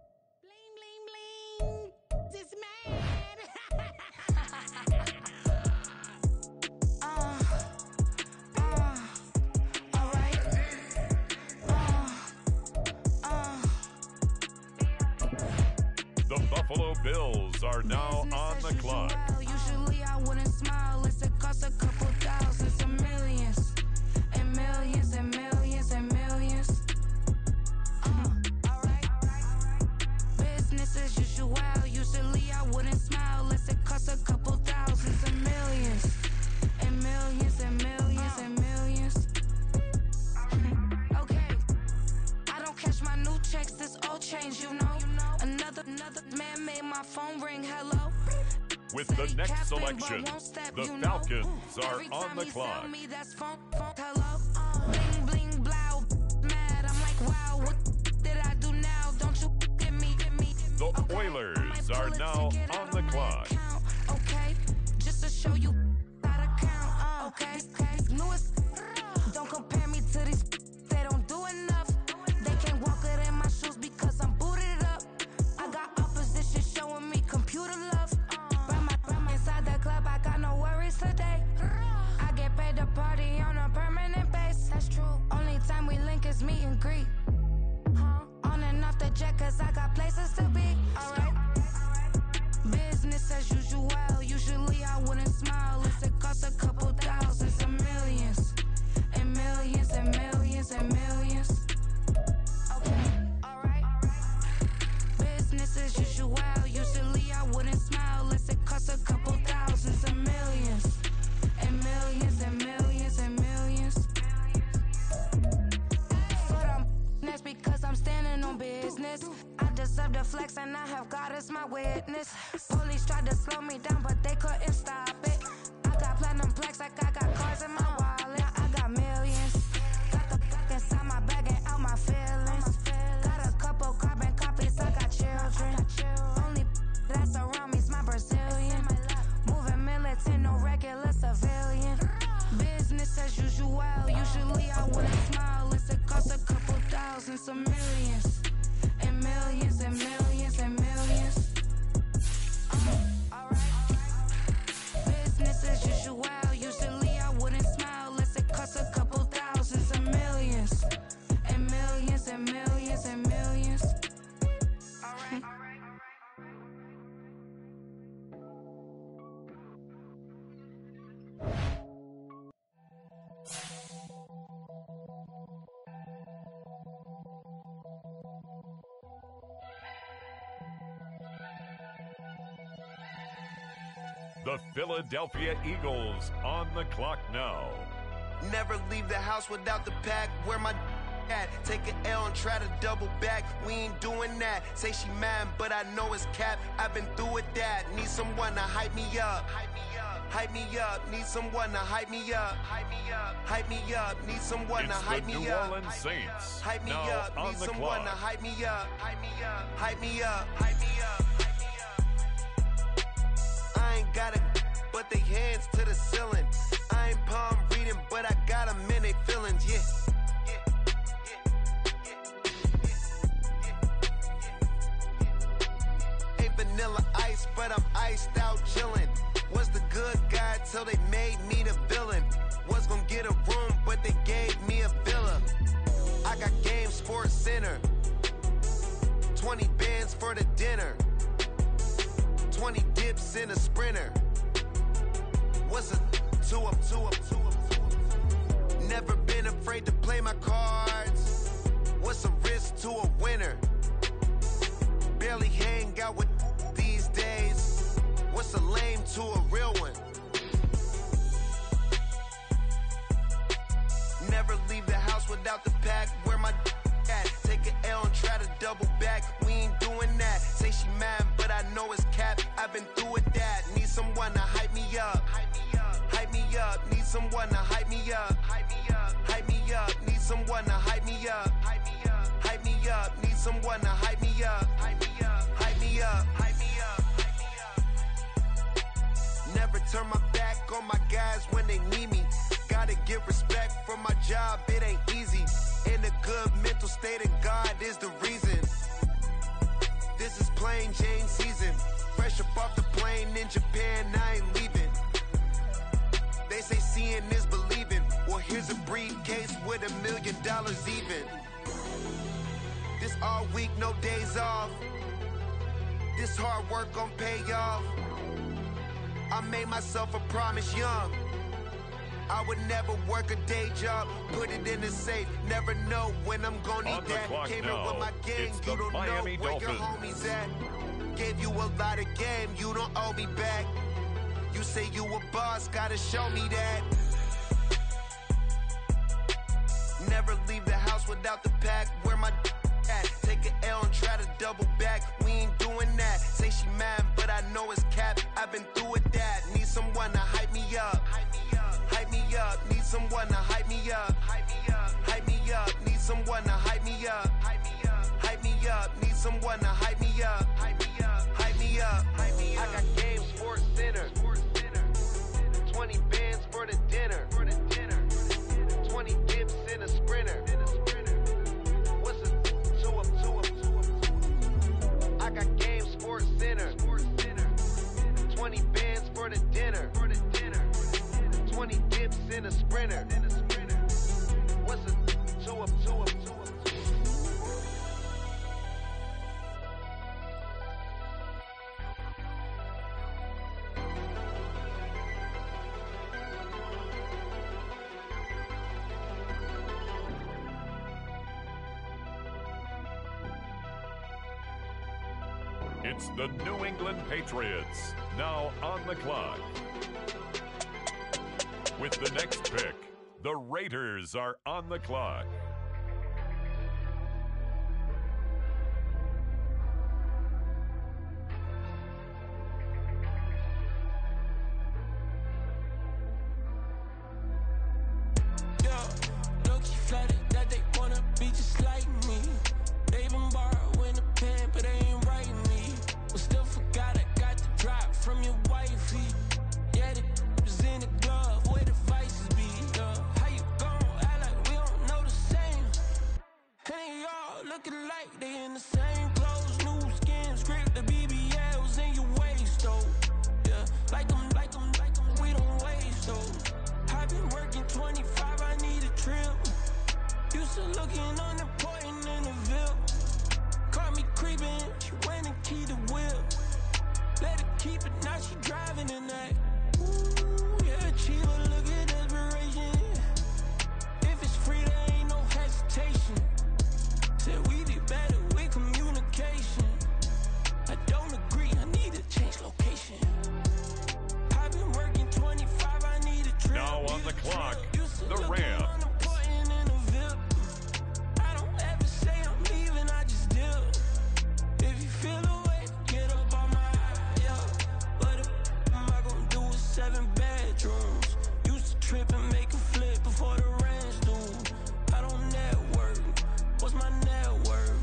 The Buffalo Bills are now on the clock. Usually I wouldn't smile. It's a cost a couple thousands and millions. And millions and millions and millions. Alright. Business as usual. Usually I wouldn't smile. Unless it cost a couple thousands and millions. And millions and millions and millions. Okay. I don't cash my new checks. This old change, you know. Another man made my phone ring. Hello. With the next selection, the Falcons are on the clock. Hello. Bling bling blow. Mad. I'm like, wow, what did I do now? Don't you get me? The Oilers are now on the clock. Okay, just to show you how to count. Okay. Newest. Don't compare me to these. They don't do enough. They can't walk it in my shoes because I'm booted up. I got opposition showing me computer love. Run inside the club, I got no worries today. I get paid to party on a permanent base. That's true. Only time we link is meet and greet. On and off the jet, cause I got places to be. Alright. Business as usual. my witness. Police tried to slow me down, but they couldn't stop it. I got platinum plaques like I got cars in my wallet. I got millions. Got the inside my bag and out my feelings. Got a couple carbon copies, I got children. Only that's around me's my Brazilian. Moving militant, no regular civilian. Business as usual, usually I wouldn't smile. Unless it costs a couple thousand, some millions. And millions and millions and millions. Alright. Business as usual, usually I wouldn't smile. Unless it costs a couple thousand, some millions. And millions and millions and millions. Alright. The Philadelphia Eagles on the clock now. Never leave the house without the pack. Where my at? Take an L and try to double back. We ain't doing that. Say she mad, but I know it's cap. I've been through with that. Need someone to hype me up. Hype me up. Need someone to hype me up. Hype me up. Need someone to hype me up. It's the New Orleans Saints. Hype me now up. on Need the someone clock. to hype me up. Hype me up. Hype me up. Hype me up. I ain't got it, but they hands to the ceiling. I ain't palm reading, but I got them in they feelings, yeah. Ain't vanilla ice, but I'm iced out chillin'. Was the good guy till they made me the villain. Was gonna get a room, but they gave me a villa. I got Game Sports Center. 20 bands for the dinner. 20 dips in a sprinter. What's a two up? Never been afraid to play my cards. What's a risk to a winner? Barely hang out with these days. What's a lame to a real one? Never leave the house without the pack. Where my at? Take an L and try to double back. We ain't doing that. Say she mad, but I know it's cap. I've been through with that. Need someone to hype me up. Hype me up. Need someone to hype me up. Hype me up. Need someone to hype me up. Hype me up. Need someone to hype me up. Hype me up. Never turn my back on my guys when they need me. Gotta get respect for my job, it ain't easy. In a good mental state, and God is the reason. This is plain Jane season. Fresh up off the plane in Japan, I ain't leaving. They say seeing is believing. Well, here's a briefcase with $1 million even. This all week, no days off. This hard work gon' pay off. I made myself a promise young. I would never work a day job, put it in the safe. Never know when I'm gonna need that. Came here with my gang, it's you the don't Miami know where your Dolphins. homies at. Gave you a lot of game, you don't owe me back. You say you a boss, gotta show me that. Never leave the house without the pack. Where my at? Take an L and try to double back. We ain't doing that. Say she mad, but I know it's cap. I've been through with that. Need someone to hype me up. Hype me up. Need someone to hype me up. Hype me up. Need someone to hype me up. Hype me up. Need someone to hype me up. Hype me up. I got Game Sports Center. 20 bands for the dinner. 20 dips in a sprinter. What's a two up? I got Game Sports Center. 20 bands for the dinner. 20 dips in a sprinter. What's a two up? It's the New England Patriots, now on the clock. With the next pick, the Raiders are on the clock. decided that they wanna be just like me. They been borrowing a pen, but they ain't writing me. But still forgot I got the drop from your wifey. Yeah, the was in the glove where the vices be. How you gon' act like we don't know the same? And they all looking like they in the same clothes, new skin, script, the BBLs in your waist, though. Yeah, like them, we don't waste, though. I've been working 25, I need a trip. Used to looking unimportant in the Ville. Caught me creeping, she went and keyed the wheel. Let her keep it, now she driving in that. Ooh, yeah, achiever, look at desperation. If it's free, there ain't no hesitation. Said we be better with communication. I don't agree, I need to change location. I've been working 25, I need a trip. Now on the clock, the Rams. I don't ever say I'm leaving, I just do. If you feel away, get up on my yeah. What am I gonna do with 7 bedrooms? Used to trip and make a flip before the rent's due. I don't network. What's my net worth?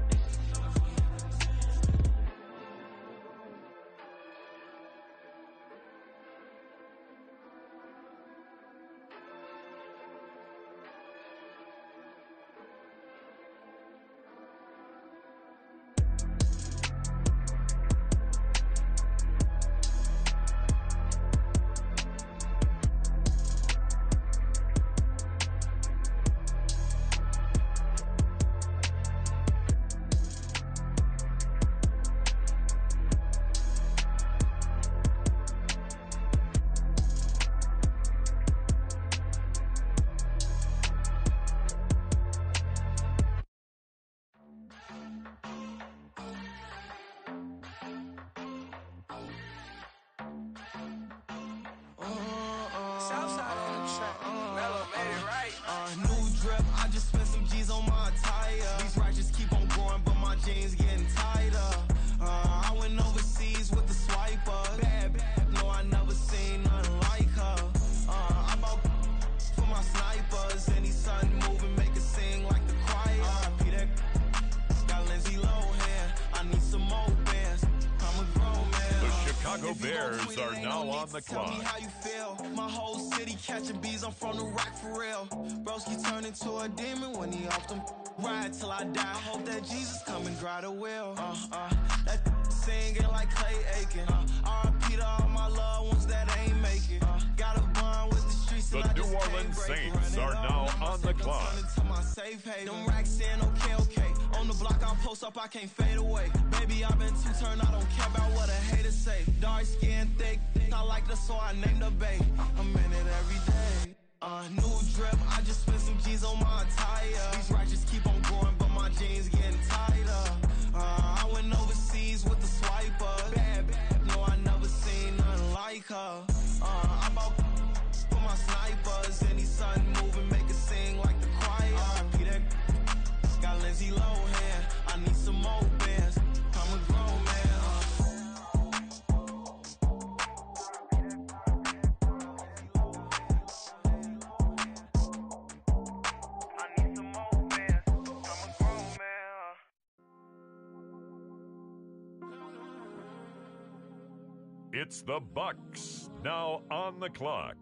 New drip, I just spent some G's on my attire. These righteous keep on growing, but my jeans getting tighter. I went overseas with the swiper. Bad, no, I never seen nothing like her. I bought for my snipers. Any son moving, make it sing like the choir. RIP that got Lindsay Lohan. I need some more bands. I'm a grown man. The Chicago Bears are now on the Tell me clock. how you feel. My whole city catching bees. I'm from the rock for real. Broski turned into a demon when he off them. Ride till I die. Hope that Jesus come and dry the wheel. That singing like Clay Aiken. RIP to all my loved ones that ain't make it. Got a bond with the streets. The New Orleans Saints are now on the clock. My safe haven. Them racks in, okay. On the block, I'll post up, I can't fade away. Baby, I've been too turned, I don't care about what a hater say. Dark skin, thick, I like the so I named the babe. I'm in it every day. New drip, I just spent some G's on my attire. These righteous keep on growing, but my jeans getting tighter. I went overseas with the swiper. Bad, no, I never seen nothing like her. I bought for my snipers. Any son moving, make it sing like the choir. RIP that got Lindsay Lohan. I need some more bands. I'm a grown man. It's the Bucks now on the clock.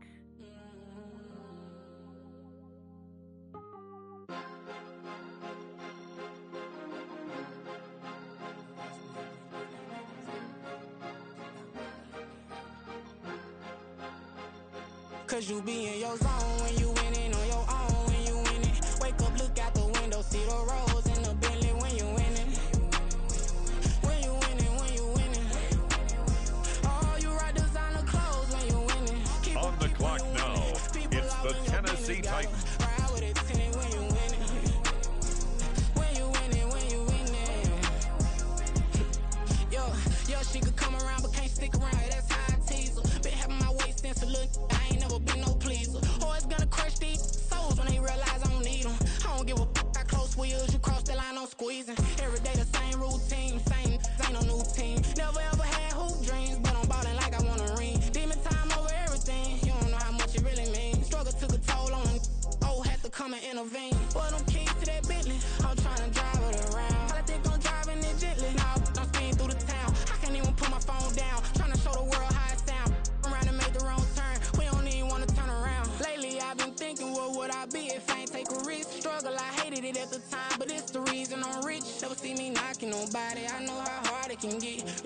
Cause you be in your zone when you winning on your own when you winning. Wake up, look out the window, see the rose in the Bentley when you winning. When you winning, when you winning. Oh, you right designer clothes when you winning. On the clock now, it's the Tennessee Titans. Ride with it, tinted when you winning. When you winning, when you winning. Yo, she could come around but can't stick around. That's how I tease her. Been having my waist since a little. I ain't never been no pleaser. Always gonna crush these souls when they realize I don't need them. I don't give a f***. I close wheels, you cross the line, I'm squeezing. Every day the same routine, same, ain't no new team. Never ever had hoop dreams, but I'm ballin' like I want a ring. Demon time over everything, you don't know how much it really means. Struggle took a toll on them. Oh,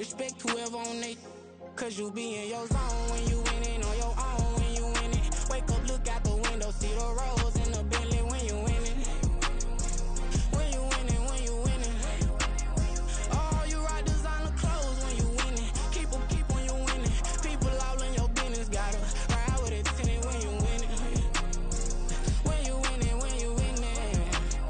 respect whoever on they. Cause you be in your zone when you winning on your own when you winning. Wake up, look out the window, see the rose in the Bentley when you winning. When you winning, when you winning. Oh, you rock designer clothes when you winning. Keep when you winning. People all in your business, gotta ride with it tinted when you winning. When you winning, when you winning.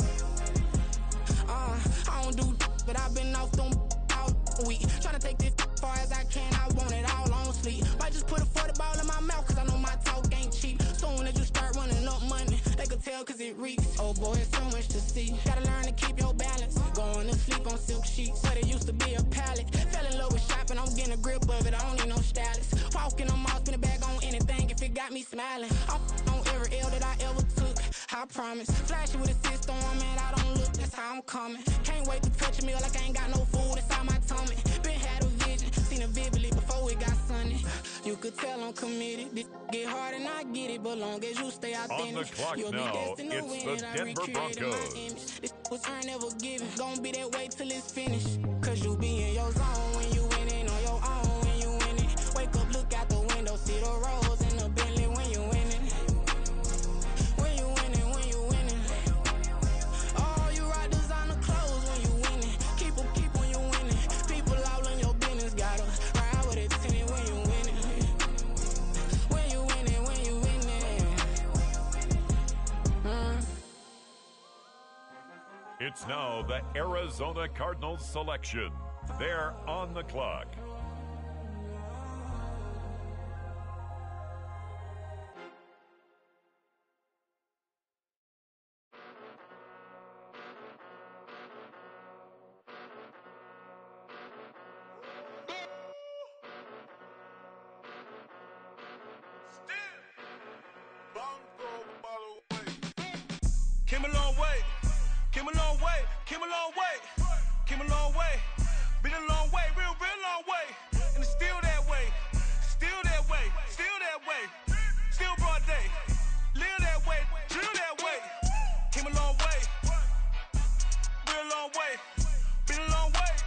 I don't do but I've been off them all week. Tryna take this far as I can, I want it all on sleep. Might just put a 40 ball in my mouth, cause I know my talk ain't cheap. Soon as you start running up money, they could tell cause it reeks. Oh boy, it's so much to see. Gotta learn to keep your balance. Going to sleep on silk sheets, but it used to be a pallet. Fell in love with shopping, I'm getting a grip of it, I don't need no stylist. Walking on mouth, spin a bag on anything if it got me smiling. I'm on every L that I ever took, I promise. Flashing with a system, man, I don't look, that's how I'm coming. Can't wait to touch a meal like I ain't got no food inside my tummy. Been had a vision, seen it vividly before it got sunny. You could tell I'm committed. This get hard and I get it, but long as you stay authentic, on the clock you'll now, be destined to win it's it. the I Denver recreated Broncos. my image. This was earned, never given. Gonna be that way till it's finished. Cause you be in your zone when you winning on your own when you winning. Wake up, look out the window, see the rose in the Bentley when you winning. When you winning, when you winning. Oh, you rock designer clothes when you winning. Keep when you winning. People all in your business, gotta ride with it tinted when you winning. When you winning, when you winning. It's now the Arizona Cardinals selection. They're on the clock. Came a long way, came a long way, came a long way, came a long way. Been a long way, real long way. And it's still that way, still that way, still that way. Still broad day, live that way, drill that way. Came a long way, real long way. Been a long way,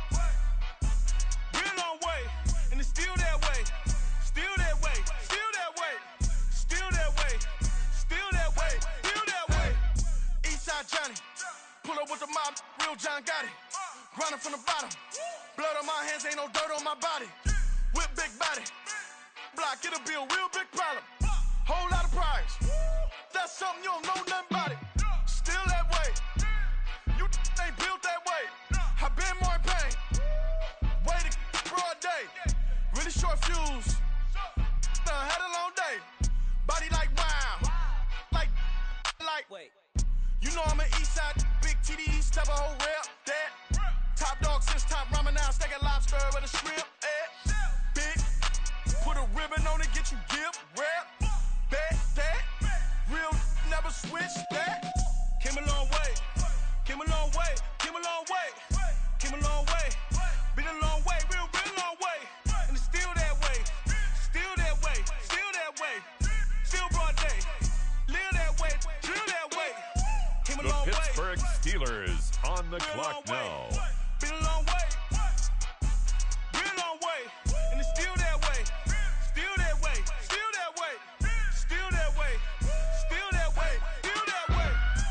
real long way. And it's still that way, still that way, still that way, still that way, still that way, still that way. Eastside Johnny, pull up with the mob, real John Gotti. Grinding from the bottom, blood on my hands, ain't no dirt on my body. Whip big body, block, get a bill, real big problem. Whole lot of priors, that's something you don't know nothing about it. Still that way, you ain't built that way. I been more in pain, way to broad day. Really short fuse, had a long day. Body like wow, like. Wait. You know I'm an Eastside, big TDE, step a whole rep, that. Top dog since top ramen now, steak and lobster with a shrimp, Big, put a ribbon on it, get you gift, rep, bet, that. Real, never switch, that. Came a long way, came a long way, came a long way, came a long way. Been a long way, real long way. And it's still that way, still that way, still that way. Still broad day, live that way, drill that way. The Pittsburgh Steelers on the clock now. Been a long way, been a long way, and it's still that way, still that way, still that way, still that way, still that way, still that way.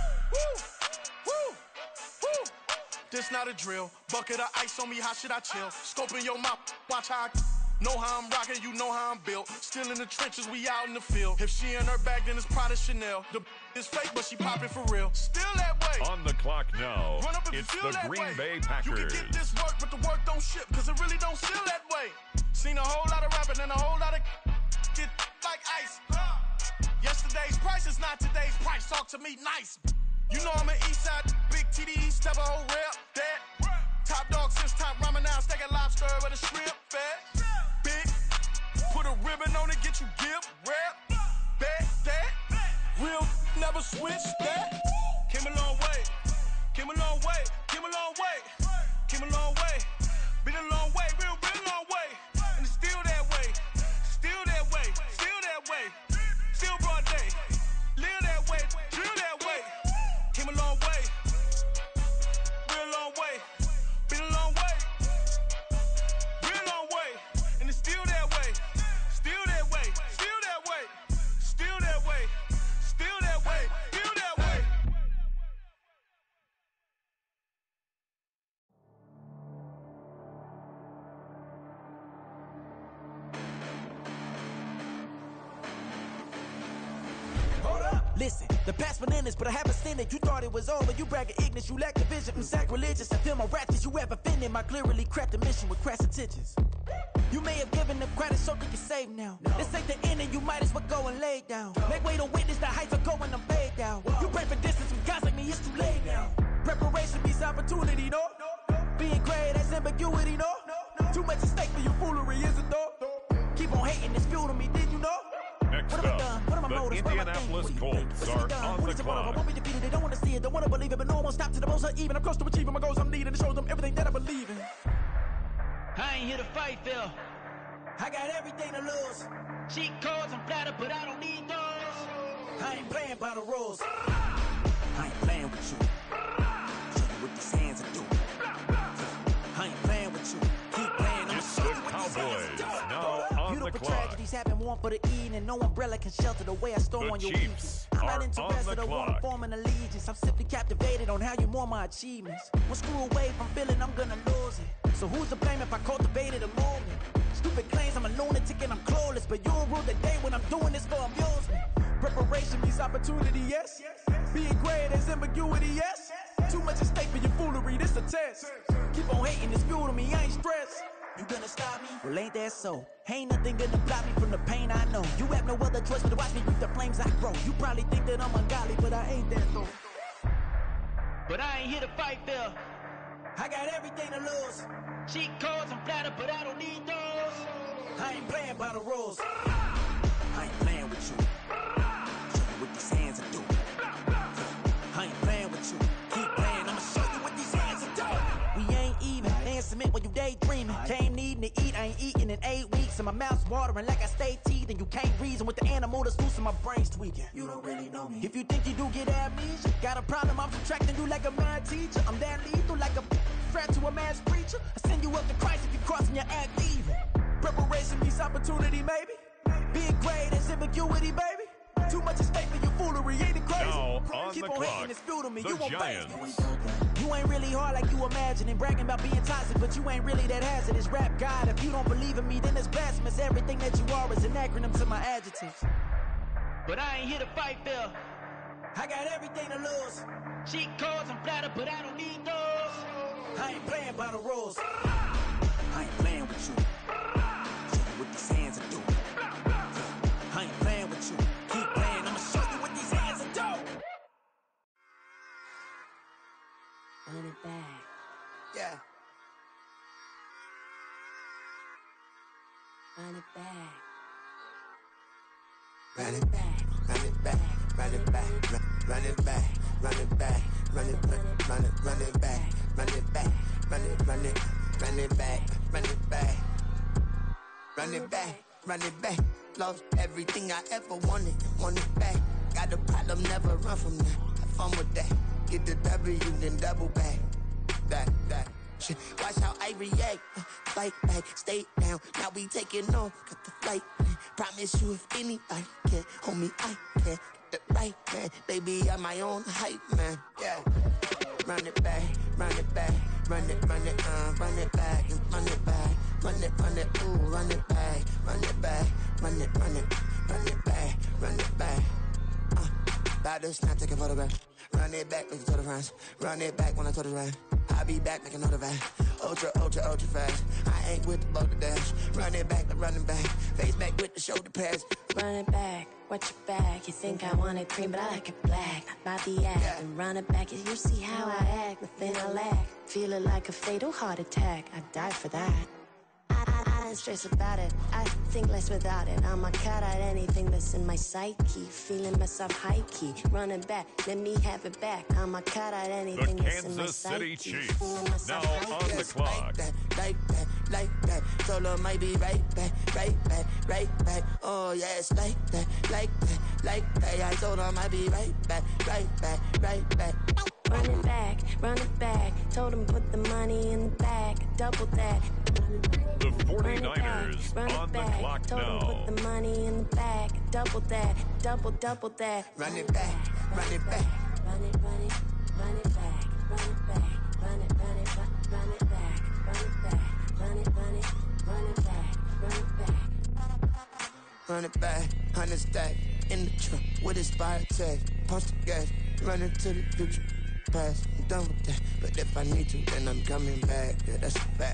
Woo, woo, woo. This not a drill, bucket of ice on me, how should I chill? Scoping your mouth, watch how I know how I'm rocking, you know how I'm built. Still in the trenches, we out in the field. If she in her bag, then it's Prada Chanel. The is fake, but she poppin' for real. Still that way. On the clock now, Run up if it's you feel the that Green way. Bay You Packers. can get this work, but the work don't ship, cause it really don't feel that way. Seen a whole lot of rapping and a whole lot of get like ice. Yesterday's price is not today's price. Talk to me nice. You know I'm an Eastside, big TDE, step a whole rep, that. Top dog since top ramen now, steak and lobster with a shrimp, fat. Big, put a ribbon on it, get you gift, rep, bet, that. Real, never switch, that. Came a long way, came a long way, came a long way, came a long way. Been a long way, real long way. And it's still that way, still that way, still that way. Still broad day, live that way, drill that way. Came a long way, real long way. Been a long way, real long Listen, the past bananas, but I haven't seen it. You thought it was over, you bragging ignorance, you lack the vision. I'm sacrilegious, I feel my ratchets, you have offended my clearly crafted mission with crass intentions. You may have given them credit so they can save now. This ain't the end and you might as well go and lay down. Make way to witness the heights of going, I'm paid down. You pray for distance with guys like me, it's too late now. Preparation means opportunity, no? Being great, that's ambiguity, no? Too much at stake for your foolery, is it though? Keep on hating, it's fuel to me, did you know? Next up, the Indianapolis Colts are on the clock. I won't be defeated, they don't want to see it, don't want to believe it, but no one won't stop to the most uneven. I'm close to achieving my goals, I'm needing to show them everything that I believe in. I ain't here to fight, Phil. I got everything to lose. Cheat codes, I'm flattered, but I don't need those. I ain't playing by the rules. I ain't playing with you. Show you what these hands are doing. I ain't playing with you. Keep playing, I'm it's the Cowboys, now on beautiful the clock. Tragedies happen, one for the evening. No umbrella can shelter the way I storm The on your Chiefs weekend. I'm are not interested on in the one clock. forming allegiance. I'm simply captivated on how you more my achievements. One screw away from feeling I'm gonna lose it. So who's to blame if I cultivated a movement? Stupid claims I'm a lunatic and I'm clueless, but you'll rule the day when I'm doing this for amusement. Preparation means opportunity, yes. Being great, there's ambiguity, yes. Too much at stake for your foolery, this a test. Keep on hating, it's fuel to me, I ain't stressed. You gonna stop me? Well, ain't that so? Ain't nothing gonna block me from the pain I know. You have no other choice but to watch me reap the flames I grow. You probably think that I'm ungodly, but I ain't that though. But I ain't here to fight, Phil. I got everything to lose. Cheat codes, I'm flattered, but I don't need those. I ain't playing by the rules. I ain't playing with you. Show you what these hands are doing. I ain't playing with you. Keep playing, I'ma show you what these hands are doing. We ain't even. They ain't submit when you daydreaming. Came needing to eat, I ain't eating in 8 weeks. And my mouth's watering like I stay teething. You can't reason with the animal that's loose and my brain's tweaking. You don't really know me. If you think you do get amnesia, got a problem, I'm subtracting you like a mad teacher. I'm that lethal like a threat to a mass preacher. I send you up to Christ if you crossing your act evil. Preparation means opportunity, maybe. Being great is ambiguity, baby. Too much at stake for your foolery, ain't it crazy? Now on Keep the on clock, hating, it's fuel to me. the You won't Giants. You ain't really hard like you imagine and bragging about being toxic, but you ain't really that hazardous. Rap God, if you don't believe in me, then it's blasphemous. Everything that you are is an acronym to my adjectives. But I ain't here to fight, Phil. I got everything to lose. Cheat codes, I'm flattered, but I don't need those. I ain't playing by the rules. I ain't playing with you. Show you what these hands are doing. I ain't playing with you. Keep playing, I'ma show you what these hands are doing. Run it back. Yeah. Run it back. Run it back, run it back, run it back, run it back, run it back, run it back, run it back, run it back, run it back, run it back, run it back, run it back. Lost everything I ever wanted, want it back. Got a problem, never run from that. Have fun with that. Get the W, then double back. That. Shit. Watch how I react. Fight back, stay down. Now we taking off, got the flight. Promise you if anybody can hold me, I can. Get the right man, baby, I'm my own hype man. Yeah. Run it back, run it back, run it back, run it back, run it back, ooh, run it back, run it back, run it back, run it back. About to snap, take a photograph. Run it back, make it to the friends. Run it back when I told it right. I'll be back, make another van. Ultra fast. I ain't with the boat to dash. Run it back, running back. Face back with the shoulder pads. Run it back, watch your back. You think I want it cream, but I like it black. Not by the act. Yeah. And run it back, you see how I act. Nothing I lack. Feel it like a fatal heart attack. I'd die for that. I don't stress about it. I think less without it. I'ma cut out anything that's in my psyche. Feeling myself high key. Run it back, let me have it back. I'ma cut out anything The that's in my Kansas City psyche. Chiefs, Feeling myself now high on key. the clock. Like that. Told her might be right back. Oh yes, like that. I told her might be right back. Run it back. Told him put the money in the bag. Double that. The 49ers on the clock Told him now. put the money in the bag. Double that. Double that. Run it back. Run it back. Run it back. Run it back. Run it back. Run it back. Run it Run it back, 100 stack. in the trunk with expired tags. Punch the gas, running to the future. Past, I'm done with that. But if I need to, then I'm coming back. Yeah, that's a fact.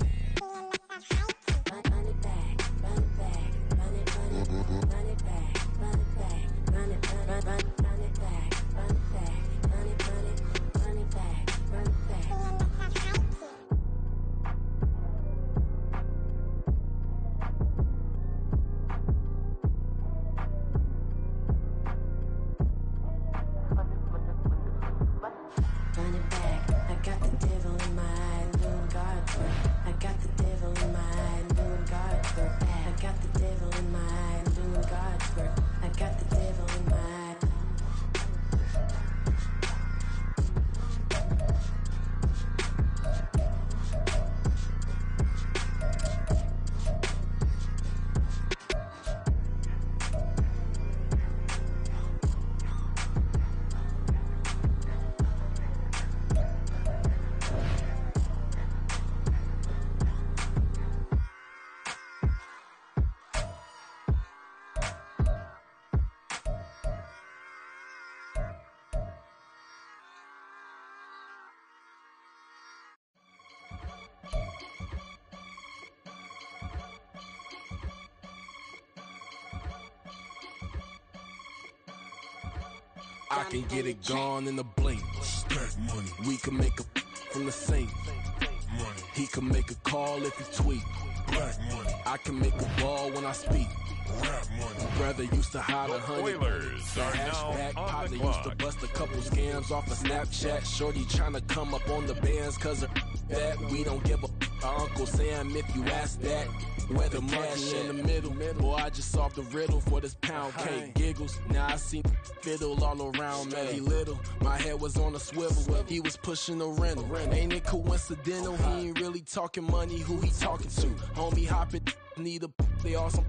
I can get it gone in a blink. Stack money. We can make a from the sink. Money. He can make a call if he tweet. Black money. I can make a ball when I speak. Rap money. Brother used to hide 100. Oilers are now on the clock. Used to bust a couple scams off of Snapchat. Shorty tryna come up on the bands cause of that. We don't give a Uncle Sam if you ask that. Where the cash in the middle. Boy, I just solved the riddle for this pound cake. Giggles, now I see fiddle all around me. He little, my head was on a swivel. He was pushing a rental. Ain't it coincidental? He ain't really talking money. Who he talking to? Homie hopping, need a they awesome.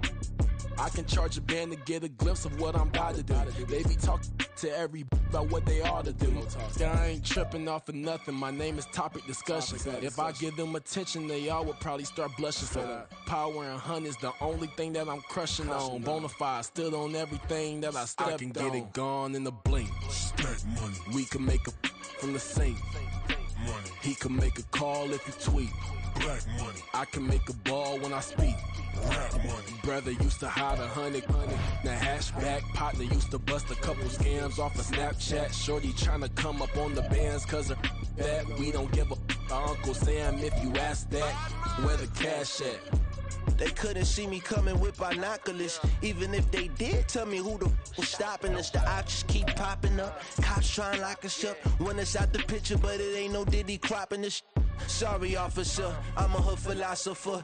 I can charge a band to get a glimpse of what I'm about to do. They be talking to every about what they ought to do. I ain't tripping off of nothing. My name is Topic Discussion. If I give them attention, they all would probably start blushing. So power and hunt is the only thing that I'm crushing on. Bonafide, still on everything that I stepped on. I can get it gone in a blink. Stack money. We can make a from the sink. Money. He can make a call if he tweet. Black money. I can make a ball when I speak. Rap money. Brother used to hide 100. The hashback partner used to bust a couple scams off of Snapchat. Shorty tryna come up on the bands cause of that. We don't give a Uncle Sam if you ask that. Where the cash at? They couldn't see me coming with binoculars. Even if they did, tell me who the was stopping us. The options keep popping up. Cops trying to lock us up. When it's out the picture, but it ain't no Diddy cropping this. Sorry, officer, I'm a hood philosopher.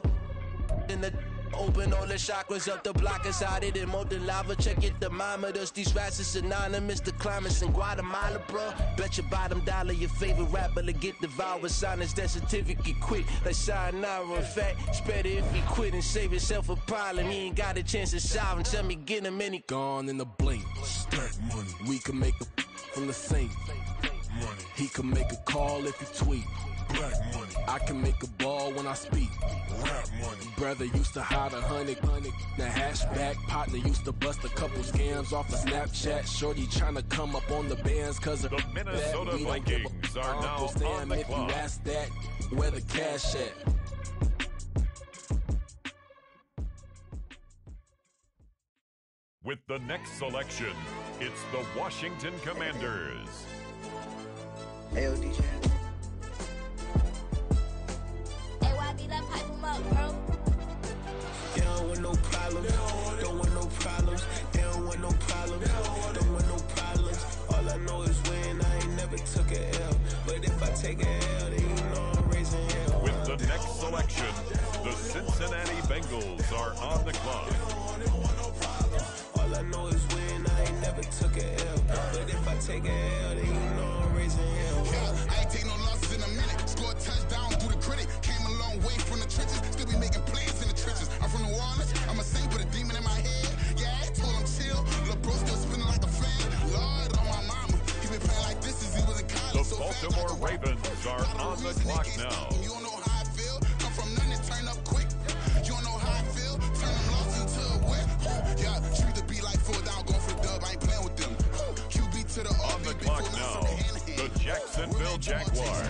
In the open all the chakras up the block inside it and molten lava. Check it, thermometers. These rats is synonymous. The climates in Guatemala, bro. Bet your bottom dollar your favorite rapper to get devoured. Sign his death certificate quick. Like sayonara. In fact, it's better if he quit and save himself a problem. He ain't got a chance to solve and tell me get him any. Gone in a blink. Stack money. We can make a from the sink. Money. He can make a call if he tweet. Black money. I can make a ball when I speak. Rap money. Brother used to hide 100. The hashback partner used to bust a couple scams off of Snapchat. Shorty tryna come up on the bands cause of the Minnesota that. Vikings are now on the if clock. You ask that, where the cash at? With the next selection, it's the Washington Commanders. Hey, DJ. They don't want no problems. Don't want no problems. They don't want no problems. Don't want no problems. All I know is when I ain't never took a L. But if I take a L, then you know I'm raising hell. With the next selection, the Cincinnati Bengals are on the clock. All I know is when I ain't never took a L. But if I take a L, then you know I'm raising hell. I ain't take no losses in a minute. Scored touchdown through the critic. Came a long way from the trenches. Still be making plays in the trenches. I'm from New Orleans. I'm a saint with a demon in my head. Yeah, I told him chill. Lil' bro still spinning like a fan. Lord on my mama. He been playing like this since he was in college. The Baltimore Ravens are on the clock now. You don't know how I feel. Come from nothing, turn up quick. You don't know how I feel. Turn them losses into a whip. Yeah, treat the beat like full down, going for the dub. I ain't Jacksonville Jaguars.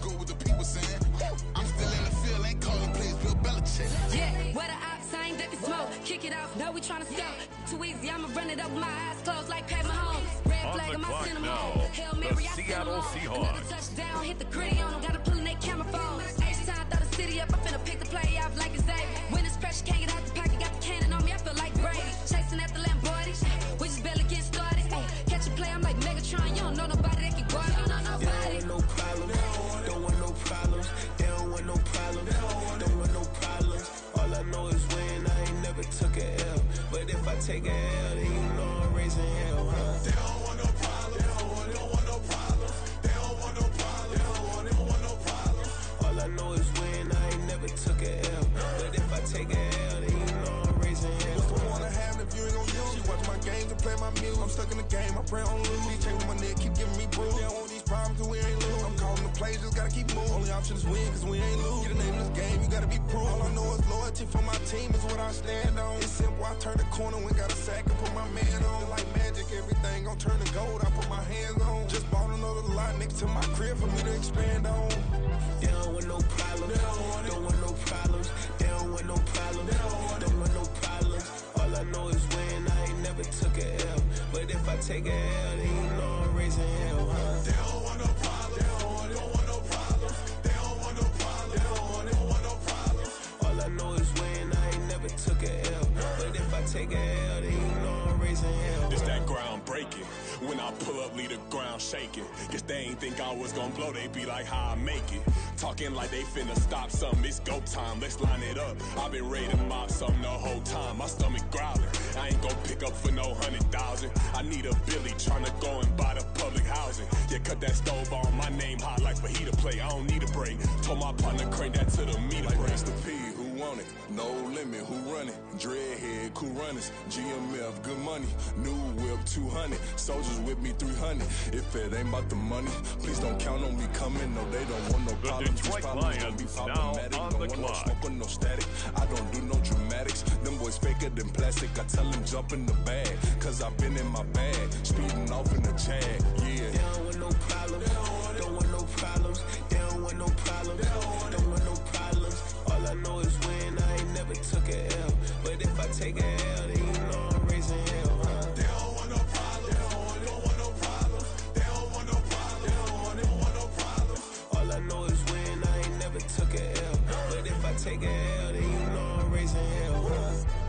I'm still in the field, ain't calling plays, Bill Belichick. Yeah, where the ops ain't that can smoke. Kick it off, now we tryna scout. Too easy, I'ma run it up with my eyes closed like Pat Mahomes. Red flag on my cinema. Hail Mary, I send them home. Another touchdown, hit the gritty on them. Gotta pull in they camera phones. H-time, throw the city up. I'm finna pick the play off like it's David. When it's pressure, can't get out the pocket. Got the cannon on me, I feel like Brady. Chasing after Lamborghini. We just barely get started. Ay, catch a play, I'm like Megatron. You don't know nobody that can guard it. You know nobody. Don't want no problems. Don't want no problems. They don't want no problems. Don't want no problems. All I know is win. I ain't never took a L. But if I take a L, then you know I'm raising hell, huh? They don't want no problems. They don't want no problems. They don't want no problems. They don't want no problems. All I know is win. I ain't never took a L. But if I take a L, then you know I'm raising hell. What's the point of having if you ain't gon' use? She watch my games and play my music. I'm stuck in the game. I pray on lose. These chains on my neck keep giving me bruise. They don't want these problems cause we ain't lose. I'm calling the plays, just gotta keep moving. Only option is win cause we ain't lose. Get a name in this game, you gotta be proof. All I know is loyalty for my team is what I stand on. It's simple, I turn the corner when got a sack and put my man on. Like magic, everything gon' turn to gold. I put my hands on. Just bought another lot next to my crib for me to expand on. They don't want no problems. Don't want no problems. They don't want no problems. Don't want no problems. All I know is win. I ain't never took a L. But if I take a L, then you know I'm raising hell, huh? They don't want no problems. They don't want no problems. They don't want no problems. They don't want no problems. All I know is win. I ain't never took a L. But if I take a L, then you know I'm raising hell. It's that ground breaking. When I pull up, leave the ground shaking. Guess they ain't think I was gonna blow, they be like, how I make it. Talking like they finna stop something, it's go time, let's line it up. I've been ready to mob something the whole time, my stomach growling. I ain't gon' pick up for no 100,000. I need a Billy tryna go and buy the public housing. Yeah, cut that stove on, my name hot like fajita play. I don't need a break. Told my partner crank that to the meter like break. The P, who want it? No limit, who run it? Dreadhead, cool runners, GMF, good money. New whip, 200. Soldiers with me, 300. If it ain't about the money, please don't count on me coming. No, they don't want no problems. These problems don't be problematic. Don't want no smoke or no static. I don't do no dramatics. Them boys faker than plastic. I tell them jump in the bag, cause I've been in my bag. Speeding off in the Jag, yeah. They don't want no problems. Don't want no problems. They don't want no problems. Don't want no problems. All I know is win. I ain't never took a L. But if I take a L, then you know I'm raising hell, huh? They don't want no problems. They don't want no problems. They don't want no problems. They don't want no problems. All I know is win. I ain't never took a L. But if I take a L, then you know I'm raising hell, huh?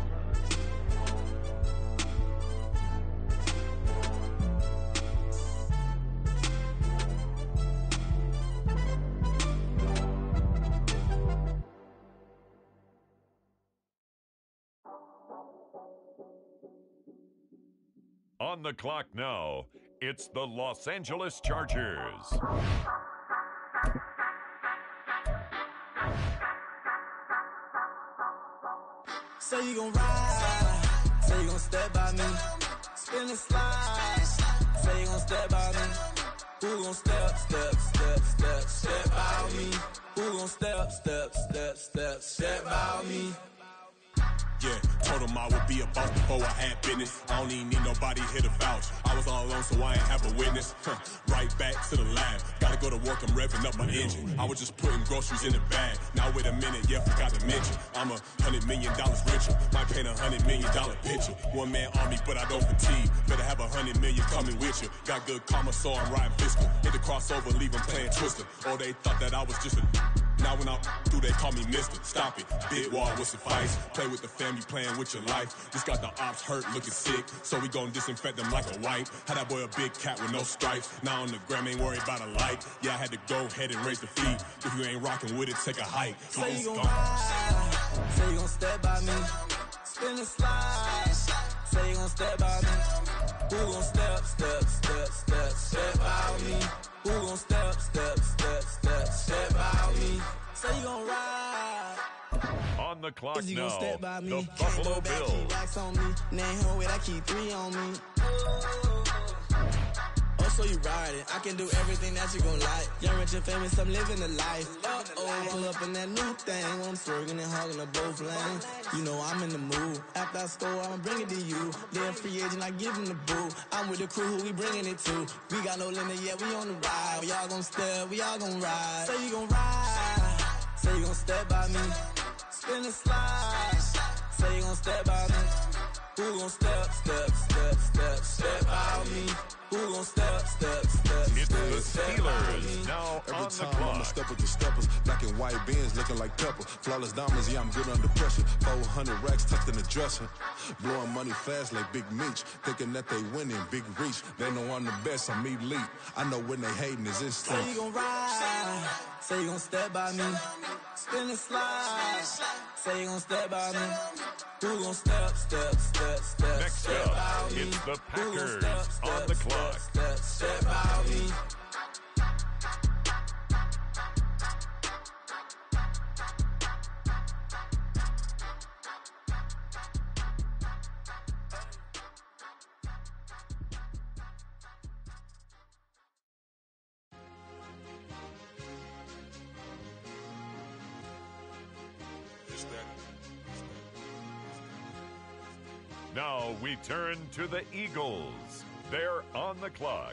On the clock now, it's the Los Angeles Chargers. Say you gon' ride, say you gon' step by me, spin and slide, say you gon' step by me. Who gon' step by me? Who gon' step by me? Yeah, told him I would be a boss before I had business. I don't even need nobody here to vouch. I was all alone, so I ain't have a witness. Right back to the lab. Gotta go to work, I'm revving up my engine. I was just putting groceries in the bag. Now wait a minute, yeah, forgot to mention. I'm $100 million richer. Might paint $100 million picture. One man army, but I don't fatigue. Better have 100 million coming with you. Got good karma, so I'm riding fiscal. Hit the crossover, leave them playing Twister. Oh, they thought that I was just a... Now when I'm through, they call me Mister. Stop it. Big wall will suffice. Play with the family, playing with your life. Just got the ops hurt, looking sick. So we gon' disinfect them like a wipe. Had that boy a big cat with no stripes. Now on the gram, ain't worried about a light. Yeah, I had to go ahead and raise the feet. If you ain't rocking with it, take a hike. Say you gon' ride. Say you gon' step by me. Spin and slide. Say you gon' step by me. Who gon' step by me? Who gon' step by me? Say you gon' ride. On the clock Is you now, gon' step by me? the Buffalo Back, Bills. keep racks on me. Name her with I keep 3 on me. Oh, so before you ride it. I can do everything that you gon' like. Young, rich, and famous, I'm living the life. Pull up in that new thing when I'm swerving and hogging up both lanes. You know I'm in the mood. After I score, I'ma bring it to you. Then free agent, I give him the boo. I'm with the crew, who we bringing it to. We got no limit yet, we on the ride. We all gon' step, we all gon' ride. Say you gon' ride. Say you gon' step by me. Spin and slide. Say you gon' step by me. Who gon' step by me? Who gon' step? It's the Steelers now Every on the time I'ma clock. step with the steppers, black and white beans looking like pepper. Flawless diamonds, yeah, I'm good under pressure. 400 racks tucked in the dresser. Blowing money fast like Big Meech. Thinking that they winning, big reach. They know I'm the best, I'm elite. I know when they hating is instinct. Say you gon' ride. Say you gon' step by me. Spin and slide. Say you gon' step by me. Who gon' step? Next up, it's the Packers on the clock. Step by me. Now we turn to the Eagles. They're on the clock.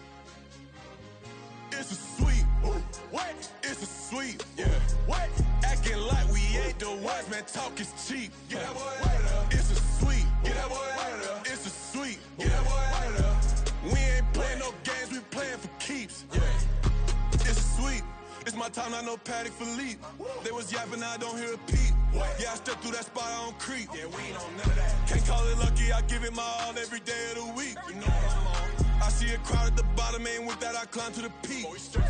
It's a sweep. What? It's a sweep. Yeah. What? Acting like we ain't the ones, man. Talk is cheap. Get that boy out of there. It's a sweep. Get that boy out of there. It's a sweep. Get that boy out of there. We ain't playing no games. We playing for keeps. Yeah. It's a sweep. It's my time, not no Paddock Philippe. They was yapping, I don't hear a peep. Yeah, I step through that spot, I don't creep. Yeah, we ain't on none of that. Can't call it lucky, I give it my all every day of the week. You know what I'm on. I see a crowd at the bottom, and with that I climb to the peak.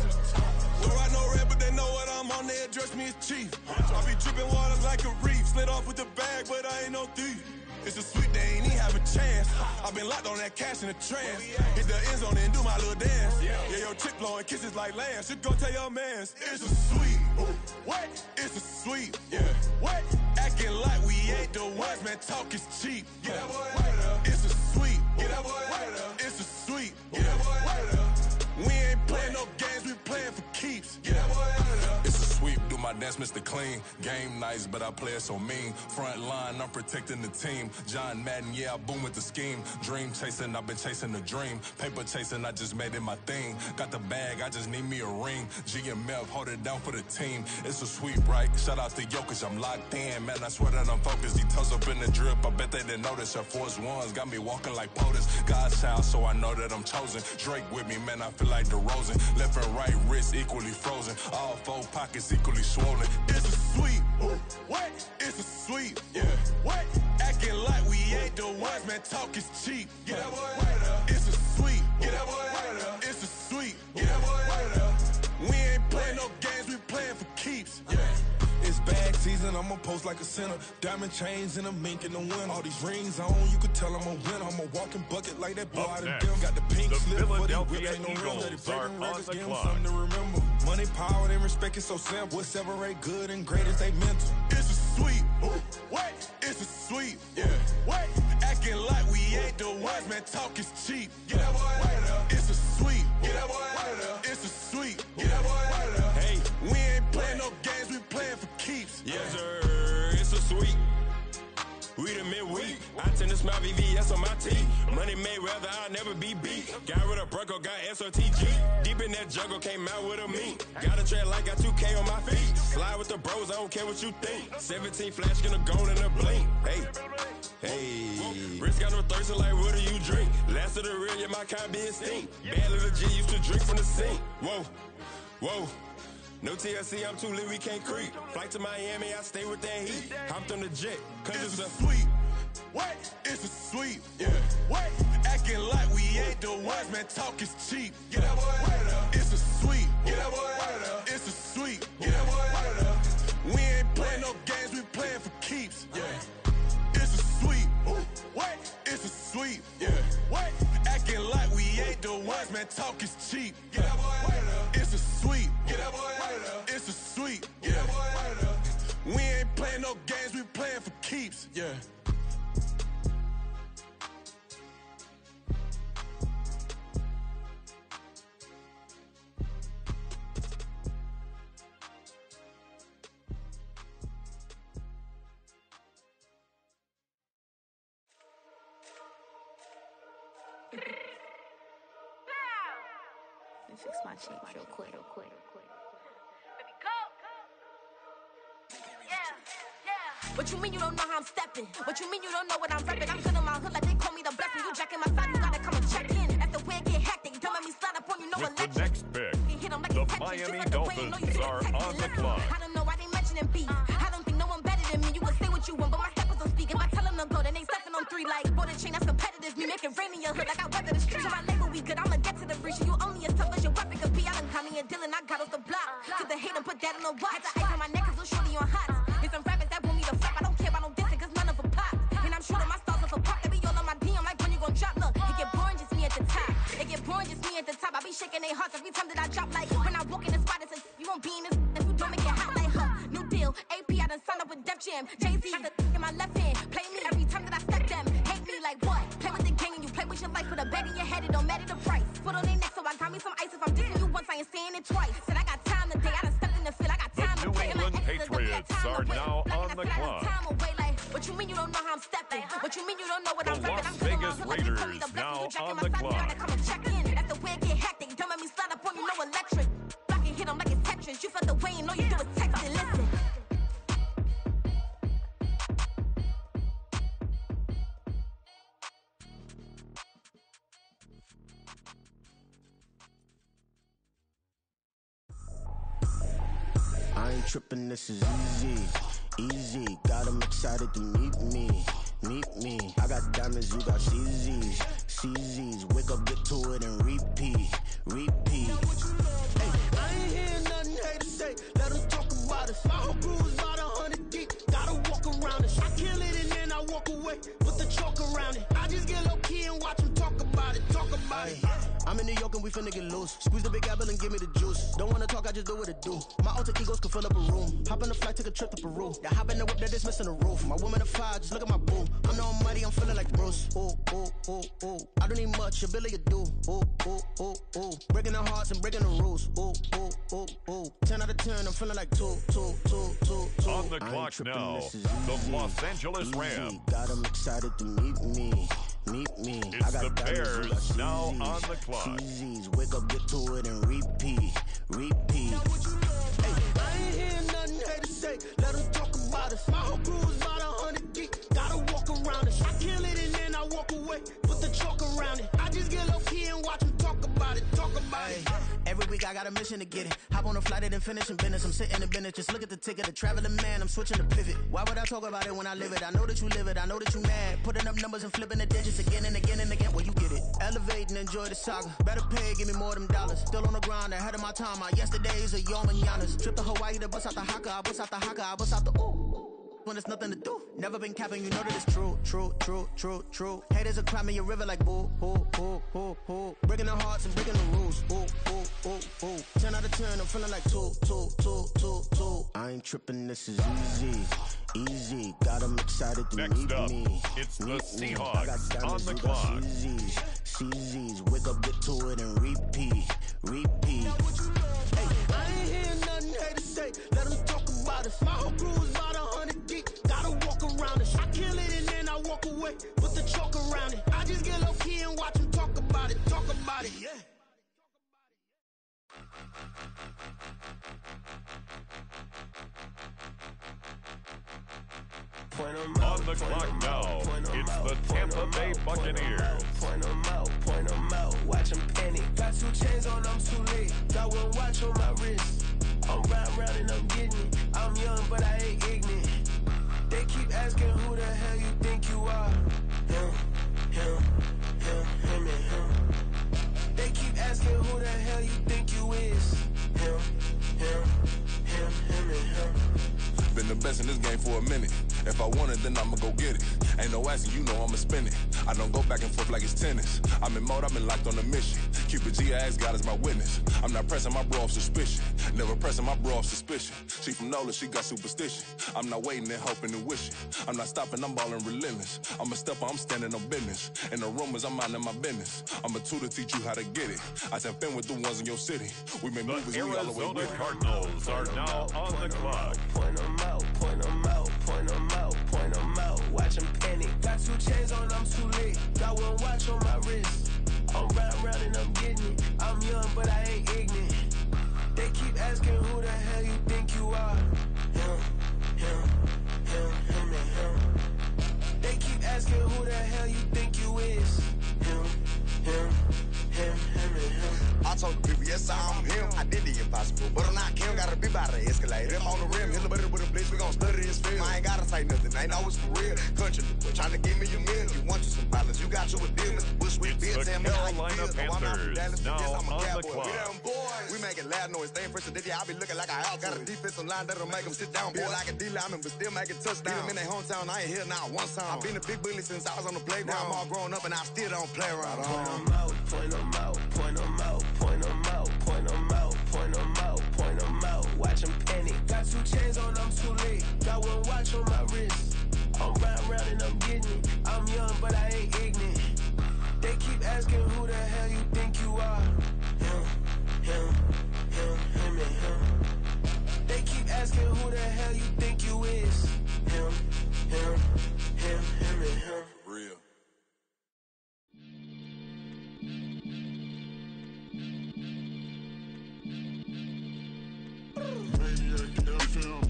Throw out no red, but they know what I'm on, they address me as chief. I be dripping water like a reef, slid off with the bag, but I ain't no thief. It's a sweet, they ain't even have a chance. I've been locked on that cash in a trance. Hit the end zone and do my little dance. Yeah, your chick blowing kisses like Lance. You go tell your mans. It's a sweet. What? It's a sweet. Yeah. What? Acting like we ain't the ones, man. Talk is cheap. Get that boy out of there. It's a sweet. Get that boy out of there. It's a sweet. Get that boy out of there. We ain't playing no games, we playing for keeps. Get that boy out of there. It's a sweep, do my dance, Mr. Clean. Game nice, but I play it so mean. Front line, I'm protecting the team. John Madden, yeah, I boom with the scheme. Dream chasing, I've been chasing the dream. Paper chasing, I just made it my thing. Got the bag, I just need me a ring. GMF, hold it down for the team. It's a sweep, right? Shout out to Jokic, I'm locked in. Man, I swear that I'm focused. These toes up in the drip, I bet they didn't notice. Air Force Ones got me walking like POTUS. God's child, so I know that I'm chosen. Drake with me, man, I feel like DeRozan. Left and right wrist equally frozen. All four pockets equally swollen. It's a sweep. What? It's a sweep. Yeah. What? Acting like we ain't the ones, man. Talk is cheap. Get that boy out of there. It's a sweep. Get that boy out of there. It's a sweep. Get that boy out of there. We ain't playing no games, we playing for keeps. Yeah. It's bag season, I'ma post like a sinner. Diamond chains and a mink in the wind. All these rings on, you could tell I'm a winner. I'm a walking bucket like that boy out of them. Got the pink the slip for these Philadelphia whips, ain't no real. Let it Eagles break are them on records, the give them clock. something to remember. Money, power, and respect is so simple. What separate good and great is they mental. It's a sweep. What? It's a sweep. Yeah. What? Acting like we ain't the ones, man. Talk is cheap. Get that boy out of there. It's a sweep. Get that boy out of there. It's a sweep. Get that boy out of there. Hey, we ain't playing no games, we playing for keeps. Yes, sir. It's a sweep. We the midweek. I tend to smile VVS on my teeth. Money made rather I'll never be beat. Got rid of Bronco, got SOTG. Deep in that jungle, came out with a meat. Got a tread like got 2K on my feet. Slide with the bros, I don't care what you think. 17 flash, gonna go in a blink. Hey. Wrist got no thirst, like what do you drink? Last of the real, yeah, my kind be extinct. Bad little G used to drink from the sink. Whoa. No TLC, I'm too lit, we can't creep. Flight to Miami, I stay with that heat. Hopped on the jet, cause it's a sweep. What? It's a sweep. Yeah. What? Acting like we ain't the ones, man. Talk is cheap. Get that boy out of there. It's a sweep. Get that boy out of there. It's a sweep. Get that boy out of there. We ain't playing no games, we playing for keeps. Yeah. It's a sweep. What? It's a sweep. Yeah. What? Acting like we ain't the ones, man. Talk is cheap. Get that boy out of there. It's a sweep. Get that boy out of there. It's a sweep. Get that boy out of there. We ain't playing no games, we playing for keeps. Yeah. Let me fix my cheek real quick. What you mean you don't know how I'm stepping? What you mean you don't know what I'm repping? I'm good in my hood like they call me the blessing. You jacking my side, you gotta come and check in. After way get hectic, don't let me slide up on you, no With electric. the next pick, the Miami Dolphins are on the clock. I don't know why they mentioning beef. I don't think no one better than me. You can say what you want, but my steppers don't speak. If I tell them to go, then they stepping on 3 like bought a chain that's competitive. Me make it rain in your hood like I weather the street. So my label we good, I'ma get to the breach. You only as tough as your weapon could be. I done Connie and Dylan, I got off the block. Took the hate and put that on the watch. I ice on my neck cause little shorty on hot. It's some rappers that want me to flop. I don't care about no dissing cause none of them pop. And I'm shooting my stars off a pop. They be all on my DM like when you gon' drop. Look, it get boring just me at the top. It get boring just me at the top. I be shaking their hearts every time that I drop. Like when I walk in the spot, it's a you won't be in this if you don't make it hot like her. New deal, AP, I done signed up with Def Jam. Jay-Z, got the in my left hand. Play me every time that I step them. Hate me like what? Play with the gang and you play with your life. With a bag in your head, it don't matter the price. Put on their neck, so I got me some ice. If I'm dissing you once, I ain't saying it twice. Said I got time today, I done stepped in the field, I got time to play. The New England Patriots are now on the clock. What you mean you don't know how I'm stepping? What you mean you don't know what I'm The repping? Las Vegas Raiders now on the clock. Come and check in. After way get hectic, don't let me slide up on you, no electric. Block and hit them like it's Tetris. You felt the way and all you do is text and listen. I ain't tripping, this is easy. Got 'em excited to meet me. I got diamonds, you got CZs. Wake up, get to it, and repeat. Hey, I ain't hearing nothing haters say. Let 'em talk about us. My whole crew is about 100 deep. Gotta walk around us. I kill it and then I walk away. Put the chalk around it. I just get low key and watch 'em talk about it. I'm in New York and we finna get loose. Squeeze the big apple and give me the juice. Don't wanna talk, I just do what it do. My alter egos can fill up a room. Hop on the flight, take a trip to Peru. Yeah, hop in the whip that is missing the roof. My woman a fire, just look at my boo. I'm the almighty, I'm feeling like Bruce. Ooh. I don't need much, ability to do. Ooh. Breaking the hearts and breaking the rules. Ooh. 10 out of 10, I'm feeling like two. On the clock now, the Los Angeles Rams. Got 'em excited to meet me. It's the Bears now on the clock. CZs, wake up, get to it, and repeat. Hey, I ain't hearing nothing haters say. Let 'em talk about us. My whole crew is about 100 deep. Gotta walk around us. I kill it and then I walk away. Put the chalk around it. I just get low key and watch 'em talk about it. Every week I got a mission to get it. Hop on a flight and then finish in business. I'm sitting in business, just look at the ticket. A traveling man, I'm switching to pivot. Why would I talk about it when I live it? I know that you live it, I know that you mad. Putting up numbers and flipping the digits again and again and again. Well, you get it. Elevate and enjoy the saga. Better pay, give me more of them dollars. Still on the grind, ahead of my time. My yesterdays are your mananas. Trip to Hawaii to bust out the haka. I bust out the haka, I bust out the ooh. When there's nothing to do. Never been capping, you know that it's true. Haters are climbing your river like boo. Breaking the hearts and breaking the rules. Ooh. 10 out of 10, I'm feeling like two. I ain't tripping, this is easy. Got 'em excited to Next meet up, me. it's the Seahawks I got diamonds, on the you got clock. CZs, wake up, get to it, and repeat. Hey, I ain't hearing nothing haters say. Let 'em talk about us. My whole crew is about 100 deep. Gotta walk around us. I kill it and then I walk away. Put the chalk around it. I just get low key and watch 'em talk about it. Yeah. On the clock now, it's the Tampa Bay Buccaneers. Point 'em out, watch 'em panic. Got 2 chains on, I'm too late. Got 1 watch on my wrist. I'm round and I'm getting it. I'm young, but I ain't ignorant. They keep asking who the hell you think you are. Him and him. They keep asking who the hell you think you is. Him and him. Been the best in this game for a minute. If I want it, then I'ma go get it. Ain't no asking, you know I'ma spend it. I don't go back and forth like it's tennis. I'm in mode, I've been locked on a mission. Cupid G, I ask God as my witness. I'm not pressing my bro off suspicion. Never pressing my bro off suspicion. She from Nola, she got superstition. I'm not waiting and hoping and wishing. I'm not stopping, I'm balling relentless. I'm a stepper, I'm standing on business. In the rumors, I'm minding my business. I'm a tutor, teach you how to get it. I said, fin with the ones in your city. We make movies, we all the way Arizona with it. Cardinals are now on the clock. Point 'em out, watch 'em panic. Got 2 chains on, I'm too late. Got 1 watch on my wrist. I'm round and I'm getting it. I'm young, but I ain't yes, I'm him. I did the impossible, but I'm not Kim. Gotta be by the escalator. I'm on the rim, hit the butter with a blitz. We gon' study his film. I ain't gotta say nothing, ain't always for real. Country, trying to give me a meal. You want you some violence, you got you a deal. Mr. Bush with beer, tell me how you feel. So I'm out from Dallas, now yes, I'm a on the cowboy. clock. We them boys. We making loud noise, staying fresh to this. I be looking like a house. Got a defensive line that'll make them sit down. Boy, like a D-lineman, but still making touchdowns. Beat them in their hometown, I ain't here now one time. I've been a big bully since I was on the playground. Now I'm all grown up and I still don't play around. Point them out, point them out, point them out, point them out, point them out, point them out, point them out. Watch them panic. Got 2 chains on, I'm too late. Got 1 watch on my wrist. I'm round and I'm getting it. I'm young, but I ain't ignorant. They keep asking who the hell you think you are. Him, and him. They keep asking who the hell you think you is. Him, and him. Real. Maniac FM.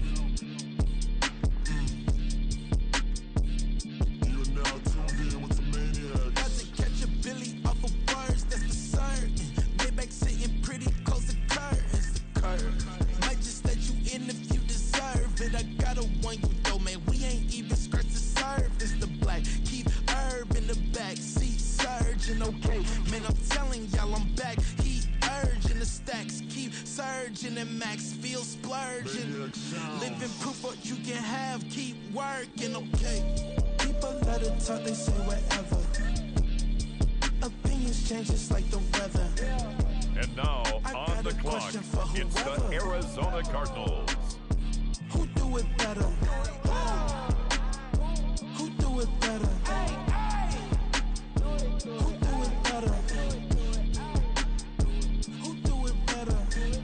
You are now tuned in with the Maniacs. Got to catch a Billy off of words, that's the certain. Maybach sitting pretty close to curtains, the curve. Might just let you in if you deserve it. I gotta warn you though, man, we ain't even skirts to serve. It's the black, keep herb in the back seat, surging, okay. Man, I'm telling y'all I'm back, heat urging the stacks, keep surging and max feel splurging. Living proof what you can have, keep working, okay. People let it talk, they say whatever. Opinions change just like the weather. And now, on the clock, it's the Arizona Cardinals. Who do it better? Who do it better? Who do it better? Who do it better?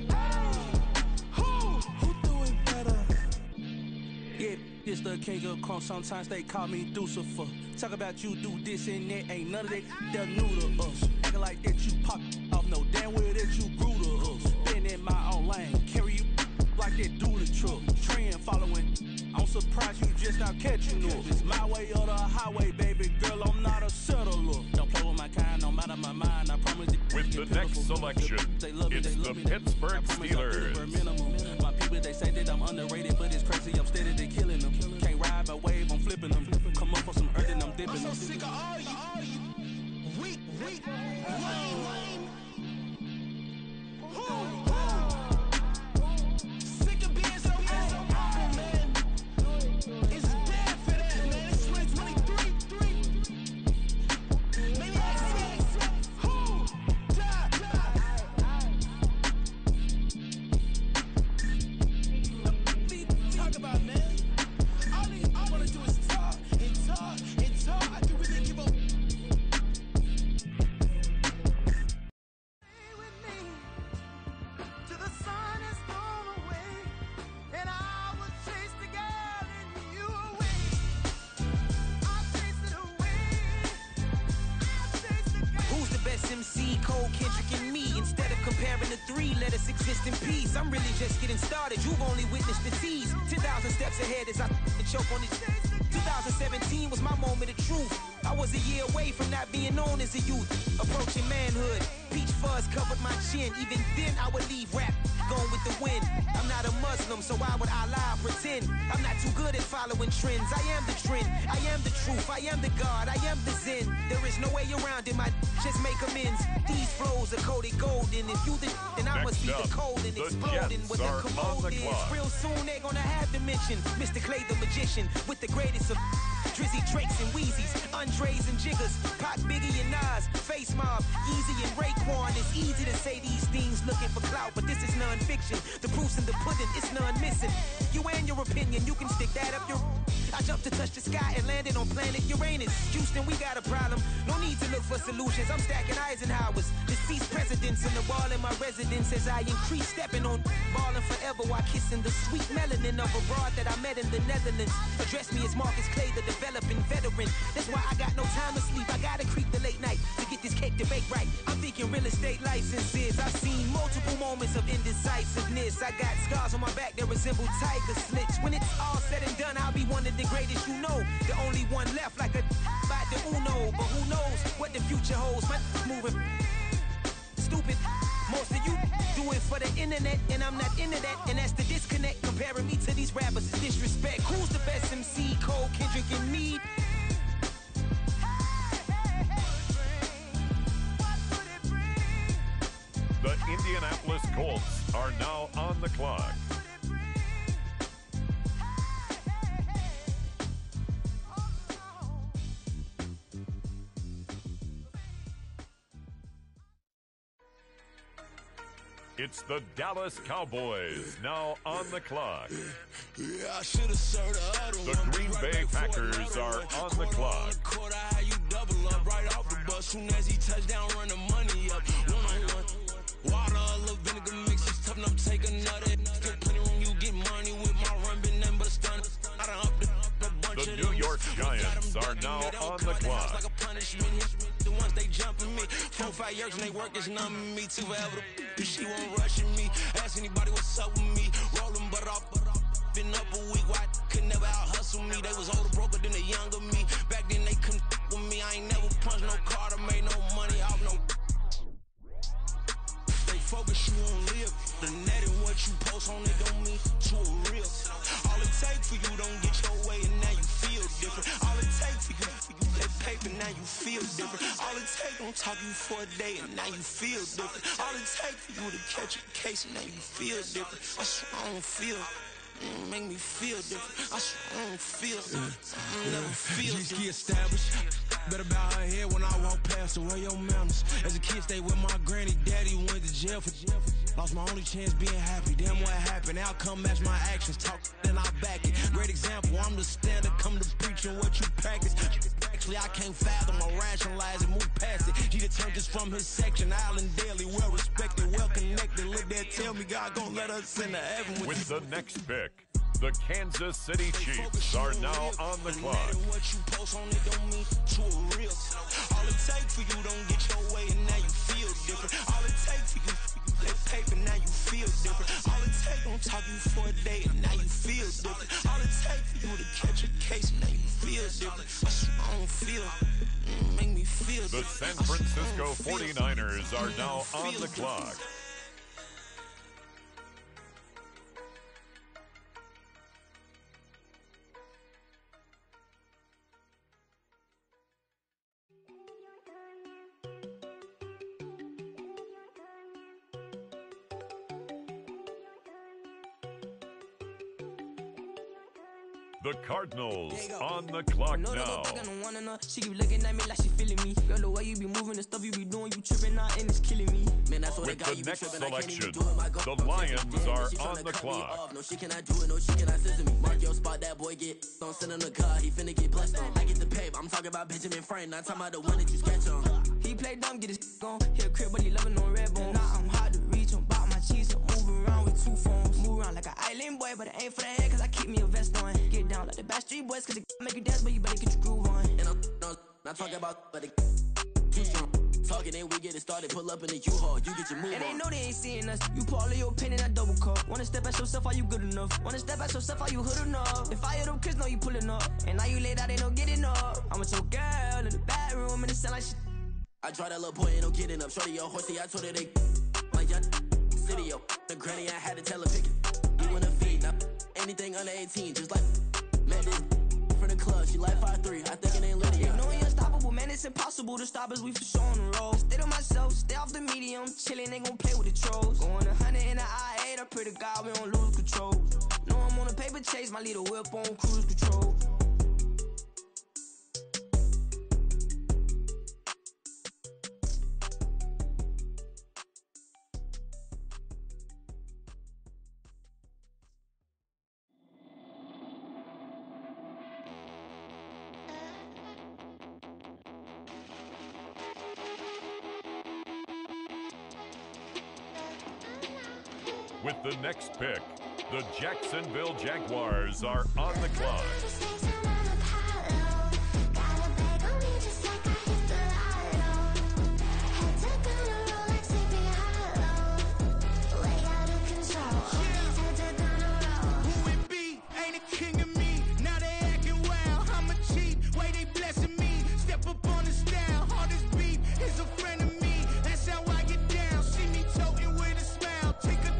Who do it better? Yeah, this the king of crunk. Sometimes they call me Lucifer. Talk about you do this and that. Ain't none of that they're new to us. Acting like that you pop off. No damn well that you grew to us. Been in my own lane. Carry you like that do the truck. Trend following. I'm surprised you just not catching up. It's my way or the highway, baby girl. I'm not a settler. Don't play with my kind, no matter my mind. I promise. With the next selection, it's the Pittsburgh Steelers. My people, they say that I'm underrated, but it's crazy. I'm steady, they killing them. Can't ride my wave, I'm flipping them. Come up for some earth and I'm dipping them. I'm so sick of all you. Weak, lame. Sick of being so awful, man. It's dead for that, man. It's 2023. Maybe who talk about, man. All I wanna do is talk and talk and talk. I can really give up. MC, Cole, Kendrick, and me. Instead of comparing the 3, let us exist in peace. I'm really just getting started. You've only witnessed the tease. 10,000 steps ahead as I choke on these. 2017 was my moment of truth. I was a year away from not being known as a youth. Approaching manhood. Peach fuzz covered my chin. Even then I would leave rap going with the wind. I'm not a Muslim, so why would I lie or pretend? I'm not too good at following trends. I am the trend. I am the truth. I am the God. I am the Zen. There is no way around it. My just make amends. These flows are coated golden. If you the then I must be the cold and exploding with the commode is. Real soon they're gonna have to mention Mr. Clay the magician with the greatest of Drizzy, Drakes, and Wheezies, Andres and Jiggers, Pac, Biggie, and Nas, Face Mob, Easy and Raekwon. It's easy to say these things looking for clout, but this is non-fiction. The proof's in the pudding, it's none missing. You and your opinion, you can stick that up your... I jumped to touch the sky and landed on planet Uranus. Houston, we got a problem. No need to look for solutions. I'm stacking Eisenhowers. Deceased presidents in the wall in my residence as I increase stepping on balling forever while kissing the sweet melanin of a broad that I met in the Netherlands. Address me as Marcus Clay, the developing veteran. That's why I got no time to sleep. I gotta creep the late night to get this cake to bake right. I'm thinking real estate licenses. I've seen multiple moments of indecisiveness. I got scars on my back that resemble tiger slits. When it's all said and done, I'll be one of the greatest you know. The only one left like a by the Uno. But who knows what the future holds. My moving stupid. Most of you for the internet, and I'm not into that. And that's the disconnect. Comparing me to these rappers is disrespect. Who's the best MC? Cole, Kendrick, and me? The Indianapolis Colts are now on the clock. It's the Dallas Cowboys now on the clock. The Green Bay Packers are on the clock. How you double up right off the bus. Soon as he touchdown, run the money up. One-on-one. Water, a little vinegar mix. It's tough enough to take another. Still plenty room, you get money with my run. Been nothing but a stun. I done up the bunch The of New York Giants are now on the clock. like a punishment. The ones they jumping me. 4-5 years and they work is numbing me. Too forever. She won't rush me. Ask anybody what's up with me. Rolling but off. Been up a week. Why could never out hustle me? They was older, broker than the younger me. Back then they couldn't with me. I ain't never punched no card or made no money off no. They focus you on live. The net and what you post on it don't mean to a real. All it take for you don't get your way and now you feel different. All it take for you that paper, now you feel different. All it take don't talk you for a day and now you feel different. All it take for you to catch a case and now you feel different. I swear I don't feel. Make me feel different. I swear I don't feel. I never feel different. Established. Better bow her head when I walk past her. Where your manners? As a kid, stayed with my granny. Daddy went to jail for. Lost my only chance being happy. Damn, what happened? Outcome match my actions. Talk, then I back it. Great example. I'm the standard. Come to preaching what you practice. Actually, I can't fathom or rationalize it. Move past it. He turned this from his section. Island Daily, well respected, well connected. Look there, tell me God gon' let us into heaven with the next pick. The Kansas City Chiefs are now on the clock. What you post on it don't mean to a real. All it take for you don't get your way and now you feel different. All it take for you that paper now you feel different. All it take don't talk you for a day and now you feel different. All it take for you to catch a case and now you feel different. I swear I don't feel. Make me feel different. The San Francisco 49ers are now on the clock. The Cardinals on the clock now. She keep looking at me like she feeling me. Girl, the way you be moving, the stuff you be doing, you tripping out and it's killing me. Man, that's what with the next selection, the Lions are on the clock. No, she cannot do it, no, she cannot scissor me. Mark your spot, that boy get don't send him the car, he finna get blessed on. I get the pay, I'm talking about Benjamin Franklin, not talking about the one that you sketch on. He play dumb, get his gone. Hit a crib, but he loving on red bone. Now I'm hard to reach, I'm about my cheese, I'm moving around with 2 phones. Move around like an island boy, but it ain't for the head, cause I keep me a vest on. Get down like the Backstreet Boys, cause it make you dance, but you better get your groove on. And I'm not talking about, but it too strong. Talking and we get it started, pull up in the U-Haul, you get your move and on. they know they ain't seeing us, you pull all of your opinion, I double cup. Wanna step at yourself, are you good enough? Wanna step at yourself, are you hood enough? If I hear them kids, know you pulling up. And now you laid out, they don't get enough. I'm with your girl in the bedroom, and it sound like shit. I tried that little boy, ain't no getting up. Shorty, your horsey, I told her they my young city, yo. The granny, I had to tell her pick it. You wanna feed, now anything under 18, just like met this from the club, she like 5'3", I think it ain't Lydia. You know we unstoppable, man, it's impossible to stop us, we for sure on the road. Stay to myself, stay off the medium, chillin', they gon' play with the trolls. Going 100 in the I-8, I pray to God we don't lose control. Know I'm on a paper chase, my little whip on cruise control. With the next pick, the Jacksonville Jaguars are on the clock. Take a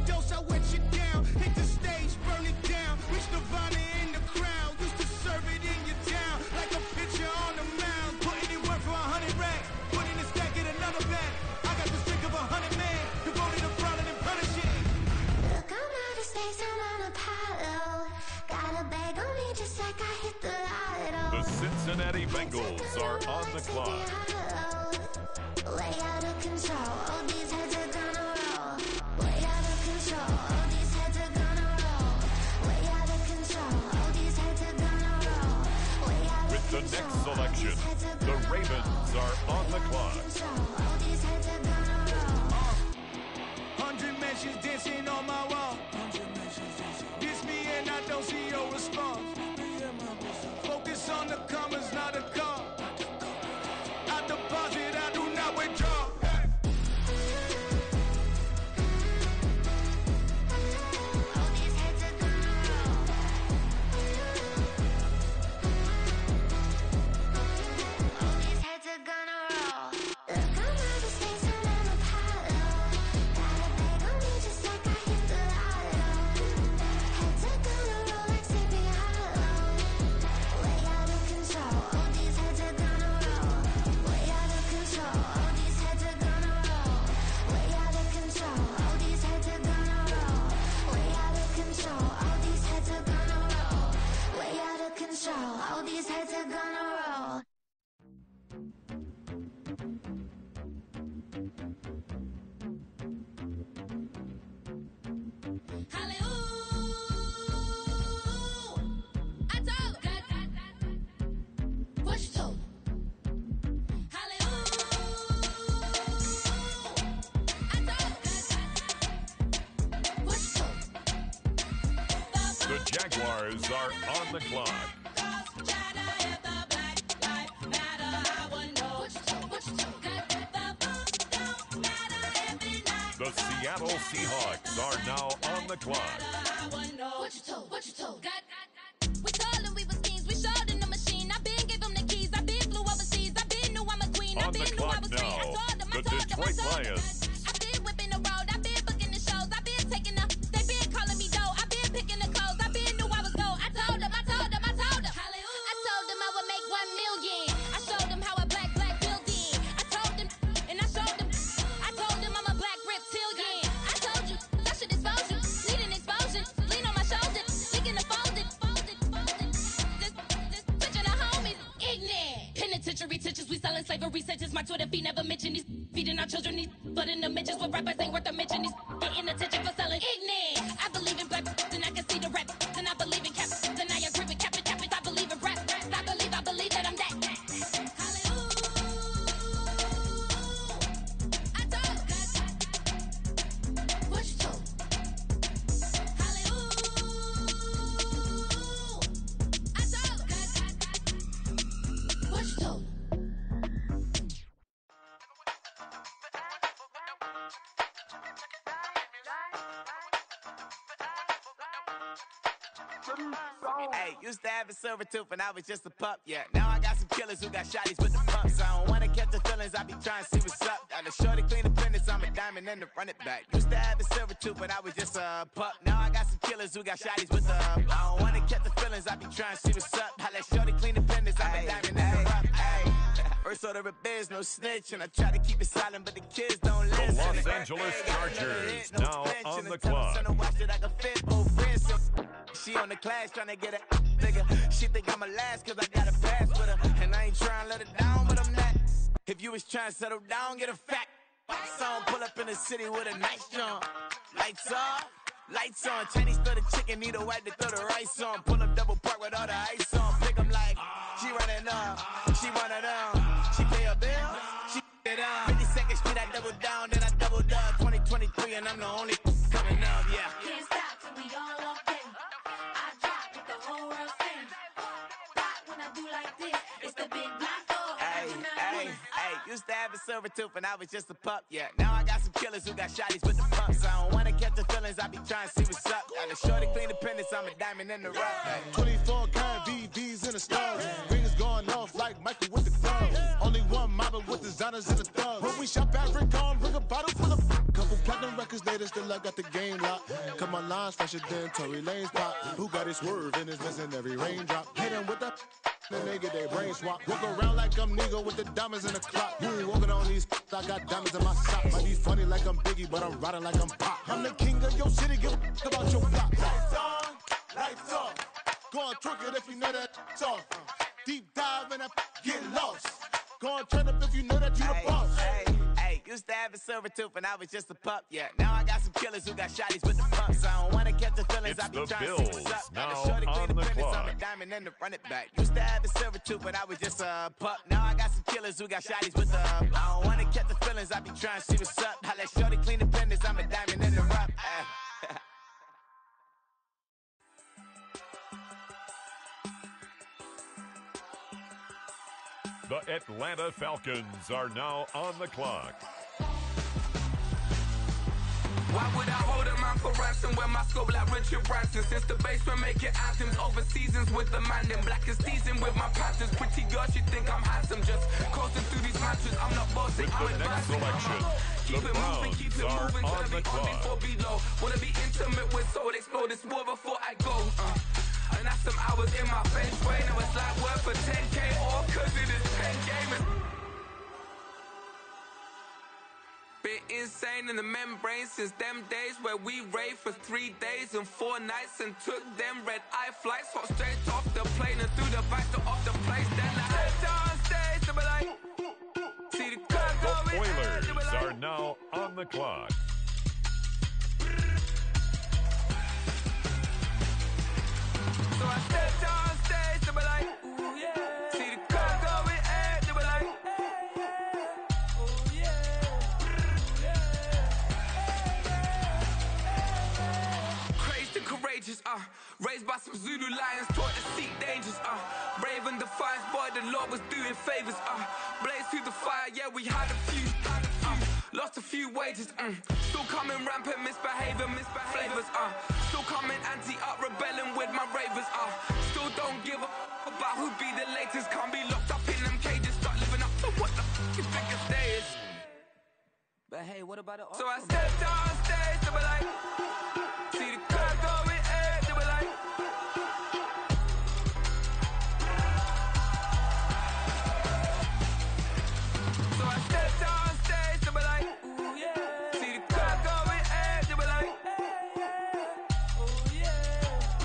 Cincinnati Bengals are on the clock. Way out of control, all these heads are gonna roll. Way out of control, all these heads are gonna roll. Way out of control, all these heads are gonna roll. Way out of With the next selection, the Ravens are on the clock. all these heads are gonna roll. 100 mentions dancing on my wall. Diss me and I don't see your response. Focus on the commas, not a call. I deposit, I do not withdraw. All these heads are gonna roll. All these heads are gonna roll. Look, I'm out of space and I'm Apollo. Got a bag on me just like I hit the lotto. Heads are gonna roll like Sleepy Hollow. Way out of control, all these heads are gonna roll. Way out of control, all these heads are gonna roll. Way out of control, all these heads are gonna roll. Way out of control, all these heads are gonna roll. Way out of control, all these heads are gonna roll. The Jaguars are on the clock. The Seattle Seahawks are now on the clock. What you told? We told them we was kings, we showed them the machine. I been gave them the keys, I been flew overseas. I been knew I'm a queen, I On the been knew I clock was great. I now, told them, the Detroit Lions. I been whipping the road, I been booking the shows, I been taking the, they been calling me dough, I been picking the clothes, I been knew I was gold. I told them. I told them I would make 1 million. I showed them how a black building. I told them, and I showed them. I told them I'm a black reptilian. I told you, that should expose you. Need an explosion, lean on my shoulder, leaking the folded. Just picture the homies, ignorant. Penitentiary teachers, we selling slavery sentences. My Twitter feed never mention these. Feeding our children these. But in the mentions with rappers ain't worth a mention. These getting attention for selling ignorant. I believe in black, then I can see the rap. Then I believe in cap, then I agree with cap. I believe in rap. I believe that I'm that. I told. What you told? I told. What you told? Hey, used to have a silver tooth and I was just a pup, yeah. Now I got some killers who got shotties with the pumps. I don't wanna catch the feelings, I be trying to see what's up. Got a shorty clean the business, I'm a diamond and to run it back. Used to have a silver tooth but I was just a pup. Now I got some killers who got shotties with the I don't wanna catch the feelings, I be trying to see what's up. I let shorty clean the business, I'm a diamond and to run it. First order of biz, no snitch, and I try to keep it silent, but the kids don't listen. The Los Angeles Chargers now on the clock. She on the class trying to get a nigga. She think I'm a last cause I got a pass with her. And I ain't trying to let her down, but I'm not. If you was trying to settle down, get a fact. Song pull up in the city with a nice jump. Lights off, lights on. Chinese throw the chicken, need a wipe to throw the rice on. Pull up double park with all the ice on. Pick 'em like, she running up, she one of them. She pay a bill, she it up. 52nd Street, I double down, then I doubled up. 2023 and I'm the only coming up, yeah. Can't stop till we all up in. I drop with the whole world sing. Pop when I do like this. It's the big black dog. Hey, used to have a silver tooth and I was just a pup, yeah. Now I got some killers who got shotties with the pumps. I don't wanna catch the feelings, I be trying to see what's up. Got a shorty clean the pendants, I'm a diamond in the rough. 24 karat VVs in the stars. Rings going off like Michael with the clubs. Only one model with designers in the thugs. When we shop at Rincon, bring a bottle full of couple platinum records later, still I got the game locked. Cut my lines fresher than Tory Lane's pop. Who got his swerve and is missing every raindrop. Hit him with the then they get their brain swap. Walk around like I'm nigga with the diamonds in the clock. You ain't walking on these, I got diamonds in my sock. Might be funny like I'm Biggie, but I'm riding like I'm Pop. I'm the king of your city, give a about your block. Lights on, lights off. Go on, twerk it if you know that off. Deep dive and get lost. Go and turn up if you know that you the boss. Hey, used to have a silver tooth when I was just a pup, yeah. Now I got some killers who got shotties with the pumps. I don't wanna catch the feelings, I be trying to see what's up. Now Got a shorty clean the fitness, I'm a diamond and the run it back. Used to have a silver tooth when I was just a pup. Now I got some killers who got shotties with the I don't wanna catch the feelings, I be trying to see what's up. I let shorty clean the fitness, I'm a diamond in the rough. The Atlanta Falcons are now on the clock. Why would I hold a man for ransom when my scope like Richard Branson? Since the basement making anthems over seasons with the man in black is teasing with my Panthers. Pretty girl, she think I'm handsome. Just coasting through these matches, I'm not bossing, I'm the next selection, keep it moving, keep it moving, on gonna be on before below. Wanna be intimate with soul, explode this war before I go. And that's some hours in my bench way. Now it's like work for 10K or cause it is 10 gaming. Been insane in the membrane since them days where we raved for 3 days and 4 nights and took them red eye flights. Hot straight off the plane and through the back door of the place. Then I head down stage to be like, see the car going. Oilers are now on the clock. So I stepped on stage to be like, ooh yeah. See the car going air to be like, ooh yeah. Crazed and courageous, raised by some Zulu lions, taught to seek dangers, brave and defiant, boy, the Lord was doing favors, blaze through the fire, yeah, we had a few, lost a few wages, still coming rampant, misbehavior, flavors, still coming anti-up, rebelling with my ravers, still don't give a about who be the latest, can't be locked up in them cages, start living up to what the you think a day is. But hey, what about it? So I stepped on stage to be like, see the crowd going air to be like, so I stepped on stage to be like, ooh yeah. See the crowd going air to be like, ooh yeah.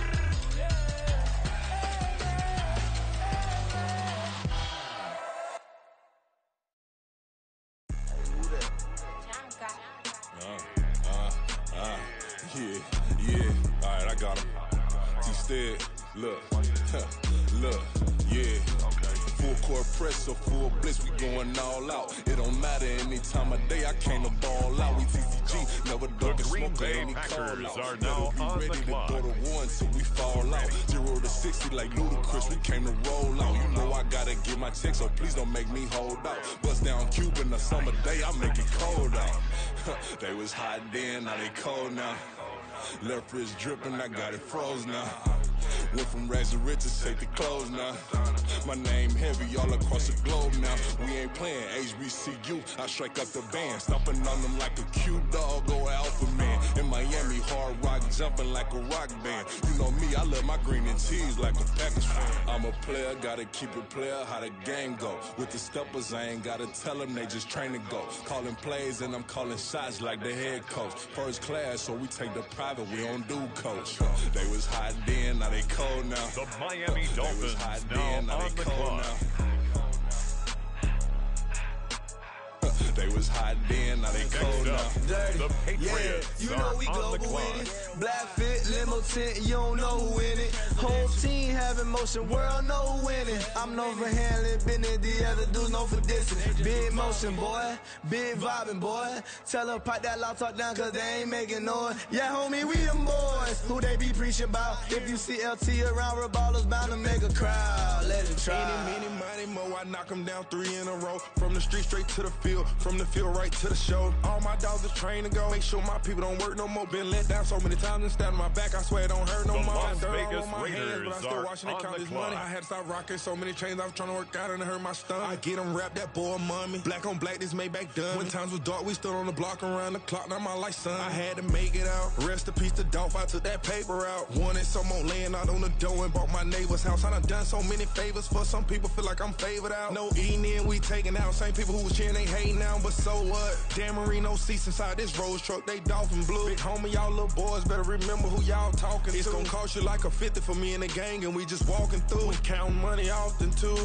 Yeah, alright, I got him. T-Stead, look, look, yeah. Full court press or full blitz, we going all out. It don't matter any time of day, I came to ball out. We TCG, never dug a smoke or any call out. Are now on ready the to clock. go to war until we fall out. 0 to 60 like Ludacris, we came to roll out. You know I gotta get my check, so please don't make me hold out. Bust down Cuban a summer day, I make it cold out. They was hot then, now they cold now. Left wrist dripping, I got it froze now. Went from rags to riches, take the clothes now. My name heavy all across the globe now. We ain't playing HBCU, I strike up the band. Stomping on them like a cute dog or alpha man. In Miami, hard rock jumping like a rock band. You know me, I love my green and cheese like a Packers fan. I'm a player, gotta keep it player, how the game go. With the steppers, I ain't gotta tell them, they just train to go. Calling plays and I'm calling shots like the head coach. First class, so we take the private, we don't do coach. They was hot then, now they cold now. The Miami Dolphins now then, now on they the cold clock. now. They was hot then, now they cold now. Dirty. The Patriots yeah, you are know we on the global clock. with it. Black fit, limo tint, you don't know who in it. Whole team having motion, world know who winning. I'm known for handling business, the other dudes known for dissing. Big motion, boy, big vibing, boy. Tell her pipe that loud talk down, cause they ain't making noise. Yeah, homie, we them boys, who they be preaching about. If you see LT around, Reballers bound to make a crowd. Let it try. Any, money, mo, I knock them down 3 in a row. From the street straight to the field, from the field right to the show. All my dogs are trained to go. Make sure my people don't work no more. Been let down so many times and stand on my back. I swear it don't hurt no The more. Las Dirt all Vegas on my hands, Raiders but I still are watching it on count the this clock. money. I had to stop rocking so many chains. I was trying to work out and it hurt my stomach. I get them wrapped, that boy mommy. Black on black, this Maybach done. When times was dark, we stood on the block around the clock. Now my life, son. I had to make it out. Rest in peace to Dolph. I took that paper out. Wanted some more laying out on the door and bought my neighbor's house. I done so many favors for some people. Feel like I'm favored out. No eating in, we taking out. Same people who was cheering, they hating now. But so what? Dan Marino seats inside this Rolls truck, they dolphin blue. Big homie, y'all little boys better remember who y'all talking to. It's gonna cost you like a 50 for me and the gang, and we just walking through. We counting money often too.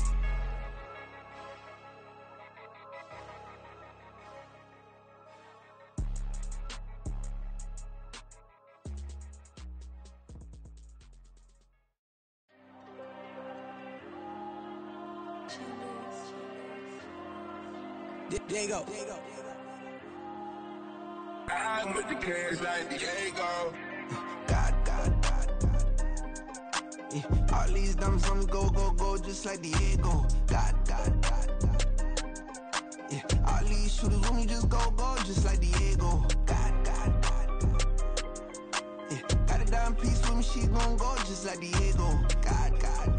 Diego. I'm with the cash like Diego. God. Yeah. All these diamonds on me go, just like Diego. God. Yeah. All these shooters with me just go, just like Diego. God. Yeah. Got a dime piece with me, she gon' go just like Diego. God.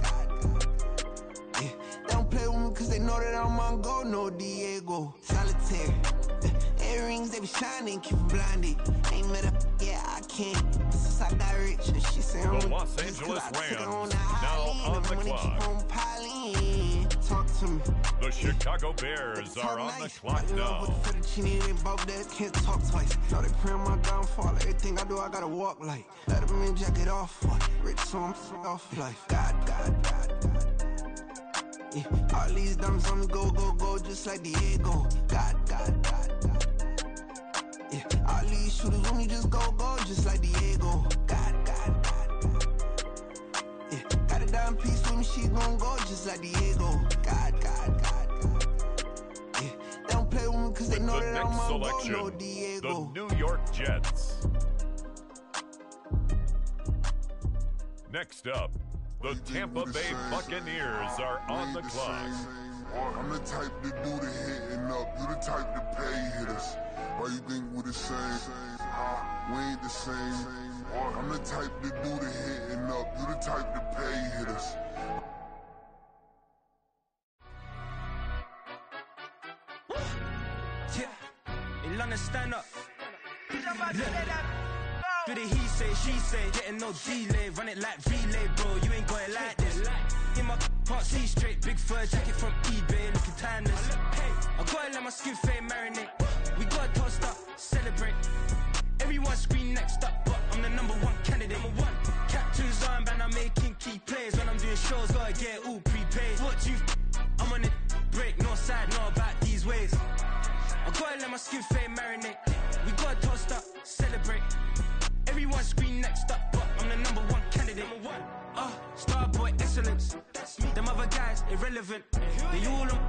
Yeah. They don't play with me cause they know that I'm on go, no Diego. Solitaire. Earrings, they be shining, keep them blinded. Ain't met up, yeah, I can't. Since I got rich, and she say I'm the Los Angeles Rams, now on the clock. Talk to me. The Chicago Bears are on the clock now. Can't talk twice. Now they pray on my downfall. Everything I do, I gotta walk like. Let them in, jacket off. Rich, so I'm off life. God. Yeah. All these diamonds on me go, just like Diego. God. Yeah. All these shooters with me just go, just like Diego. God. Yeah. Got a dime piece with me, she gon' go just like Diego. God. Yeah. They don't play with me cause they know that I'm on go, no Diego. The New York Jets. Next up, the Tampa Bay Buccaneers are on the clock. I'm the type to do the hitting up, you the type to pay hitters. Why you think we're the same? We ain't the same. I'm the type to do the hitting up, you the type to pay hitters. Yeah, in London, stand up. Look. Do the he say, she say, getting no delay, run it like relay, bro, you ain't going like this. In my can't see straight, big fur jacket from eBay, looking timeless. I gotta let my skin fade marinate, we gotta toast up, celebrate. Everyone scream next up, but I'm the #1 candidate. Captain's armband, I'm making key plays. When I'm doing shows, gotta get all prepaid. What you I'm on it, break, no side, know about these ways. I gotta let my skin fade marinate, we gotta toast up, celebrate. Everyone scream next up, but I'm the #1 candidate. Starboy excellence. Them other guys irrelevant. They all on.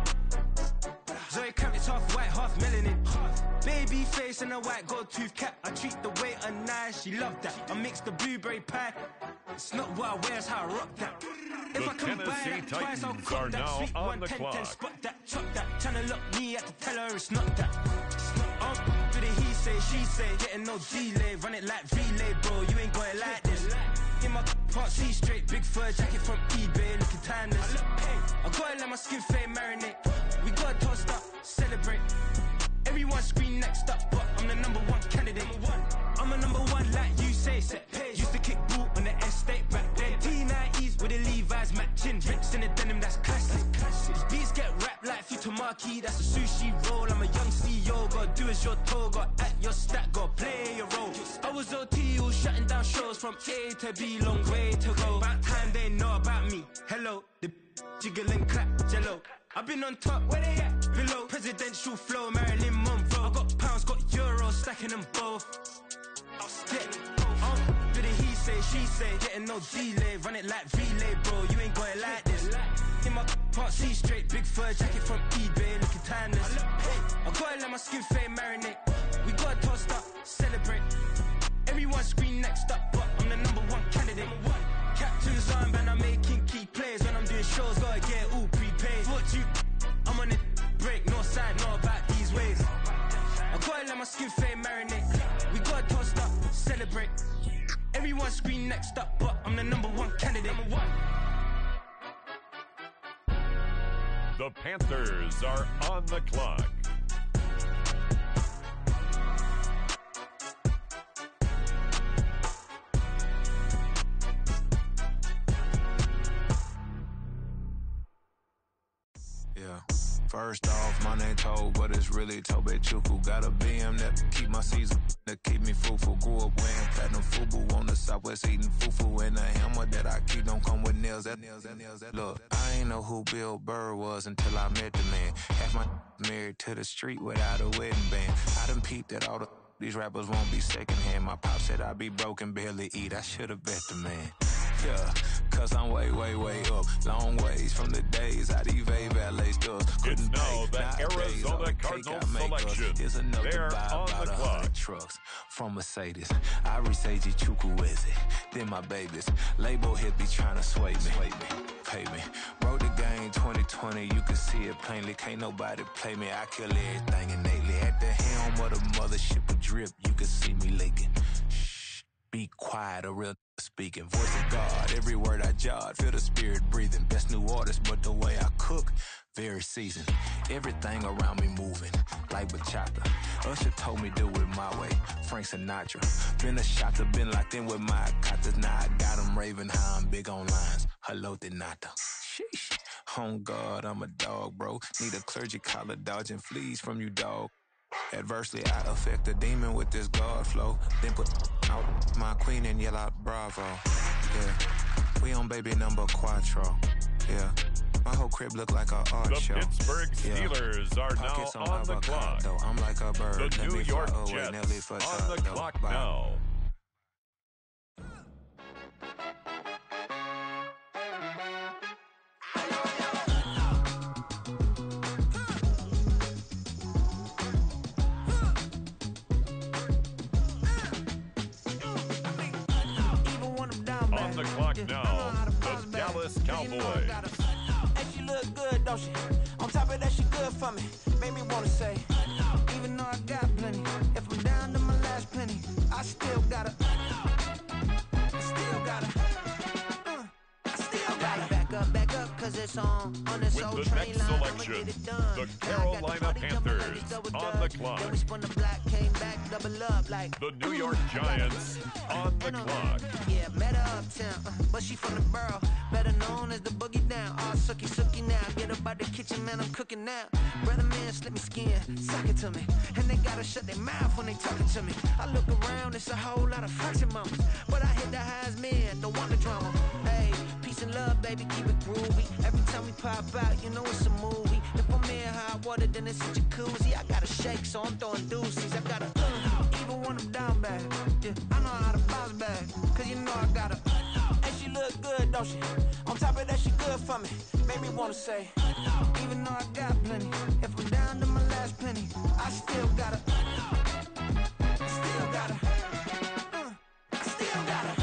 Zoe Kravitz half white, half melanin. Baby face and a white gold tooth cap. I treat the waiter nice, she love that. I mix the blueberry pie. It's not what I wear, it's how I rock that. If I can buy that twice, I'll cook that. Sweet 110, spot that, chop that. Tryna lock me at the teller, it's not that. Do the he say, she say, getting no delay, run it like relay, bro, you ain't going like this. In my can't see straight, big fur jacket from eBay, looking timeless. I gotta let my skin fade marinate, we gotta toast up, celebrate. Everyone scream next up, but I'm the #1 candidate. I'm a #1 like you say, set page. Used to kick ball on the estate back then. T90s with the Levi's matching, rips in the denim, that's classic. These beats get wrapped like Futamaki, that's a sushi roll. I'm a young CEO, gotta do as you're told, gotta act your stat, gotta play your role. I was OT, all shutting down shows from A to B, long way to go. About time they know about me. Hello, the jiggle and clap, jello. I've been on top, where they at? Below. Presidential flow, Marilyn Monroe. I got pounds, got euros, stacking them both. Yeah. Do the he say, she say, getting no delay, run it like relay, bro, you ain't going like this. In my can't see straight, big fur jacket from eBay, looking timeless. I gotta let my skin fade marinate, we gotta toast up, celebrate. Everyone scream next up, but I'm the #1 candidate. Captain's armband, I'm making key plays. When I'm doing shows, gotta get all prepaid. What you I'm on it, break, no side, know about these ways. I gotta let my skin fade marinate, we gotta toast up, celebrate. Everyone scream next up, but I'm the #1 candidate. The Panthers are on the clock. First off, my name Toad, but it's really Tobe Chuku. Got a BM that keep my season, that keep me fruitful. Grew up wearing platinum FUBU on the Southwest eating fufu. And the hammer that I keep don't come with nails. Look, I ain't know who Bill Burr was until I met the man. Half my married to the street without a wedding band. I done peeped that all these rappers won't be secondhand. My pop said I'd be broken, barely eat. I should've bet the man. Yeah, cause I'm way, way, way up. Long ways from the days I'd evade valet stores. It's now the Arizona Cardinals selection. They're on the clock. Trucks from Mercedes. I resage Chukwueze. Then my babies. Label hit be trying to sway me. Pay me. Wrote the game 2020. You can see it plainly. Can't nobody play me. I kill everything innately. At the helm of the mothership with drip. You can see me leaking. Shh. Be quiet. A real speaking. Voice of God. Every word I jot. Feel the spirit breathing. Best new artist. But the way I cook. Very seasoned. Everything around me moving. Like bachata. Usher told me do it my way. Frank Sinatra. Been a shotter. Been locked in with my katas. Now I got them raving how I'm big on lines. Hello, Denata. Sheesh. On God, I'm a dog, bro. Need a clergy collar dodging fleas from you, dog. Adversely, I affect a demon with this God flow. Then put out my queen and yell out bravo. Yeah, we on baby number quattro. Yeah, my whole crib look like a art show. The Pittsburgh Steelers are now on the clock. I'm like a bird. The New York Jets on the clock now. On the clock now, the Dallas Cowboys. And she look good, don't she? On top of that, she good for me. Made me wanna say, even though I got plenty, if I'm down to my last penny, I still gotta. Back up, cause it's on this With old the train next line, selection, I'ma get it done. the Carolina Panthers on the clock. Then we spun the block, came back, double up like The New York Giants on the clock. Yeah, met her uptown, but she from the borough, better known as the boogie down. All sucky now, get up out the kitchen, man, I'm cooking now. Brother man, slip me skin, suck it to me, and they gotta shut their mouth when they talking to me. I look around, it's a whole lot of fraction mamas, but I hit the highs, man, don't want the drama. Hey, peace and love, baby, keep it groovy. Every time we pop out, you know it's a movie. If I'm in hot water, then it's a jacuzzi. I gotta shake, so I'm throwing deuces. I gotta, even when I'm down bad, yeah, I know how to bounce back, cause you know I gotta. And she look good, don't she? On top of that, she good for me. Made me wanna say, even though I got plenty, if I'm down to my last penny, I still gotta. Still gotta. Still gotta.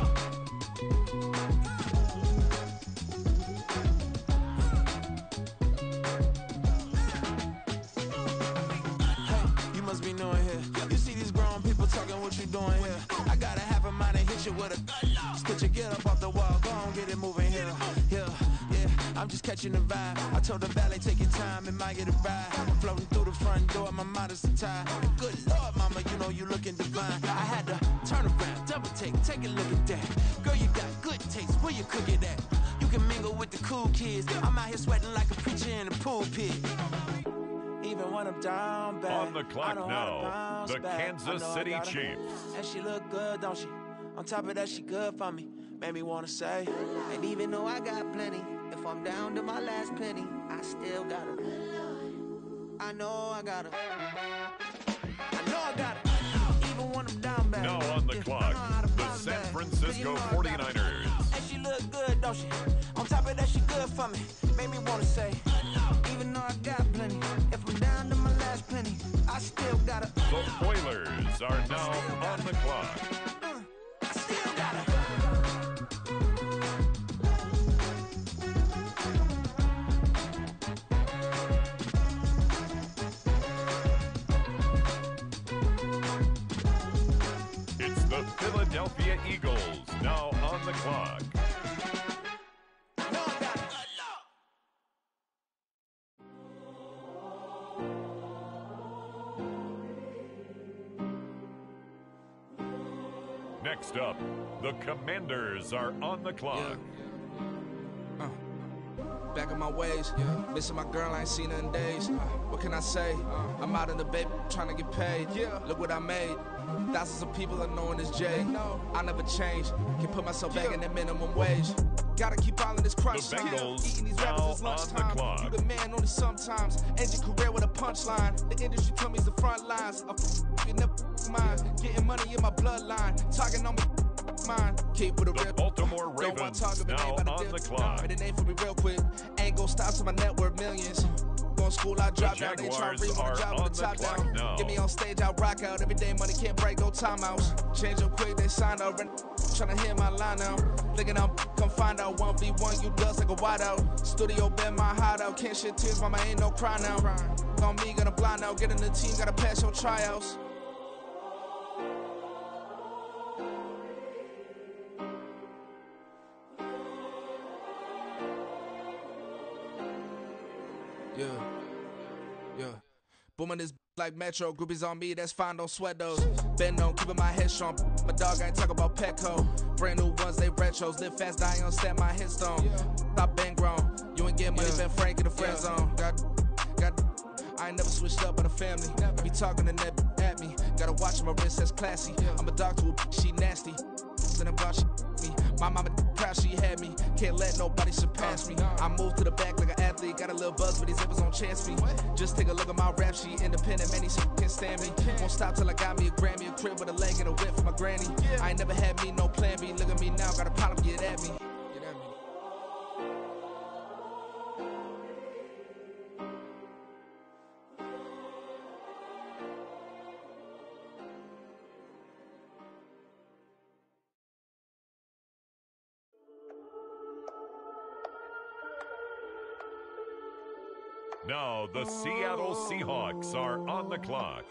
Be knowing here. You see these grown people talking, what you doing here? I gotta have a mind to hit you with a stitch you, get up off the wall, go on, get it moving here. Yeah, I'm just catching the vibe. I told the valet, take your time, it might get a ride. Floating through the front door, my mind is a tie. Good Lord, mama, you know you looking divine. I had to turn around, double take a look at that. Girl, you got good taste, where you cook it at? You can mingle with the cool kids. I'm out here sweating like a preacher in the pulpit. Even when I'm down bad. On the clock now, the Kansas City Chiefs. And she look good, don't she? On top of that, she good for me. Made me wanna say, and even though I got plenty, if I'm down to my last penny, I still gotta. I know I gotta. I know I gotta. Even when I'm down bad. Now on the clock, the San Francisco 49ers. And she look good, don't she? On top of that, she good for me. Made me wanna say, even though I got plenty, if I'm down to my last penny, I still gotta. The Oilers are now on the clock. I still gotta. It's the Philadelphia Eagles now on the clock. Next up, the Commanders are on the clock. back in my ways. Missing my girl, I ain't seen her in days. What can I say? I'm out in the baby, trying to get paid. Look what I made. Thousands of people are knowing this Jay. I never change. Can put myself back in that minimum wage. Gotta keep all in this crunch The time. Bengals Eating these rappers is now on the lunchtime. clock. You the man only sometimes. End your career with a punchline. The industry told me it's the front lines. You never mine. Getting money in my bloodline. Talking on me. Mine. Keep with a The rip. Baltimore Don't wanna Ravens talk about now name by on the the dip. clock. Write the name for me real quick. Ain't gon' stop till my net worth millions. Going school, I drop down. They try to read when I drop with the top down. now. Get me on stage, I rock out. Every day money can't break, go timeouts. Change up quick, they signed up. Tryna hear my line now. Thinking I'm come find out 1v1, you dust like a wideout. Studio been my hideout. Can't shed tears, mama ain't no cry now. Gon' be gonna blind out. Get in the team, gotta pass your tryouts. Yeah. Booming this like Metro, groupies on me, that's fine, don't sweat those. Been on, keeping my head strong. My dog ain't talk about Petco. Brand new ones, they retros. Live fast, die on set my headstone. Stop been grown. You ain't getting money, been Frank in the friend zone. Got. I ain't never switched up on the family. Be talking to that at me. Gotta watch my wrist, that's classy. I'm a dog to a she nasty. And I'm glad she me. My mama proud she had me. Can't let nobody surpass me. I moved to the back like an athlete. Got a little buzz, but these zippers don't chance me. Just take a look at my rap sheet. Independent, man, these can't stand me. Won't stop till I got me a Grammy, a crib with a leg and a whip for my granny. I ain't never had me no plan B. Look at me now, got a problem, get at me. Now the Seattle Seahawks are on the clock.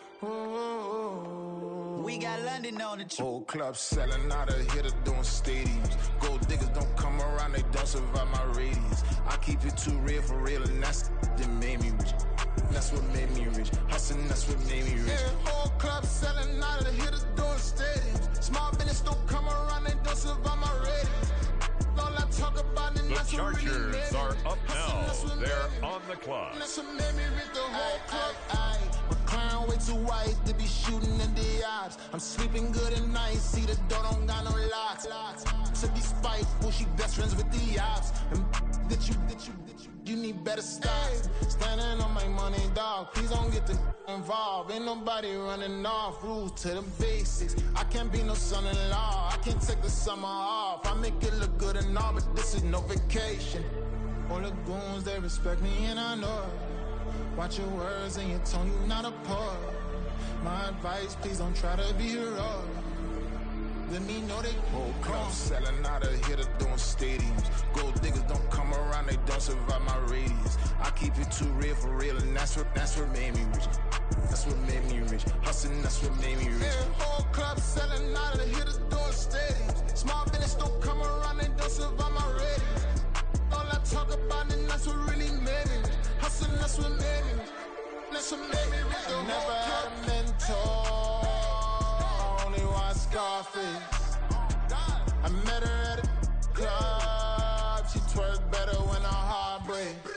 We got London on the trip. Old clubs selling out of here to doing stadiums. Gold diggers don't come around, they don't survive my radius. I keep it too real for real, and that's that made me rich. That's what made me rich. Hustling, that's what made me rich. Yeah, old clubs selling out of here to doing stadiums. Small business don't come around, they don't survive my radius. All I talk about and The that's what really Chargers made me. are up now. Hustling, that's what They're made me. on the clock. That's what made me rich, the whole club. McLaren way too white to be shooting in the odds. I'm sleeping good at night, see the door don't got no locks. To be spiteful, she best friends with the ops. And you need better stocks. Standing on my money, dog. Please don't get involved. Ain't nobody running off. Rules to the basics. I can't be no son-in-law. I can't take the summer off. I make it look good and all, but this is no vacation. All the goons, they respect me and I know it. Watch your words and your tone, you not a poet. My advice, please don't try to be heroic. Let me know they whole clubs selling out of here to doing stadiums. Gold diggers don't come around, they don't survive my radius. I keep it too real for real, and that's what made me rich. That's what made me rich. Hustling, that's what made me rich. Yeah, whole clubs selling out of here to doing stadiums. Small business don't come around, they don't survive my radius. All I talk about, and that's what really made me rich. Hustling, that's what made me rich. That's what made me rich. I never had a mentor. Only watch Scarface. I met her at a club. She twerk better when her heart breaks.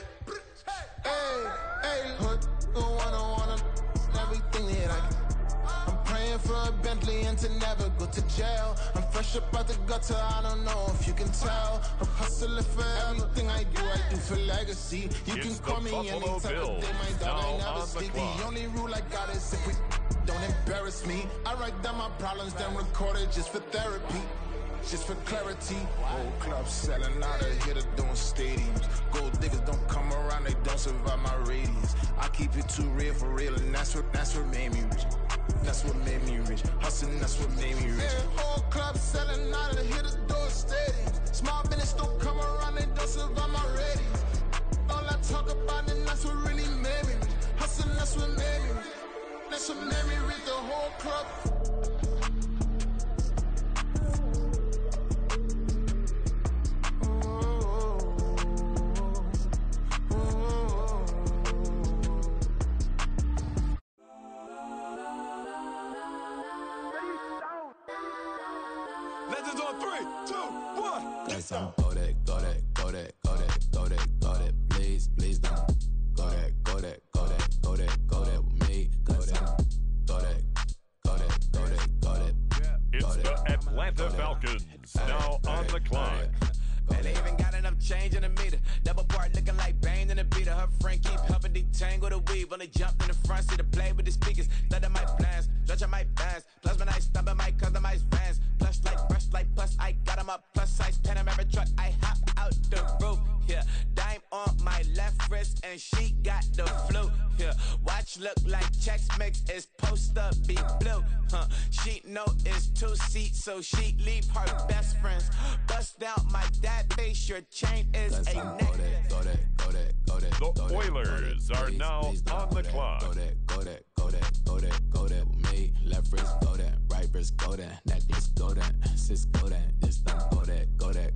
Hey, hood, wanna everything that I can. I'm praying for a Bentley and to never go to jail. I'm fresh up out the gutter, I don't know if you can tell. I'm hustling for everything I do for legacy. You can call me any time of day, my dog ain't never sleep. The only rule I got is if we don't embarrass me. I write down my problems, then record it just for therapy. Just for clarity. Old clubs selling out of here to doing stadiums. Gold diggers don't come around, they don't survive my radius. I keep it too real for real, and that's what made me rich. That's what made me rich. Hustling, that's what made me rich. Yeah, whole clubs selling out of here to doing stadiums. Small business don't come around, they don't survive my radius. All I talk about, and that's what really made me rich. Hustling, that's what made me rich. That's what made me rich, the whole club. Legends on 3, 2, 1. That's on throw that, throw that, throw that, throw that, throw that, throw that. please don't. Go that with me. Go that. It's the Atlanta Falcons, now on the clock. Man, they even got enough change in the meter. Double part looking like Bane in the beater. Her friend keep helping detangle the weave. Only jumped in the front seat to play with the speakers. Thunder my plans, stretching my bands. Plus when I stumble my customized vans. Plush like brush like plus I got 'em up. Plus size Panamera truck. I hop out the roof. Yeah, dime on my left wrist and she got the flu. Yeah, watch look like Chex Mix is post up be blue. She know it's 2 seats, so she leave her best friends. Bust down my dad face, your chain is a neck. The Oilers are now on the clock. Go that with me. Left wrist, go that. Right wrist, go that. Necklace, go that. Sis, go that. This time, go that.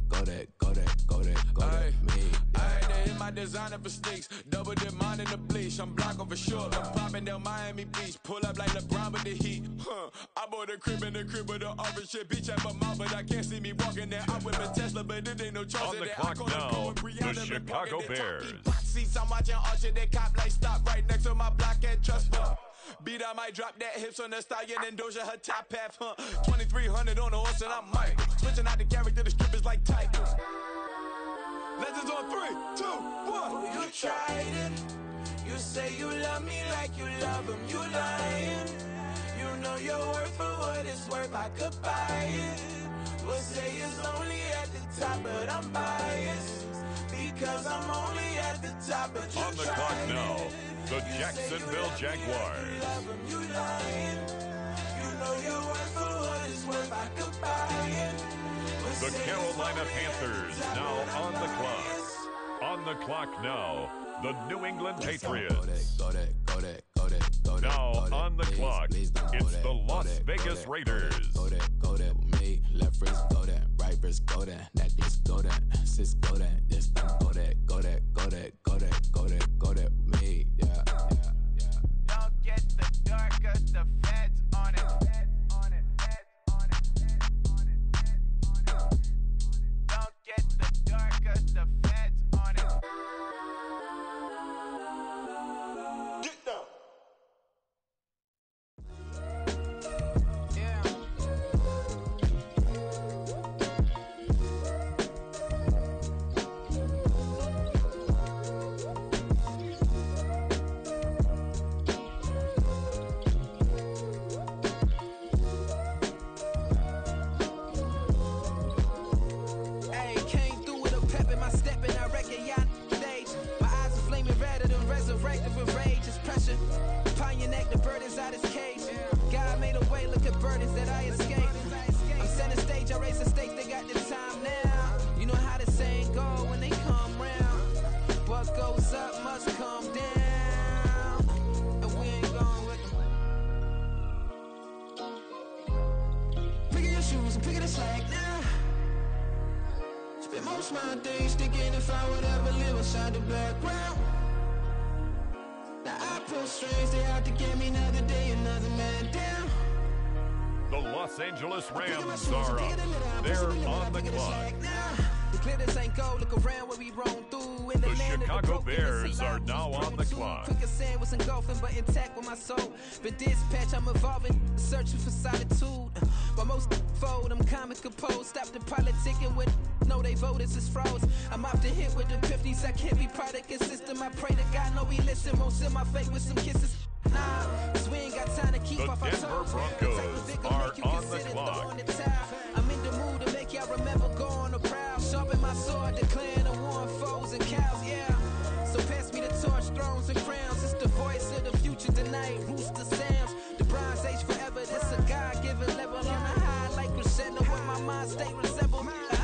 Me. I had to hit my designer for sneaks. Double dip mine in the bleach. I'm block over short. I'm popping down Miami Beach. Pull up like LeBron with the heat. I bought a crib in the crib with the office shit. Beach at my mouth, but I can't see me walking there. I whip a Tesla, but it ain't no charge. On the clock now, the Chicago Bears. Seats, I'm watching Archer, they cop like stop right next to my block at Trust Bar. Beat, I might drop that hips on the stallion and Doja her top half, 2300 on the horse and I'm Mike. Switching out the character, the strippers like Tigers. Legends on 3, 2, 1. You tried it. You say you love me like you love him. You lying. You know your worth for what it's worth. I could buy it. We'll say it's only at the top, but I'm biased. Because I'm only at the top, but you on the clock now, the Jacksonville Jaguars. You lying. You know your worth for what it's worth. I could buy it. The Carolina Panthers now on the clock. On the clock now, the New England Patriots. Now on the clock, it's the Las Vegas Raiders. Go that with me. Left wrist, go that. Right wrist, go that. Necklace, go that. Sis, go that. This time, go that with me. Yeah. Don't get the dark, cause the feds on it. Don't get the dark, cause the feds on it. Get down. My days thinking if I would ever live inside the background. Now I pull strings, they out to get me another day, another man down. The Los Angeles Rams are up. They're on the clock. The glitters ain't gold, look around where we roam through. In the land Chicago of the Bears are now on the clock. Quick as sand was engulfing, but intact with my soul. Been dispatched, I'm evolving, searching for solitude. While most fold, I'm comic composed. Stop the politicking with no, they voters is froze. I'm off the hit with the 50s, I can't be product and system. I pray to God, no, he listen, won't send my fate with some kisses. Nah, cause we ain't got time to keep off our toes. The Denver Broncos are on the clock. I'm in the mood to make y'all remember going to proud. Sharpen my sword, declaring the war on foes and cows, yeah. So pass me the torch, thrones and crowns. It's the voice of the future tonight, rooster sounds. The Bronze Age forever, this a God-given level. On a high like crescendo where my mind state resemble.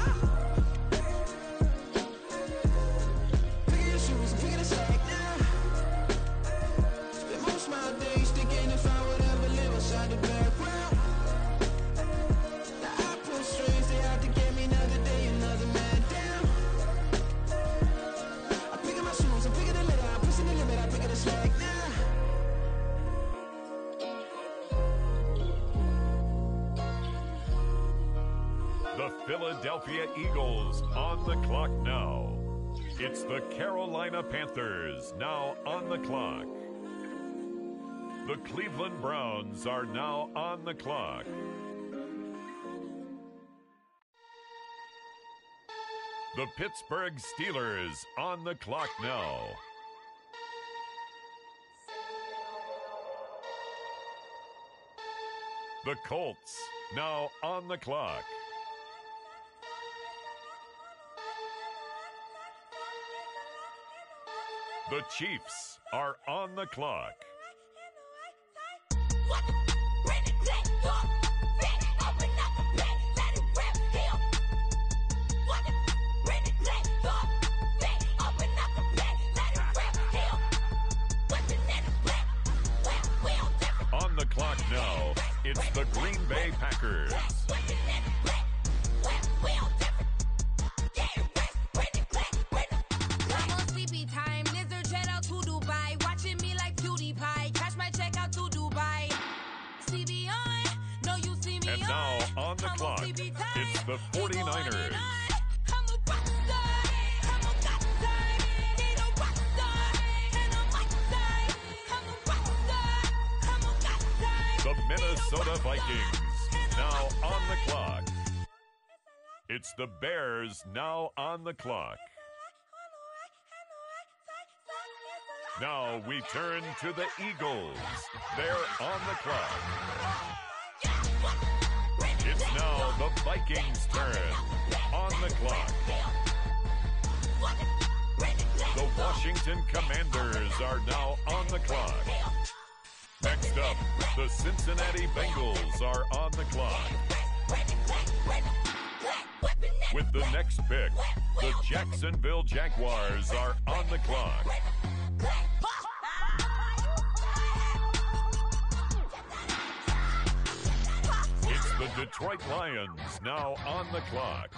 Pick your shoes and pick the slack now. Spend most of my days thinking if I would ever live inside the background. Now I pull strings, they out to get me another day, another man down. I'm picking my shoes, I'm picking the litter, I'm pushing the limit, I'm picking the slack now. The Philadelphia Eagles on the clock now. It's the Carolina Panthers now on the clock. The Cleveland Browns are now on the clock. The Pittsburgh Steelers on the clock now. The Colts now on the clock. The Chiefs are on the clock. On the clock now, it's the Green Bay Packers. And now on the clock, it's the 49ers. The Minnesota Vikings, now on the clock. It's the Bears, now on the clock. Now we turn to the Eagles. They're on the clock. It's now the Vikings' turn. On the clock. The Washington Commanders are now on the clock. Next up, the Cincinnati Bengals are on the clock. With the next pick, the Jacksonville Jaguars are on the clock. It's the Detroit Lions now on the clock.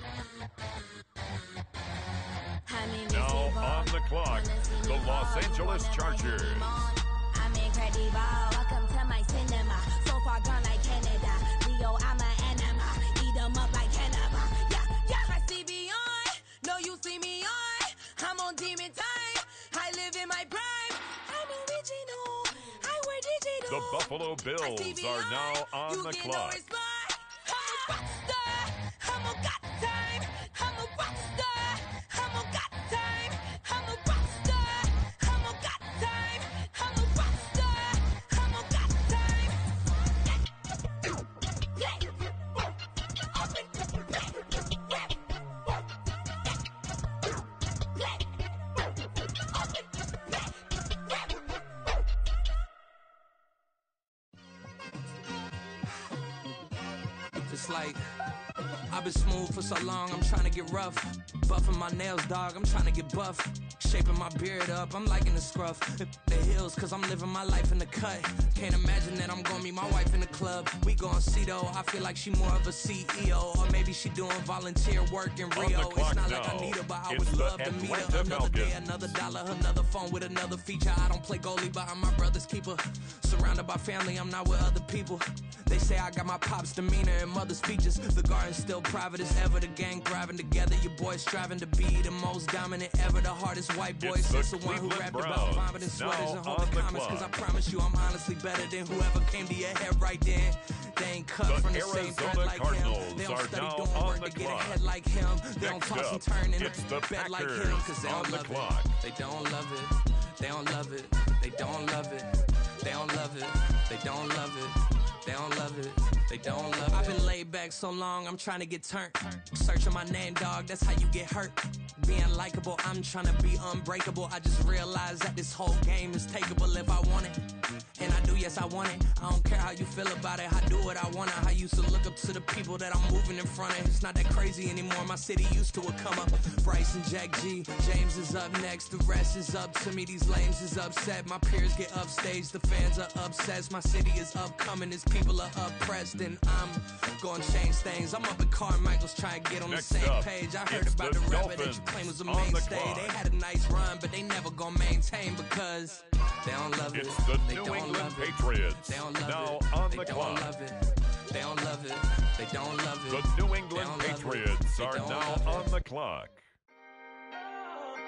Now on the clock, the Los Angeles Chargers. I'm incredible. Welcome to my cinema. So far gone like Canada. Leo, I'm an enema. Eat 'em up like cannibal. Yeah, I see beyond. No, you see me on. I'm on demon time. I live in my prime. I'm original. I wear digital. The Buffalo Bills are now on the clock. I'm a rock star. I'm a got time. I'm a rock star. I'm a got time. I'm a rock star. I'm a got time. I'm a rock star. I'm a got time. It's like I've been smooth for so long, I'm trying to get rough. Buffing my nails, dog, I'm trying to get buff. Shaping my beard up, I'm liking the scruff. The hills, cause I'm living my life in the cut. Can't imagine that I'm gonna meet my wife in the club. We gon' see though, I feel like she more of a CEO. Or maybe she doing volunteer work in Rio. It's not like I need her, but I would love to meet her. Another day, another dollar, another phone with another feature. I don't play goalie, but I'm my brother's keeper. Surrounded by family, I'm not with other people. They say I got my pop's demeanor and mother's features. The garden's still private as ever, the gang thriving together. Your boys striving to be the most dominant ever, the hardest white boy since the one who rapped about vomiting sweaters and holding comments. Cause I promise you I'm honestly better than whoever came to your head right then. They ain't cut from the same thread like him. They don't study doing work to get ahead like him. They don't toss and turn in the bed like him. Cause they don't love it. They don't love it. They don't love it. They don't love it. They don't love it. They don't love it. They don't love it. They don't love it. I've been laid back so long, I'm trying to get turned. Searching my name, dog, that's how you get hurt. Being likable, I'm trying to be unbreakable. I just realized that this whole game is takeable if I want it. And I do, yes, I want it. I don't care how you feel about it. I do what I want. I used to look up to the people that I'm moving in front of. It's not that crazy anymore. My city used to it come up. Bryce and Jack G. James is up next. The rest is up to me. These lames is upset. My peers get upstage. The fans are obsessed. My city is upcoming. Its people are oppressed. And I'm gonna change things. I'm up at Carmichael's trying to get on the same page. I heard about the rapper that you claim was a mainstay. They had a nice run, but they never gonna maintain because they don't love it. It's the New England Patriots. They don't love now it. on They the don't clock. love it. They don't love it. They don't love it. The New England Patriots are now on the clock.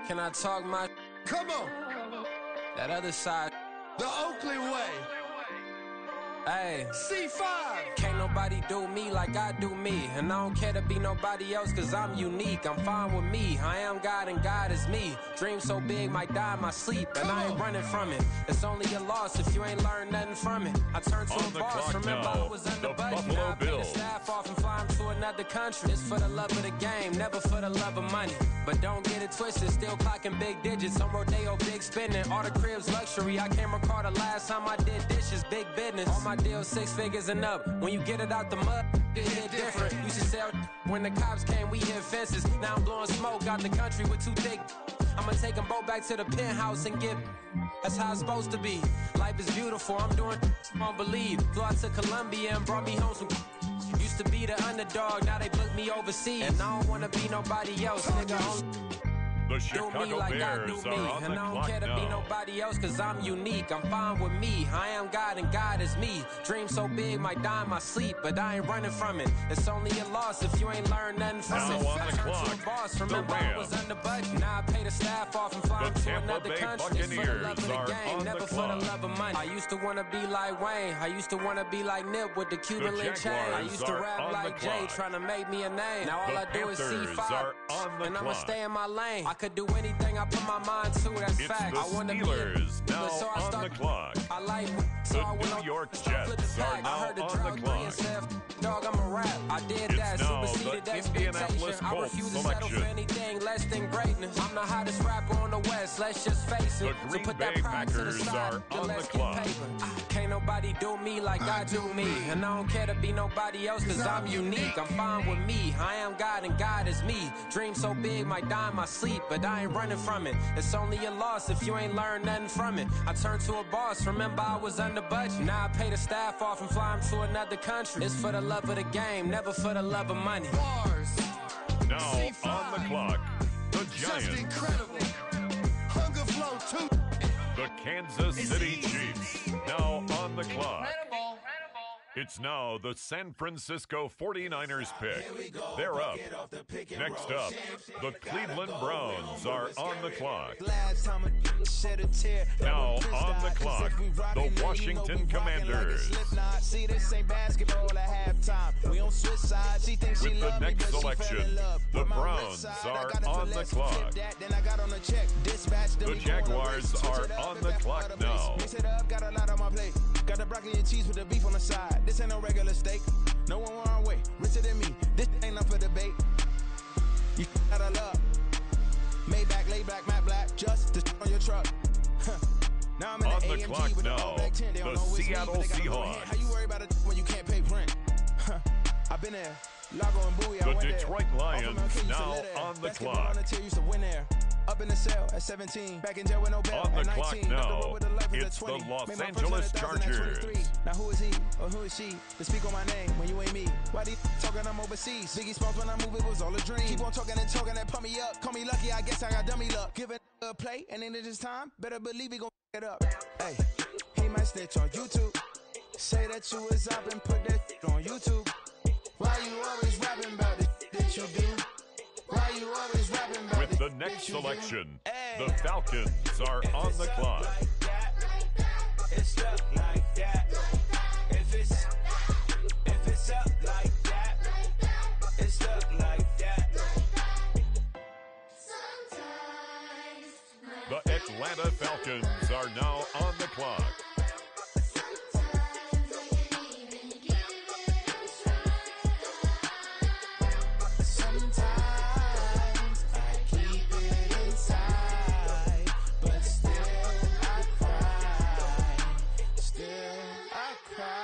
Can I talk my? Come on. That other side. The Oakley way. Hey, C5. Can't nobody do me like I do me. And I don't care to be nobody else cause I'm unique. I'm fine with me. I am God and God is me. Dream so big might die in my sleep. And I ain't running from it. It's only a loss if you ain't learned nothing from it. I turned to On a the boss. clock Remember now, I was under the budget. Buffalo Now I pay the Bills. staff off and fly 'em to another country. It's for the love of the game, never for the love of money. But don't get it twisted, still clocking big digits. On Rodeo, big spending. All the cribs luxury. I can't recall the last time I did dishes, big business. All my deals 6 figures and up. When you get it out the mud, it hit different. Used to sell when the cops came, we hit fences. Now I'm blowing smoke out the country with 2 thick. I'ma take them both back to the penthouse and get. That's how it's supposed to be. Life is beautiful, I'm doing won't believe. Flew out to Colombia and brought me home some. Used to be the underdog, now they booked me overseas. And I don't wanna be nobody else, nigga. The Do Chicago me like I Bears do are me, on and the I don't clock care to be now. nobody else cause I'm unique. I'm fine with me, I am God and God is me. Dream so big might die in my sleep, but I ain't running from it. It's only a loss if you ain't learned nothing from Now it. on I the turned clock, to a boss, the remember I was Rams. under budget. Now I pay the staff off and fly The 'em to Tampa another Bay country. It's for the love of Buccaneers the are game, on never the for clock. the love of money. I used to wanna be like Wayne, I used to wanna be like Nip with the Cuban The link chain. I Jaguars used to are rap on the like Jay, clock. trying to make me a name. Now all The I do is Panthers C5, are on the and I'ma clock. stay in my lane. I could do anything I put my mind to, that's It's fact. the I wanna Steelers be now so I on start, the clock. I like The so I went New on, York flip the Jets are pack. I now heard the on drug the three clock. and said, dog, I'm a rap. I did It's that, now superseded the expectation. Indianapolis I Colts refuse to settle selection. for anything less than greatness. I'm the hottest rapper on the West, let's just face it. The Green so put Bay that pride to the Packers side, are then on let's the get clock. paper. Can't nobody do me like I do me. And I don't care to be nobody else cause I'm unique. I'm fine with me, I am God and God is me. Dream so big might die in my sleep, but I ain't running from it. It's only a loss if you ain't learned nothing from it. I turned to a boss, remember I was under budget. Now I pay the staff off and fly 'em to another country. It's for the love of the game, never for the love of money. Bars. Now C5. on the clock, the Just Giants, incredible. Hunger Flow 2. the Kansas City Chiefs, now on the clock. It's now the San Francisco 49ers pick. They're up. Next up, the Cleveland Browns are on the clock. Last time I shed a tear. Now on the clock, the Washington Commanders. See, this ain't basketball at halftime. We don't switch sides. She thinks she With the love me next 'cause she selection, fell in love. the With my Browns wrist side, are I got it for on the less. clock. Flip that, then I got on a check. Dispatch, then The we go on a Jaguars race. Switch are it up on and the back clock out of place. now. Mix it up, got a lot on my plate. Got the broccoli and cheese with the beef on the side. This ain't no regular steak. No one wrong way. Richer than me. This ain't up for debate. You out of love. Maybach, lay back, matte black. Just the on your truck. Now I'm in On the the AMG clock with now, the all black 10. They don't the know it's me, Seattle but they got a little Seahawks. hand. How you worry about it when you can't pay rent? I've been there. Lago and Bowie, I The went Detroit there. Lions Off of Mount King, used to now live there. on the Basketball clock. on the tier, used to win there. Up in the cell at 17. Back in jail with no bail On the at clock 19. Up the now, road with the life it's at 20. the Los Made my first Angeles 100,000 at Chargers. 23. Now who is he or who is she to speak on my name when you ain't me? Why they talking I'm overseas? Biggie Smalls when I move it was all a dream. Keep on talking and talking and pump me up. Call me lucky, I guess I got dummy luck. Give it a play and then it's time. Better believe he gon' f it up. Hey, he might snitch on YouTube. Say that you was up and put that on YouTube. Why you always rapping about the that you do? Why you always rapping about With the next selection, the Falcons are on the clock. It's stuck like that. If it's up like that, it's stuck like that. The Atlanta Falcons are now on the clock. Sometimes I keep it inside, but still I cry. Still I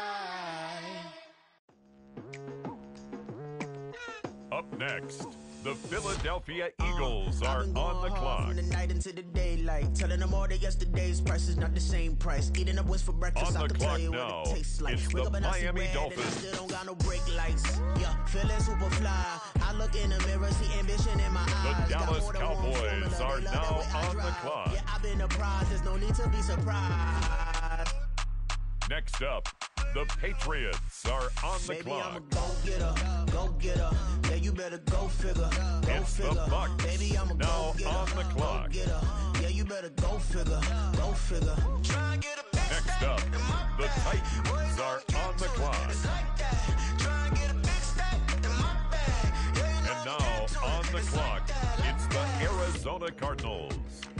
cry. Up next, the Philadelphia Eagles are on the clock. From the night into the daylight, telling them all that yesterday's price is not the same price. Eating up what's for breakfast, On I the can tell clock you now, what it tastes like. it's Wake the up and I see Miami red Dolphins. and I still don't got no brake lights. Yeah, feeling super fly. I look in the mirror, see ambition in my eyes. The Got Dallas more than one Cowboys formula, they are love now that way I on the drive. clock. Yeah, I've been apprised, there's no need to be surprised. Next up, The Patriots are on the Baby, clock. I'm a go-getter, go-getter. Yeah, you better go figure, go It's figure. the Bucks Baby, I'm a now go-getter, on the clock. go-getter. Yeah, you better go figure, go figure. Try and get a big Next stack up, in my the bag. Titans are on the clock. It's like that. Try and get a big stack in my bag. Yeah, you know And we now get to on it. the It's clock, like that. it's the Arizona Cardinals.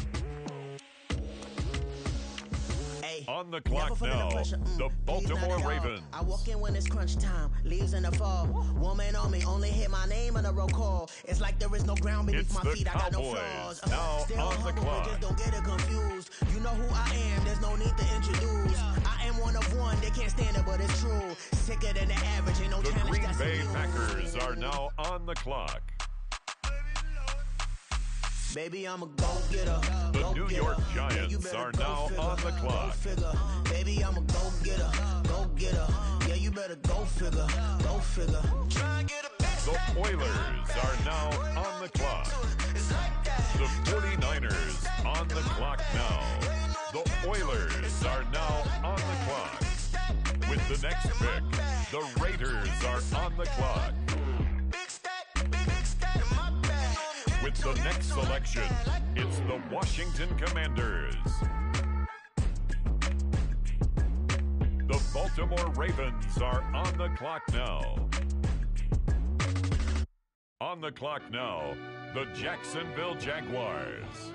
On the clock now, the Baltimore Ravens. I walk in when it's crunch time, leaves in the fall. Woman on me, only hit my name on the roll call. It's like there is no ground beneath It's my the feet. I got no Cowboys, flaws. now Still on the humble, clock. just don't get it confused. You know who I am, there's no need to introduce. I am one of one, they can't stand it, but it's true. Sicker than the average, ain't no The challenge Green that's Bay immune. Packers are now on the clock. Baby, I'm a go-getter. The New York Giants are now on the clock. Baby, I'm a go-getter, go-getter. Yeah, you better go figure, go figure. Try and get a big The Oilers are now on the clock. The 49ers on the clock now. The Oilers are now on the clock. With the next pick, the Raiders are on the clock. With the next selection, it's the Washington Commanders. The Baltimore Ravens are on the clock now. On the clock now, the Jacksonville Jaguars.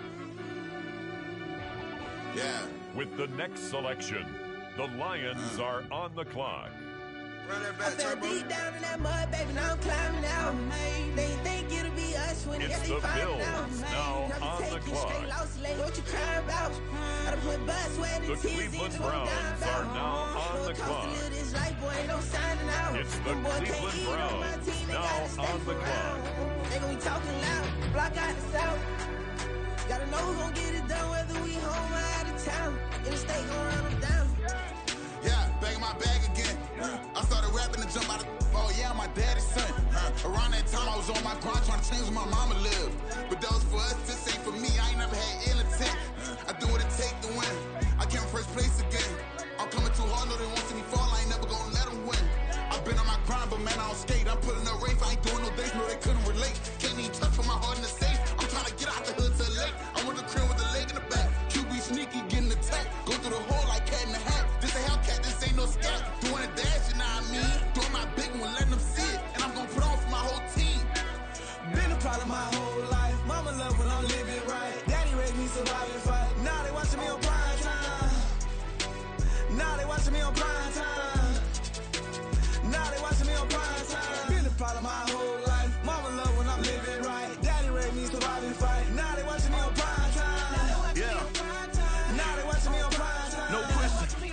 Yeah. With the next selection, the Lions are on the clock. Run that I back, fell Turbo. deep down in that mud, baby, now I'm climbing out. They think it'll be us when It's they the find Bills out. now Never on the take you clock. straight lost, like, what you crying about? Gotta put blood, sweat, and The tears Cleveland into what I'm down Browns about. are now on Roller the coaster, clock. live this life, boy, ain't no signing out. It's the Them boys Cleveland can't eat on my Browns team, they now gotta stay on the for clock. round. They gon' be talking loud, block out the south. Gotta know who's gon' get it done, whether we home or out of town. In the state, gon' run them down. Yeah, back in my bag again. I started rapping to jump out of. Oh yeah, I'm my daddy's son. Around that time I was on my grind trying to change where my mama lived. But that was for us, this ain't for me. I ain't never had ill intent. I do what it take to win. I came first place again. I'm coming too hard, no they won't see me fall. I ain't never gonna let them win. I've been on my grind, but man I don't skate. I'm putting up race, I ain't doing no days, no they couldn't relate. Can't even touch for my heart in the safe. I'm trying to get out the hood to the lake. I want the crib with the leg in the back. QB sneaky, getting attacked. Go through the hole like cat in the hat. This a Hellcat, this ain't no scat. Doing a dash, you know what I mean? Doing my big one, letting them see it. And I'm gonna put on for my whole team. Been a problem my whole life. Mama love when I'm living right. Daddy raised me survive and fight. Now they watching me on prime time. Now they watching me on prime time. Now they watching me on prime time. Been a problem my whole life. Mama love when I'm living right. Daddy raised me survive and fight. Now they watching me on prime time. Yeah. Now they watching me on prime time. No question.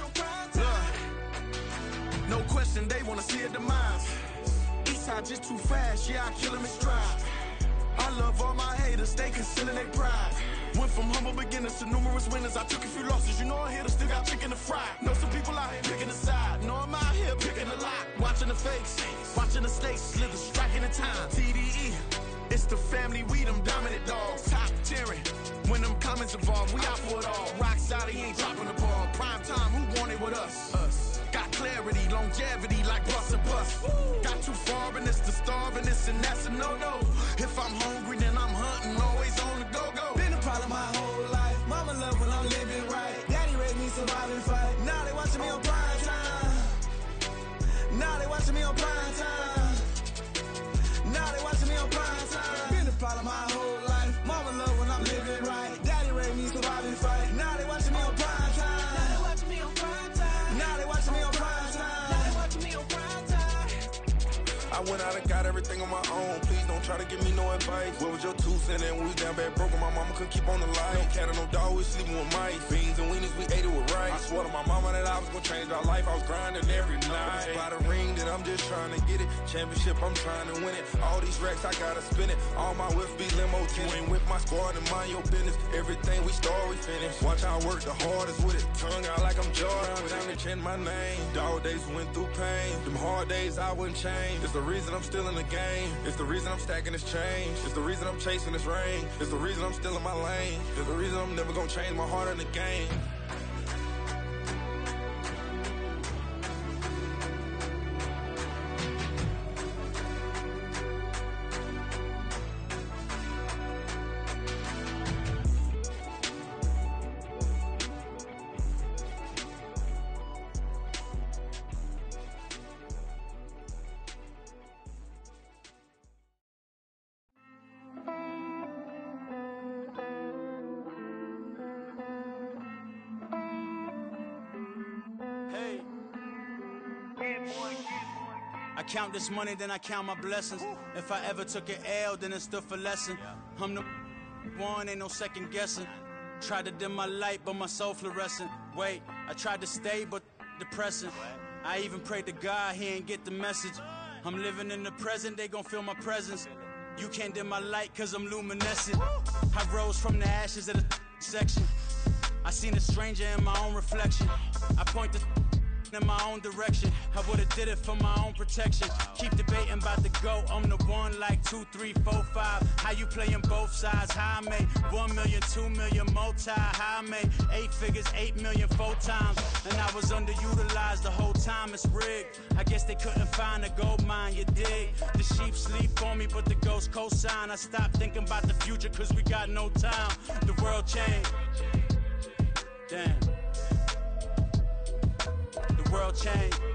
No question, they wanna see a demise. Eastside just too fast, yeah, I kill him in stride. I love all my haters, they concealing their pride. Went from humble beginners to numerous winners. I took a few losses, you know I hit, still got chicken to fry. Know some people out here picking a side. Know I'm out here picking a lot. Watching the fakes, watching the snakes slither, striking the time. TDE, it's the family, we them dominant dogs. Top tiering, when them comments involved, we out for it all. Rock solid, he ain't dropping the ball. Prime time, who want it with us? Us. Got clarity, longevity like bus and bus. Got too far and it's the starving, this and that's a no-no. If I'm hungry, then I'm hunting, always on the go-go. Been a problem my whole life. Mama love when I'm living right. Daddy raised me survive and fight. Now they watching me on prime time. Now they watching me on prime time. Now they watching me on prime time. Been a problem my whole life. Mama love when I'm living right. Daddy raised me survive and fight. Now they watching me on prime time. Now they watching me on prime time. Now they watching me on prime time. Now they watching me on prime time. I went out and got everything on my own. Please don't try to give me no advice. What was your 2 cents and we was down bad broke and my mama couldn't keep on the light. No cat or no dog, we sleeping with mice. Beans and weenies, we ate it with rice. I swore to my mama that I was gonna change our life. I was grinding every night. By the ring that I'm just trying to get it. Championship, I'm trying to win it. All these racks, I gotta spin it. All my whips be limo tinted. Ain't with my squad and mind your business. Everything we start, we finish. Watch how I work the hardest with it. Tongue out like I'm Jordan. Without me change my name. Dog days went through pain. Them hard days I wouldn't change. It's the reason I'm still in the game. It's the reason I'm stacking this change. It's the reason I'm chasing this rain. It's the reason I'm still in my lane. It's the reason I'm never gonna change my heart in the game. I count this money, then I count my blessings. If I ever took an L, then it stood for lesson. I'm the one, ain't no second guessing. Tried to dim my light, but my soul fluorescent. Wait, I tried to stay, but depressing. I even prayed to God, he ain't get the message. I'm living in the present, they gon' feel my presence. You can't dim my light, cause I'm luminescent. I rose from the ashes of the section. I seen a stranger in my own reflection. I point the in my own direction. I would've did it for my own protection. Keep debating about the GOAT. I'm the one like 2, 3, 4, 5. How you playing both sides? How I made 1 million, 2 million, multi. How I made 8 figures, 8 million, 4 times. And I was underutilized the whole time. It's rigged. I guess they couldn't find a gold mine, you dig? The sheep sleep on me, but the ghost co-sign. I stopped thinking about the future, cause we got no time. The world changed. Damn. The world changed.